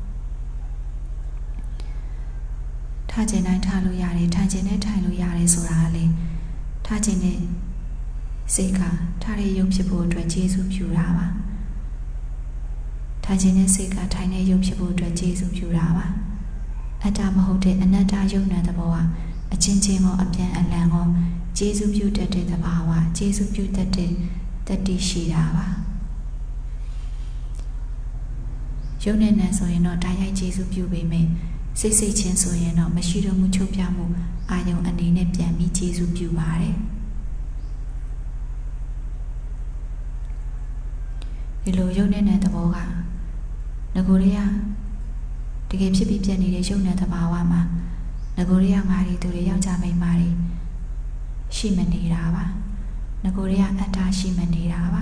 A: ထားခြင်းတိုင်းထားလို့ရတယ်ထိုင်ခြင်းနဲ့ထိုင်လို့ရတယ်ဆိုတာကလေထားခြင်းနဲ့စိတ်ကထားတဲ့ယုံဖြစ်ဖို့အတွက်ကျေစုပြုတာပါထိုင်ခြင်းနဲ့စိတ်ကထိုင်တဲ့ယုံဖြစ်ဖို့အတွက်ကျေစုပြုတာပါအတ္တမဟုတ်တဲ့အနတ္တယုံတဲ့သဘောကအချင်းချင်းကိုအပြန်အလှန်ကိုကျေစုပြုတတ်တဲ့သဘာဝကျေစုပြုတတ်တဲ့တတိရှိတာပါယုံနဲ့နံဆိုရင်တော့တိုက်ရိုက်ကျေစုပြုပေမယ့်စိတ်ချင်းဆိုရင်တော့မရှိတော့မှုချုပ်ပြမှုအာယုံအနေနဲ့ပြန်ပြီးကျေစုပြုပါတယ်ဒီလိုယုံနဲ့နံသဘောကငကိုရေကတကယ်ဖြစ်ပြီးပြည့်နေတဲ့ယုံနဲ့သဘာဝမှာငကိုရေကငါတွေသူတွေယောက်ျားမိန်းမတွေရှိမနေတာပါငကိုရေကအတ္တရှိမနေတာပါ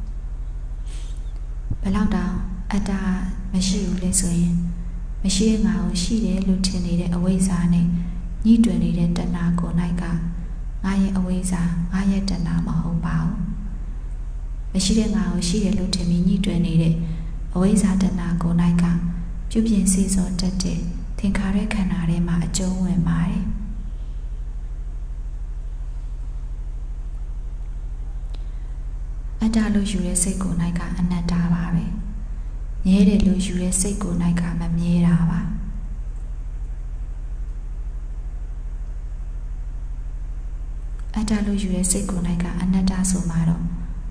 A: ဘယ်လောက်တောင်အတ္တမရှိဘူးလဲဆိုရင်မရှိတဲ့ငါကိုရှိတယ်လို့ထင်နေတဲ့အဝိဇ္ဇာနဲ့ညှိတွယ်နေတဲ့တဏှာကိုယ်၌ကငါရဲ့အဝိဇ္ဇာငါရဲ့တဏှာမဟုတ်ပါဘူးမရှိတဲ့ငါကိုရှိတယ်လို့ထင်ပြီးညှိတွယ်နေတဲ့အဝိဇ္ဇာတဏှာကိုယ်၌ကပြုပြင်စေစောတတ်တဲ့သင်္ခါရခန္ဓာထဲမှာအကျုံးဝင်ပါတယ်အတ္တလို့ယူတဲ့စိတ်ကိုယ်၌ကအနတ္တပါပဲမြဲတယ်လို့ယူတဲ့စိတ်ကိုယ်၌ကမမြဲတာပါအတ္တလို့ယူတဲ့စိတ်ကိုယ်၌ကအနတ္တဆိုမှတော့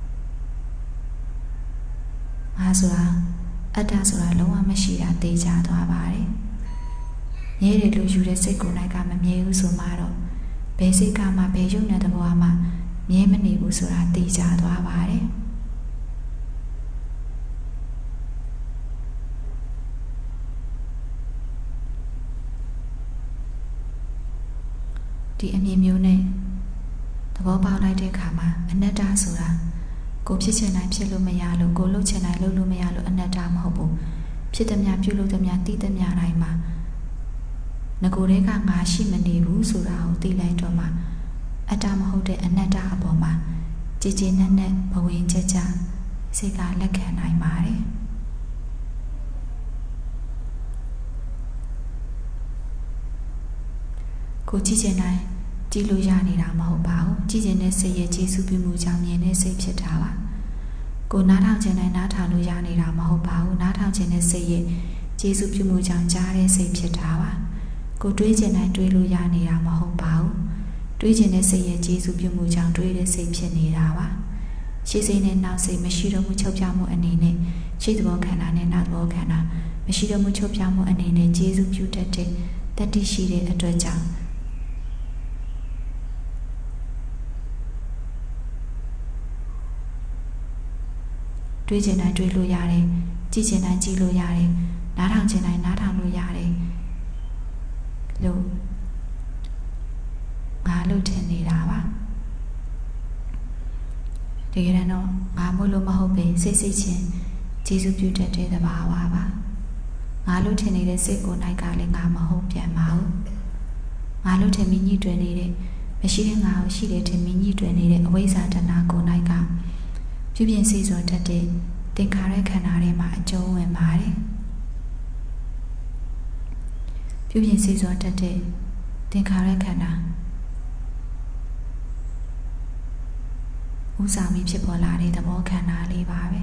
A: ငါဆိုတာအတ္တဆိုတာလုံးဝမရှိတာသိကြသွားပါတယ်မြဲတယ်လို့ယူတဲ့စိတ်ကိုယ်၌ကမမြဲဘူးဆိုမှတော့ဘယ်စိတ်ကမှဘယ်ယုံတဲ့သဘောမှမြဲမနေဘူးဆိုတာသိကြသွားပါတယ်ဒီအမြင်မျိုးနဲ့သဘောပေါက်လိုက်တဲ့အခါမှာအနတ္တဆိုတာကိုဖြစ်ချင်တိုင်းဖြစ်လို့မရလို့ကိုလှုပ်ချင်တိုင်းလှုပ်လို့မရလို့အနတ္တမဟုတ်ဘူးဖြစ်သမျှပြုလုပ်သမျှသိသမျှတိုင်းမှာငကိုယ်တည်းကငါရှိမနေဘူးဆိုတာကိုသိလိုက်တော့မှအတ္တမဟုတ်တဲ့အနတ္တအပေါ်မှာကြည်ကြည်နက်နက်ဘဝင်ကြကြစိတ်ကလက်ခံနိုင်ပါတယ်ကိုကြည်ချင်တိုင်းကြည်လို့ရနေတာမဟုတ်ပါဘူးကြည်ချင်တဲ့စိတ်ရဲ့ကျေစုပြုမှုကြောင့်မြင်တဲ့စိတ်ဖြစ်တာပါကိုနားထောင်ခြင်းတိုင်းနားထောင်လို့ရနေတာမဟုတ်ပါဘူးနားထောင်ခြင်းတဲ့စိတ်ရဲ့ကျေစုပြုမှုကြောင့်ကြားတဲ့စိတ်ဖြစ်တာပါကိုတွေးခြင်းတိုင်းတွေးလို့ရနေတာမဟုတ်ပါဘူးတွေးခြင်းတဲ့စိတ်ရဲ့ကျေစုပြုမှုကြောင့်တွေးတဲ့စိတ်ဖြစ်နေတာပါရှေ့စိတ်နဲ့နောက်စိတ်မရှိတော့မှုချုပ်ပြမှုအနေနဲ့ရှေ့သဘောခန္ဓာနဲ့နောက်သဘောခန္ဓာမရှိတော့မှုချုပ်ပြမှုအနေနဲ့ကျေစုပြုတတ်တဲ့တတိရှိတဲ့အတွက်ကြောင့်တွေးခြင်းတိုင်းတွေးလို့ရတယ်ကြည့်ခြင်းတိုင်းကြည့်လို့ရတယ်နားထောင်ခြင်းတိုင်းနားထောင်လို့ရတယ်လို့ငါလို့ထင်နေတာပါတကယ်တော့ငါမို့လို့မဟုတ်ပဲစိတ်ချင်းကျေစုပြုတတ်တဲ့သဘာဝပါငါလို့ထင်နေတဲ့စိတ်ကိုနိုင်ကလည်းငါမဟုတ်ပြန်ပါဘူးငါလို့ထင်မိညှိတွယ်နေတဲ့မရှိတဲ့ငါကိုရှိတယ်ထင်မိညှိတွယ်နေတဲ့အဝိဇ္ဇာတဏှာကိုနိုင်ကပြုပြင်စေစွာတတ်တဲ့သင်္ခါရခန္ဓာတွေမှာအကျုံးဝင်ပါတယ်ပြုပြင်စေစွာတတ်တဲ့သင်္ခါရခန္ဓာဥဆောင်ပြီးဖြစ်ပေါ်လာတဲ့သဘောခန္ဓာလေးပါပဲ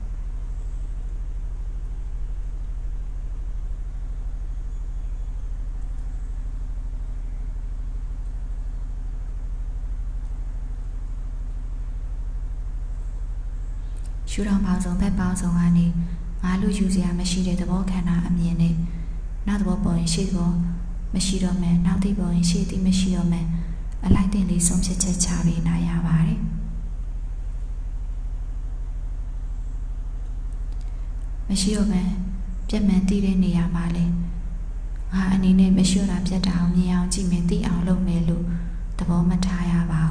A: ရှုထောင့်ပေါင်းစုံဘက်ပေါင်းစုံကနေငါလို့ယူစရာမရှိတဲ့သဘောခန္ဓာအမြင်နဲ့နောက်သဘောပေါ်ရင်ရှေ့သဘောမရှိတော့မယ်နောက်သိပေါ်ရင်ရှေ့သိမရှိတော့မယ်အလိုက်တင်လေးဆုံးဖြတ်ချက်ချပြီးနိုင်ရပါတယ်မရှိတော့မယ်ပြတ်မှန်သိတဲ့နေရာမှာလဲငါအနေနဲ့မရှိတော့တာပြတ်တာအောင်မြင်အောင်ကြည့်မယ်သိအောင်လုပ်မယ်လို့သဘောမထားရပါ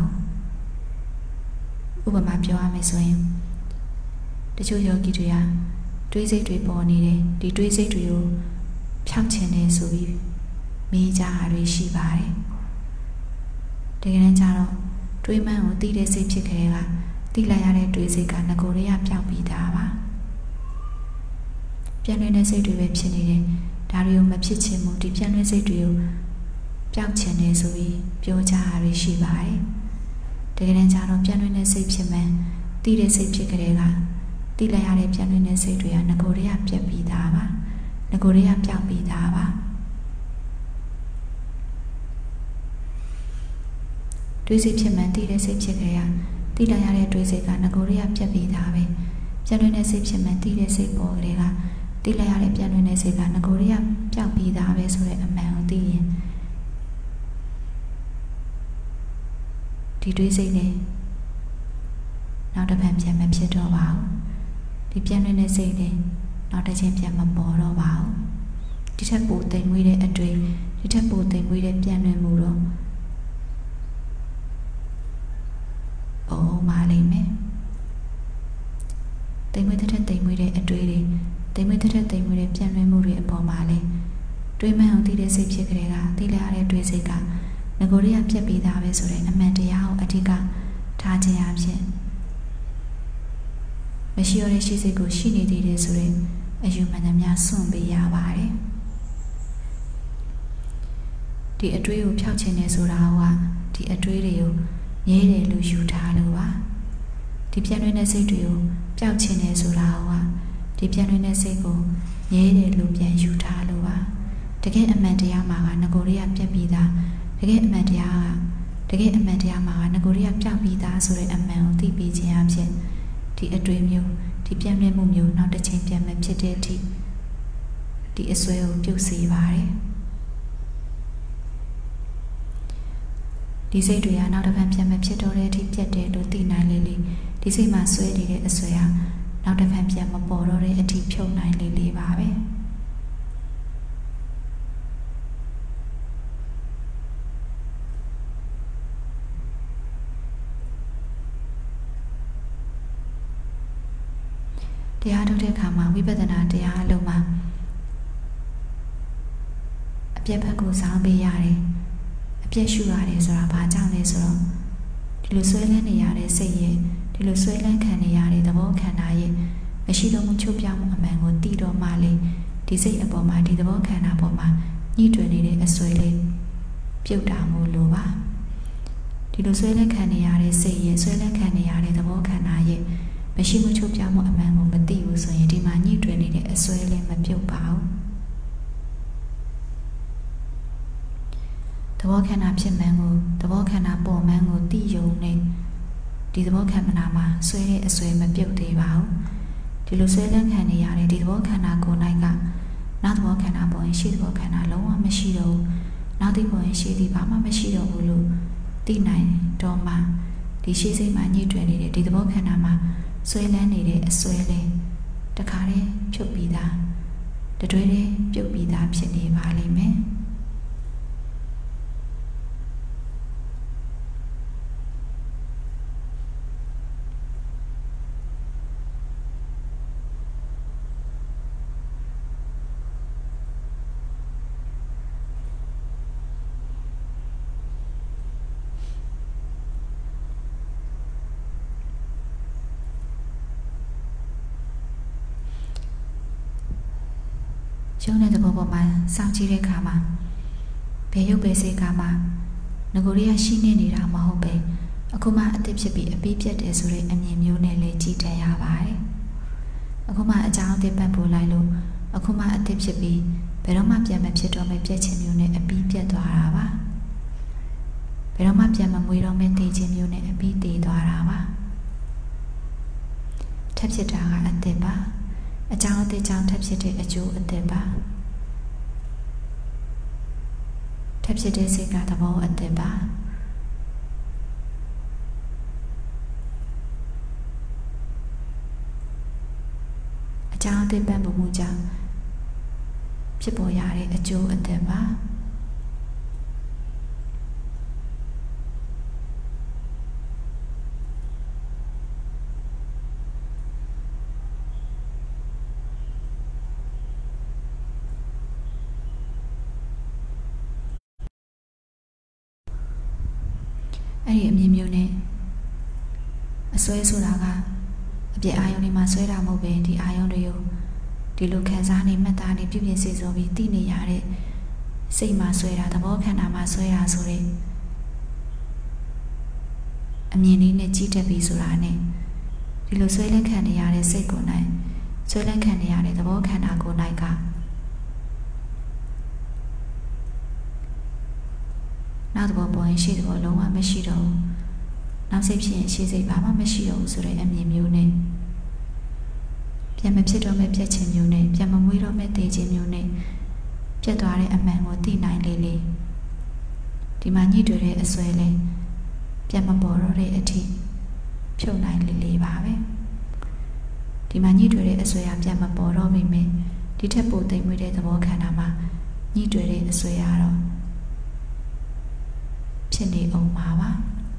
A: ဘူးဥပမာပြောရမယ်ဆိုရင်တချို့ယောဂီတွေကတွေးစိတ်တွေပေါ်နေတယ်ဒီတွေးစိတ်တွေကိုဖြောင်းချင်တယ်ဆိုပြီးမေးကြတာတွေရှိပါတယ်တကယ်တမ်းကျတော့တွေးမှန်းကိုသိတဲ့စိတ်ဖြစ်ခဲ့တာသိလိုက်ရတဲ့တွေးစိတ်ကငကိုတွေကပျောက်ပြီးသားပါပြန်လွင်တဲ့စိတ်တွေပဲဖြစ်နေတယ်ဒါတွေကိုမဖြစ်ချင်ဘူးဒီပြန်လွင်စိတ်တွေကိုပျောက်ချင်တယ်ဆိုပြီးပြောကြတာတွေရှိပါတယ်တကယ်တမ်းကျတော့ပြန်လွင်တဲ့စိတ်ဖြစ်မှန်းသိတဲ့စိတ်ဖြစ်ခဲ့တာသိလိုက်ရတဲ့ပြန်လွင်တဲ့စိတ်တွေကငကိုတွေကပြတ်ပြီးသားပါငကိုတွေကပျောက်ပြီးသားပါတွေးစိတ်ဖြစ်မှန်သိတဲ့စိတ်ဖြစ်ကြရသိလိုက်ရတဲ့တွေးစိတ်ကငကိုတွေကပြတ်ပြီးသားပဲပြန်လွင်တဲ့စိတ်ဖြစ်မှန်သိတဲ့စိတ်ပေါ်ကလေးကသိလိုက်ရတဲ့ပြန်လွင်တဲ့စိတ်ကငကိုတွေကပျောက်ပြီးသားပဲဆိုတဲ့အမှန်ကိုသိရင်ဒီတွေးစိတ်နဲ့နောက်တစ်ဖန်ပြန်မဖြစ်တော့ပါဘူးဒီပြန်လွင်တဲ့စိတ်နဲ့နောက်တစ်ချိန်ပြန်မပေါ်တော့ပါဘူးဒီထက်ပိုတိမ်မွေးတဲ့အတွေ့ဒီထက်ပိုတိမ်မွေးတဲ့ပြန်လွင်မှုတော့မာလိမ့်မယ်တိမ်မွေးတဲ့တိမ်မွေးတဲ့အတွေ့တွေတိမ်မွေးတဲ့တိမ်မွေးတဲ့ပြန်လွင်မှုတွေအပေါ်မှာလဲတွေးမှန်းအောင်သိတဲ့စိတ်ဖြစ်ကြတဲ့ကသိလာရတဲ့တွေးစိတ်ကငကိုတွေကပြက်ပြီးသားပဲဆိုတဲ့အမှန်တရားကိုအဓိကထားခြင်းအဖြစ်မရှိရတဲ့ရှိစိတ်ကိုရှိနေသေးတယ်ဆိုတဲ့အယူမှန်သမျှစွန့်ပေးရပါတယ်ဒီအတွေးကိုဖျောက်ခြင်းနဲ့ဆိုတာကဒီအတွေးတွေကိုမြဲတယ်လို့ယူထားလို့ပါဒီပြန်လွင်တဲ့စိတ်တွေကိုပျောက်ခြင်းနဲ့ဆိုတာကဒီပြန်လွင်တဲ့စိတ်ကိုမြဲတယ်လို့ပြန်ယူထားလို့ပါတကယ်အမှန်တရားမှာကငကိုတွေကပြက်ပြီးသားတကယ်အမှန်တရားမှာကငကိုတွေကပျောက်ပြီးသားဆိုတဲ့အမှန်ကိုသိပြီးခြင်းအဖြစ်ဒီအတွေ့မျိုးဒီပြန်မြင်မှုမျိုးနောက်တစ်ချိန်ပြန်မဖြစ်တဲ့အထိဒီအစွဲကိုပြုတ်စေပါတယ်ဒီစိတ်တွေကနောက်တစ်ဖန်ပြန်မဖြစ်တော့တဲ့အထိပြတ်တယ်လို့သိနိုင်လေလေဒီစိတ်မှာဆွဲနေတဲ့အစွဲဟာနောက်တစ်ဖန်ပြန်မပေါ်တော့တဲ့အထိဖြုတ်နိုင်လေလေပါပဲတရားထုတ်တဲ့အခါမှာဝိပဿနာတရားအလုံးမှာအပြည့်ဘက်ကိုစောင်းပေးရတယ်အပြည့်ရှုရတယ်ဆိုတာဘာကြောင့်လဲဆိုတော့ဒီလိုဆွဲလန်းနေရတဲ့စိတ်ရဲ့ဒီလိုဆွဲလန်းခံနေရတဲ့သဘောခန္ဓာရဲ့မရှိတော့မှုချုပ်ပြောင်းမှုအမှန်ကိုသိတော့မှလေဒီစိတ်အပေါ်မှာဒီသဘောခန္ဓာပေါ်မှာညှိတွယ်နေတဲ့အစွဲလေးပြုတ်တာမို့လို့ပါဒီလိုဆွဲလန်းခံနေရတဲ့စိတ်ရဲ့ဆွဲလန်းခံနေရတဲ့သဘောခန္ဓာရဲ့မရှိမှုချုပ်ပြောင်းမှုအမှန်ကိုမသိဘူးဆိုရင်ဒီမှာညှိတွယ်နေတဲ့အစွဲလေးမပြုတ်ပါဘူးသဘောခန္ဓာဖြစ်မှန်ကိုသဘောခန္ဓာပေါ်မှန်ကိုသိယုံနဲ့ဒီသဘောခန္ဓာမှာဆွဲတဲ့အစွဲမပြုတ်သေးပါဘူးဒီလိုဆွဲလန်းခံနေရတဲ့ဒီသဘောခန္ဓာကိုယ်၌ကနောက်သဘောခန္ဓာပေါ်ရင်ရှေ့သဘောခန္ဓာလုံးဝမရှိတော့ဘူးနောက်ဒီပေါ်ရင်ရှေ့ဒီဘာမှမရှိတော့ဘူးလို့သိနိုင်တော့မှဒီရှေ့စိတ်မှာညှိတွယ်နေတဲ့ဒီသဘောခန္ဓာမှာဆွဲလန်းနေတဲ့အစွဲလေးတခါတည်းဖြုတ်ပြီးသားတတွဲတည်းပြုတ်ပြီးသားဖြစ်နေပါလိမ့်မယ်ရုံးတဲ့သဘောပေါ်မှာစောင့်ကြည့်တဲ့အခါမှာဘယ်ရုပ်ပဲစိတ်ကမှငကိုရီးယားရှိနေနေတာမဟုတ်ပဲအခုမှအသစ်ဖြစ်ပြီးအပြီးပြတ်တယ်ဆိုတဲ့အမြင်မျိုးနဲ့လည်းကြည့်တတ်ရပါတယ်အခုမှအကြောင်းအသစ်ပတ်ပို့လိုက်လို့အခုမှအသစ်ဖြစ်ပြီးဘယ်တော့မှပြန်မဖြစ်တော့မဲ့ပြည့်ချင်းမျိုးနဲ့အပြီးပြတ်သွားတာပါဘယ်တော့မှပြန်မမွေးတော့မဲ့တည်ခြင်းမျိုးနဲ့အပြီးတည်သွားတာပါထပ်ဖြစ်တာကအသစ်ပါအကြောင်းအသစ်ကြောင့်ထပ်ဖြစ်တဲ့အကျိုးအသစ်ပါထပ်ဖြစ်တဲ့စိတ်ကသဘောအသစ်ပါအကြောင်းအသစ်ပံ့ပိုးမှုကြောင့်ဖြစ်ပေါ်ရတဲ့အကျိုးအသစ်ပါအဲ့ဒီအမြင်မျိုးနဲ့အစွဲဆိုတာကအပြည့်အာယုန်တွေမှာဆွဲတာမဟုတ်ပဲဒီအာယုန်တွေကိုဒီလိုခံစားနေမှတ်သားနေပြုပြင်စေဆိုပြီးသိနေရတဲ့စိတ်မှာဆွဲတာသဘောခန္ဓာမှာဆွဲတာဆိုတဲ့အမြင်လေးနဲ့ကြည့်တတ်ပြီဆိုတာနဲ့ဒီလိုဆွဲလန်းခံနေရတဲ့စိတ်ကိုယ်၌ဆွဲလန်းခံနေရတဲ့သဘောခန္ဓာကိုယ်၌ကနောက်သဘောပေါ်ရင်ရှေ့သဘောလုံးဝမရှိတော့ဘူးနောက်စိတ်ဖြစ်ရင်ရှေ့စိတ်ဘာမှမရှိတော့ဘူးဆိုတဲ့အမြင်မျိုးနဲ့ပြန်မဖြစ်တော့မဲ့ပြတ်ခြင်းမျိုးနဲ့ပြန်မမွေးတော့မဲ့တည်ခြင်းမျိုးနဲ့ပြတ်သွားတဲ့အမှန်ကိုသိနိုင်လေလေဒီမှာညှိတွေ့တဲ့အစွဲလေးပြန်မပေါ်တော့တဲ့အထိဖြုတ်နိုင်လေလေပါပဲဒီမှာညှိတွေ့တဲ့အစွဲကပြန်မပေါ်တော့ပေမဲ့ဒီထက်ပိုသိမ့်မွေးတဲ့သဘောခန္ဓာမှာညှိတွေ့တဲ့အစွဲကတော့ဖြစ်နေအောင်ပါပါ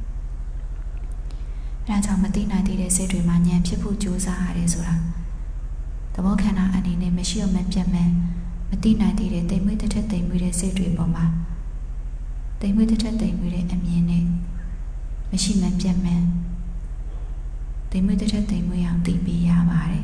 A: အဲဒါကြောင့်မသိနိုင်သေးတဲ့စိတ်တွေမှာဉာဏ်ဖြစ်ဖို့ကြိုးစားရတယ်ဆိုတာသဘောခန္ဓာအနေနဲ့မရှိအောင်မပြတ်မှန်မသိနိုင်သေးတဲ့တိမ်မွေးတစ်ထက်တိမ်မွေးတဲ့စိတ်တွေပေါ်မှာတိမ်မွေးတစ်ထက်တိမ်မွေးတဲ့အမြင်နဲ့မရှိမှန်ပြတ်မှန်တိမ်မွေးတစ်ထက်တိမ်မွေးအောင်သိပေးရပါတယ်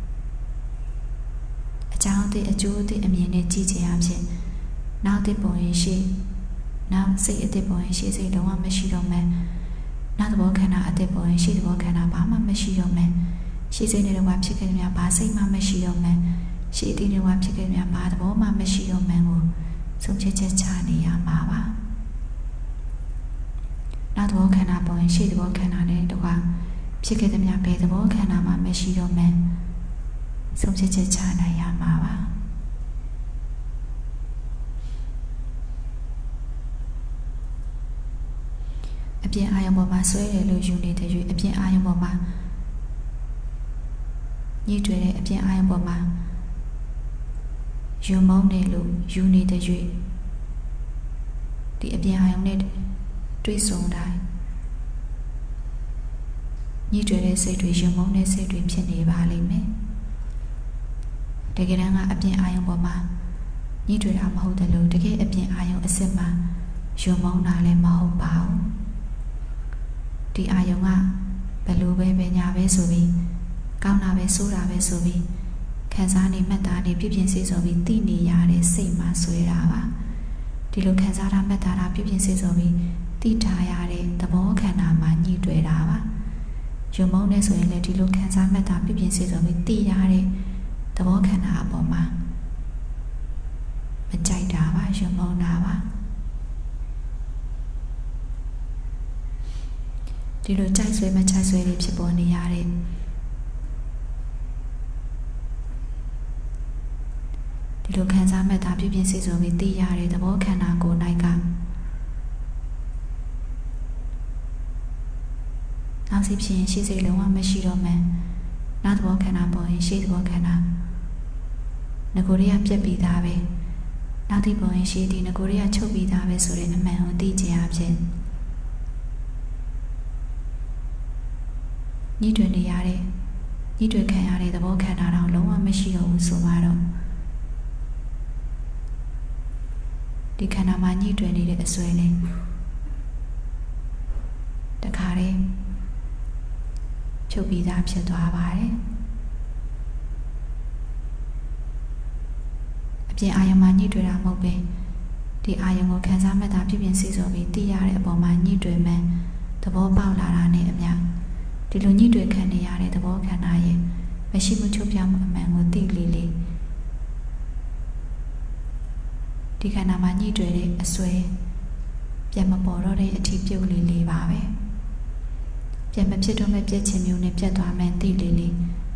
A: အကြောင်းအသည့်အကျိုးအသည့်အမြင်နဲ့ကြည့်ခြင်းအဖြစ်နောက်သည့်ပုံရင်ရှိနောက်စိတ်အသစ်ပေါ်ရင်ရှေ့စိတ်လုံးဝမရှိတော့မှနောက်သဘောခန္ဓာအသစ်ပေါ်ရင်ရှေ့သဘောခန္ဓာဘာမှမရှိတော့မှရှေ့စိတ်နဲ့တော့ဖြစ်ခဲ့တဲ့ဘာစိတ်မှမရှိတော့မှရှေ့အသစ်နဲ့ဖြစ်ခဲ့တဲ့ဘာသဘောမှမရှိတော့မှကိုဆုံးဖြတ်ချက်ချနေရမှာပါနောက်သဘောခန္ဓာပေါ်ရင်ရှေ့သဘောခန္ဓာနဲ့တော့ဖြစ်ခဲ့တဲ့ဘယ်သဘောခန္ဓာမှမရှိတော့မှဆုံးဖြတ်ချက်ချနိုင်ရမှာပါအပြင်အာယုံပေါ်မှာဆွဲတယ်လို့ယူနေတဲ့၍အပြင်အာယုံပေါ်မှာညှိတွေ့တဲ့အပြင်အာယုံပေါ်မှာယူမုန်းတယ်လို့ယူနေတဲ့၍ဒီအပြင်အာယုံနဲ့တွေ့ဆုံတိုင်းညှိတွေ့တဲ့စိတ်တွေယူမုန်းတဲ့စိတ်တွေဖြစ်နေပါလိမ့်မယ်ကယ်တမ်းကအပြင်အာယုံပေါ်မှာညှိတွေ့တာမဟုတ်တယ်လို့တကယ်အပြင်အာယုံအစစ်မှာယုံမောင်းတာလည်းမဟုတ်ပါဘူးဒီအာယုံကဘယ်လိုပဲညာပဲဆိုပြီးကောင်းတာပဲဆိုးတာပဲဆိုပြီးခံစားနေမှတ်သားနေပြည့်ပြည့်စေစောပြီးသိနေရတဲ့စိတ်မှာဆွဲတာပါဒီလိုခံစားတာမှတ်သားတာပြည့်ပြည့်စေစောပြီးသိထားရတဲ့သဘောခန္ဓာမှာညှိတွေ့တာပါယုံမောင်းနေဆိုရင်လည်းဒီလိုခံစားမှတ်သားပြည့်ပြည့်စေစောပြီးသိရတဲ့သဘောခန္ဓာအပေါ်မှာမကြိုက်တာပါယုံမောင်းတာပါဒီလိုကြိုက်ဆွဲမကြိုက်ဆွဲတွေဖြစ်ပေါ်နေရတဲ့ဒီလိုခံစားမှတ်သားပြည့်ပြည့်စေစုံပြီးသိရတဲ့သဘောခန္ဓာကိုယ်၌ကနောက်စီဖြစ်ရင်ရှေ့စိတ်လုံးဝမရှိတော့မှနောက်သဘောခန္ဓာပေါ်ရင်ရှေ့သဘောခန္ဓာငကိုရီးယားပြက်ပြီးသားပဲနောက်ဒီပေါ်ရင်ရှေ့ဒီငကိုရီးယားချုပ်ပြီးသားပဲဆိုတဲ့အမှန်ကိုသိကြရခြင်းညှိတွင်နေရတဲ့ညှိတွင်ခံရတဲ့သဘောခန္ဓာတော့လုံးဝမရှိတော့ဘူးဆိုတော့ဒီခန္ဓာမှာညှိတွင်နေတဲ့အစွဲလေးတခါတည်းဖြုတ်ပြီးသားဖြစ်သွားပါတယ်အပြင်အာယုံမှာညှိတွင်တာမဟုတ်ပဲဒီအာယုံကိုခံစားမှတ်တာပြည့်ပြည့်စေစောပြီးသိရတဲ့အပေါ်မှာညှိတွင်မှသဘောပေါက်လာတာနဲ့အမျှဒီလိုညှိတွေ့ခံနေရတဲ့သဘောခန္ဓာရဲ့မရှိမှုချုပ်ပြောင်းမှုအမှန်ကိုသိလေလေဒီခန္ဓာမှာညှိတွေ့တဲ့အစွဲပြန်မပေါ်တော့တဲ့အထီးပြုတ်လေလေပါပဲပြန်မဖြစ်တော့မဲ့ပြည့်ချင်းမျိုးနဲ့ပြတ်သွားမှန်းသိလေလေ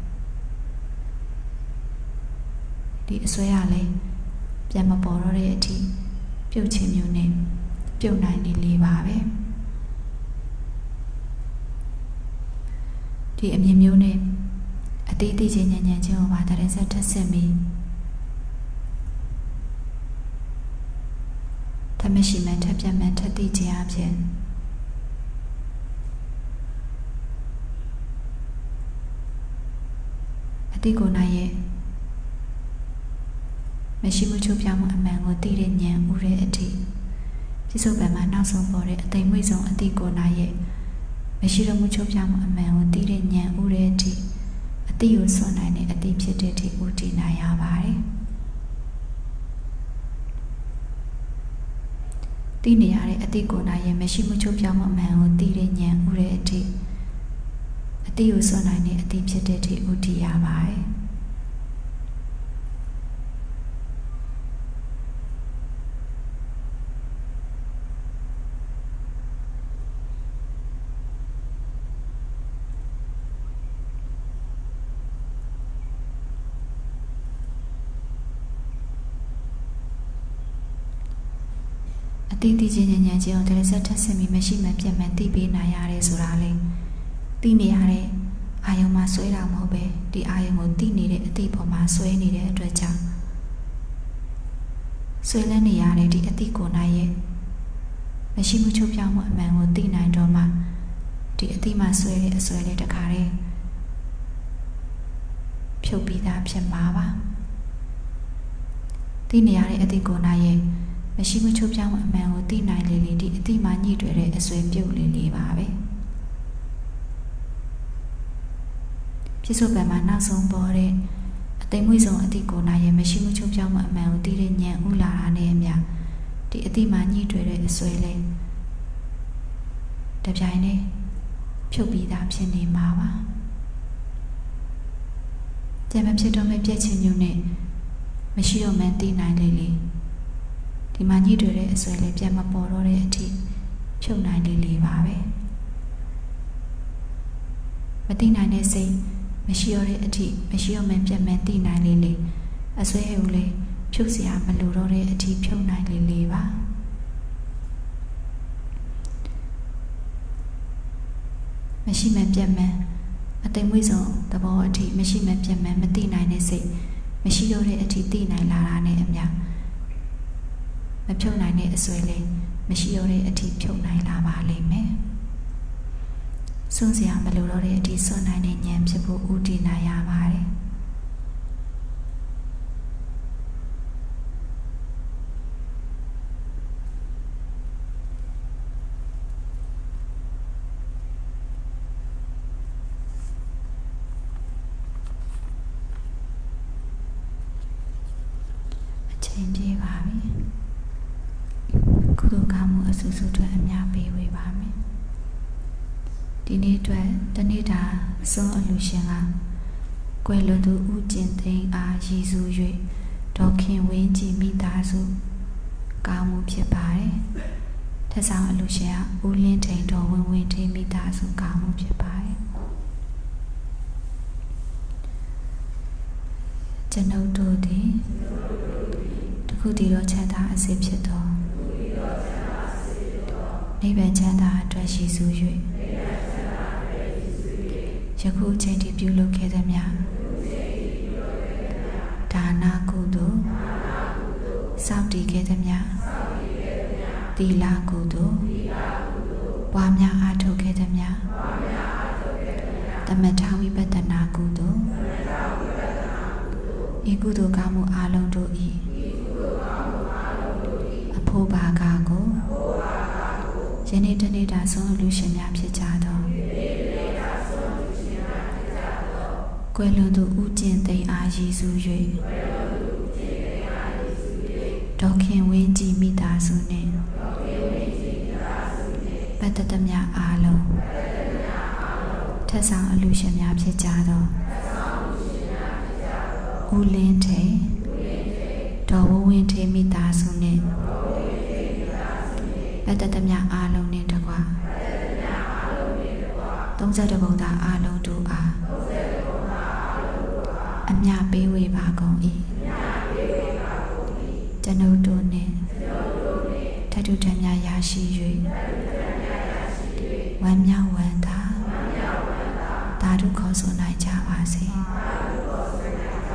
A: ဒီအစွဲရလေပြန်မပေါ်တော့တဲ့အထီးပြုတ်ချင်းမျိုးနဲ့ပြုတ်နိုင်လေလေပါပဲဒီအမြင်မျိုးနဲ့အသေးသေးချင်းညံ့ညံ့ချင်းကိုပါတရင်ဆက်ထက်ဆင့်ပြီးထမရှိမှန်ထက်ပြတ်မှန်ထက်သိခြင်းအဖြစ်အတိကိုနိုင်ရဲ့မရှိမှုချုပ်ပြောင်းမှုအမှန်ကိုသိတဲ့ဉာဏ်ဥရဲ့အထိပြစ္ဆုတ်ပံမှာနောက်ဆုံးပေါ်တဲ့အသိမွေ့ဆုံးအတိကိုနိုင်ရဲ့မရှိတော့မှုချုပ်ပြောင်းမှုအမှန်ကိုသိတဲ့ဉာဏ်ဥရဲ့အထိအတိကိုစွန့်နိုင်တဲ့အတိဖြစ်တဲ့အထိဥတည်နိုင်ရပါတယ်သိနေရတဲ့အတိကိုနိုင်ရဲ့မရှိမှုချုပ်ပြောင်းမှုအမှန်ကိုသိတဲ့ဉာဏ်ဥရဲ့အထိအတိကိုစွန့်နိုင်တဲ့အတိဖြစ်တဲ့အထိဥတည်ရပါတယ်အတိတိချင်းညံ့ချင်းကိုတရဆက်ထက်ဆင့်ပြီးမရှိမှပြတ်မှန်သိပေးနိုင်ရတယ်ဆိုတာလေသိနေရတဲ့အာယုံမှာဆွဲတာမဟုတ်ပဲဒီအာယုံကိုသိနေတဲ့အတိပေါ်မှာဆွဲနေတဲ့အတွက်ကြောင့်ဆွဲလန်းနေရတဲ့ဒီအတိကိုနိုင်ရဲ့မရှိမှုချုပ်ပြောင်းမှုအမှန်ကိုသိနိုင်တော့မှဒီအတိမှာဆွဲတဲ့အဆွဲလေးတခါတည်းဖြုတ်ပြီးသားဖြစ်မှာပါသိနေရတဲ့အတိကိုနိုင်ရဲ့မရှိမှုချုပ်ပြောင်းမှုအမှန်ကိုသိနိုင်လေလေဒီအတိမှာညှိတွေ့တဲ့အစွဲပြုတ်လေလေပါပဲပြစ္ဆုတ်ပံမှာနောက်ဆုံးပေါ်တဲ့အသိမွေ့ဆုံးအတိကိုနိုင်ရဲ့မရှိမှုချုပ်ပြောင်းမှုအမှန်ကိုသိတဲ့ဉာဏ်ဥလာတာနဲ့အမျှဒီအတိမှာညှိတွေ့တဲ့အစွဲလေးတပြိုင်တည်းဖြုတ်ပြီးသားဖြစ်နေမှာပါကြံမဖြစ်တော့မဲ့ပြည့်ချင်းမျိုးနဲ့မရှိတော့မှန်းသိနိုင်လေလေဒီမှာညှိတွေ့တဲ့အစွဲလေးပြန်မပေါ်တော့တဲ့အထိဖြုတ်နိုင်လေလေပါပဲမသိနိုင်တဲ့စိတ်မရှိတော့တဲ့အထိမရှိတော့မှန်းပြန်မှန်းသိနိုင်လေလေအစွဲဟဲ့ဦးလေဖြုတ်စရာမလိုတော့တဲ့အထိဖြုတ်နိုင်လေလေပါမရှိမှန်းပြန်မှန်းအသိမွေ့ဆုံးသဘောအထိမရှိမှန်းပြန်မှန်းမသိနိုင်တဲ့စိတ်မရှိတော့တဲ့အထိသိနိုင်လာတာနဲ့အမျှမဖြုတ်နိုင်တဲ့အစွဲလေးမရှိတော့တဲ့အထိဖြုတ်နိုင်လာပါလိမ့်မယ်စွန့်စရာမလိုတော့တဲ့အထိစွန့်နိုင်တဲ့ဉာဏ်ဖြစ်ဖို့ဥတည်နိုင်ရပါတယ်ချိန်ပြေးပါပြီကုသိုလ်ကောင်းမှုအဆူဆူတွေအများပေးဝေပါမယ်ဒီနေ့အတွက်တနေ့တာစွန့်အလူရှင်ကကွယ်လွန်သူဦးကျင်သိန်းအားရည်စူး၍ဒေါခင်ဝင်းကြည်မိသားစုကောင်းမှုဖြစ်ပါတယ်ထက်ဆောင်အလူရှင်ကဦးလင်းထိန်တော်ဝင်းဝင်းထိမိသားစုကောင်းမှုဖြစ်ပါတယ်ကျွန်ုပ်တို့သည်တခုတည်းသောချမ်းသာအစစ်ဖြစ်သောနိဗ္ဗာန်ချမ်းသာအတွက်ရှိစု၍ယခုအချိန်ထိပြုလုပ်ခဲ့သမျှဒါနကုသိုလ်စောင့်တည်ခဲ့သမျှသီလကုသိုလ်ပွားများအားထုတ်ခဲ့သမျှသမထဝိပဿနာကုသိုလ်ဤကုသိုလ်ကောင်းမှုအလုံးတို့၏အဖို့ဘာကကိုယနေ့တနေ့တာဆုံးလူရှင်များဖြစ်ကြသောကွယ်လွန်သူဦးကျင်သိန်းအားရည်စူး၍ဒေါခင်ဝင်းကြည်မိသားစုနှင့်ပတ်သက်သမျှအားလုံးထက်ဆောင်အလူရှင်များဖြစ်ကြသောဦးလင်းထိန်ဒေါ်ဝင်းဝင်းထိန်မိသားစုနှင့်ပတ်သက်သမျှအားလုံးနှင့်တကွ32ဘုံသားအားလုံးတို့အားအမြပေးဝေပါကုန်၏ကျွန်ုပ်တို့နှင့်ထထူထမ်းများရရှိ၍ဝမ်းမြောက်ဝမ်းသာသာဓုခေါ်ဆိုနိုင်ကြပါစေ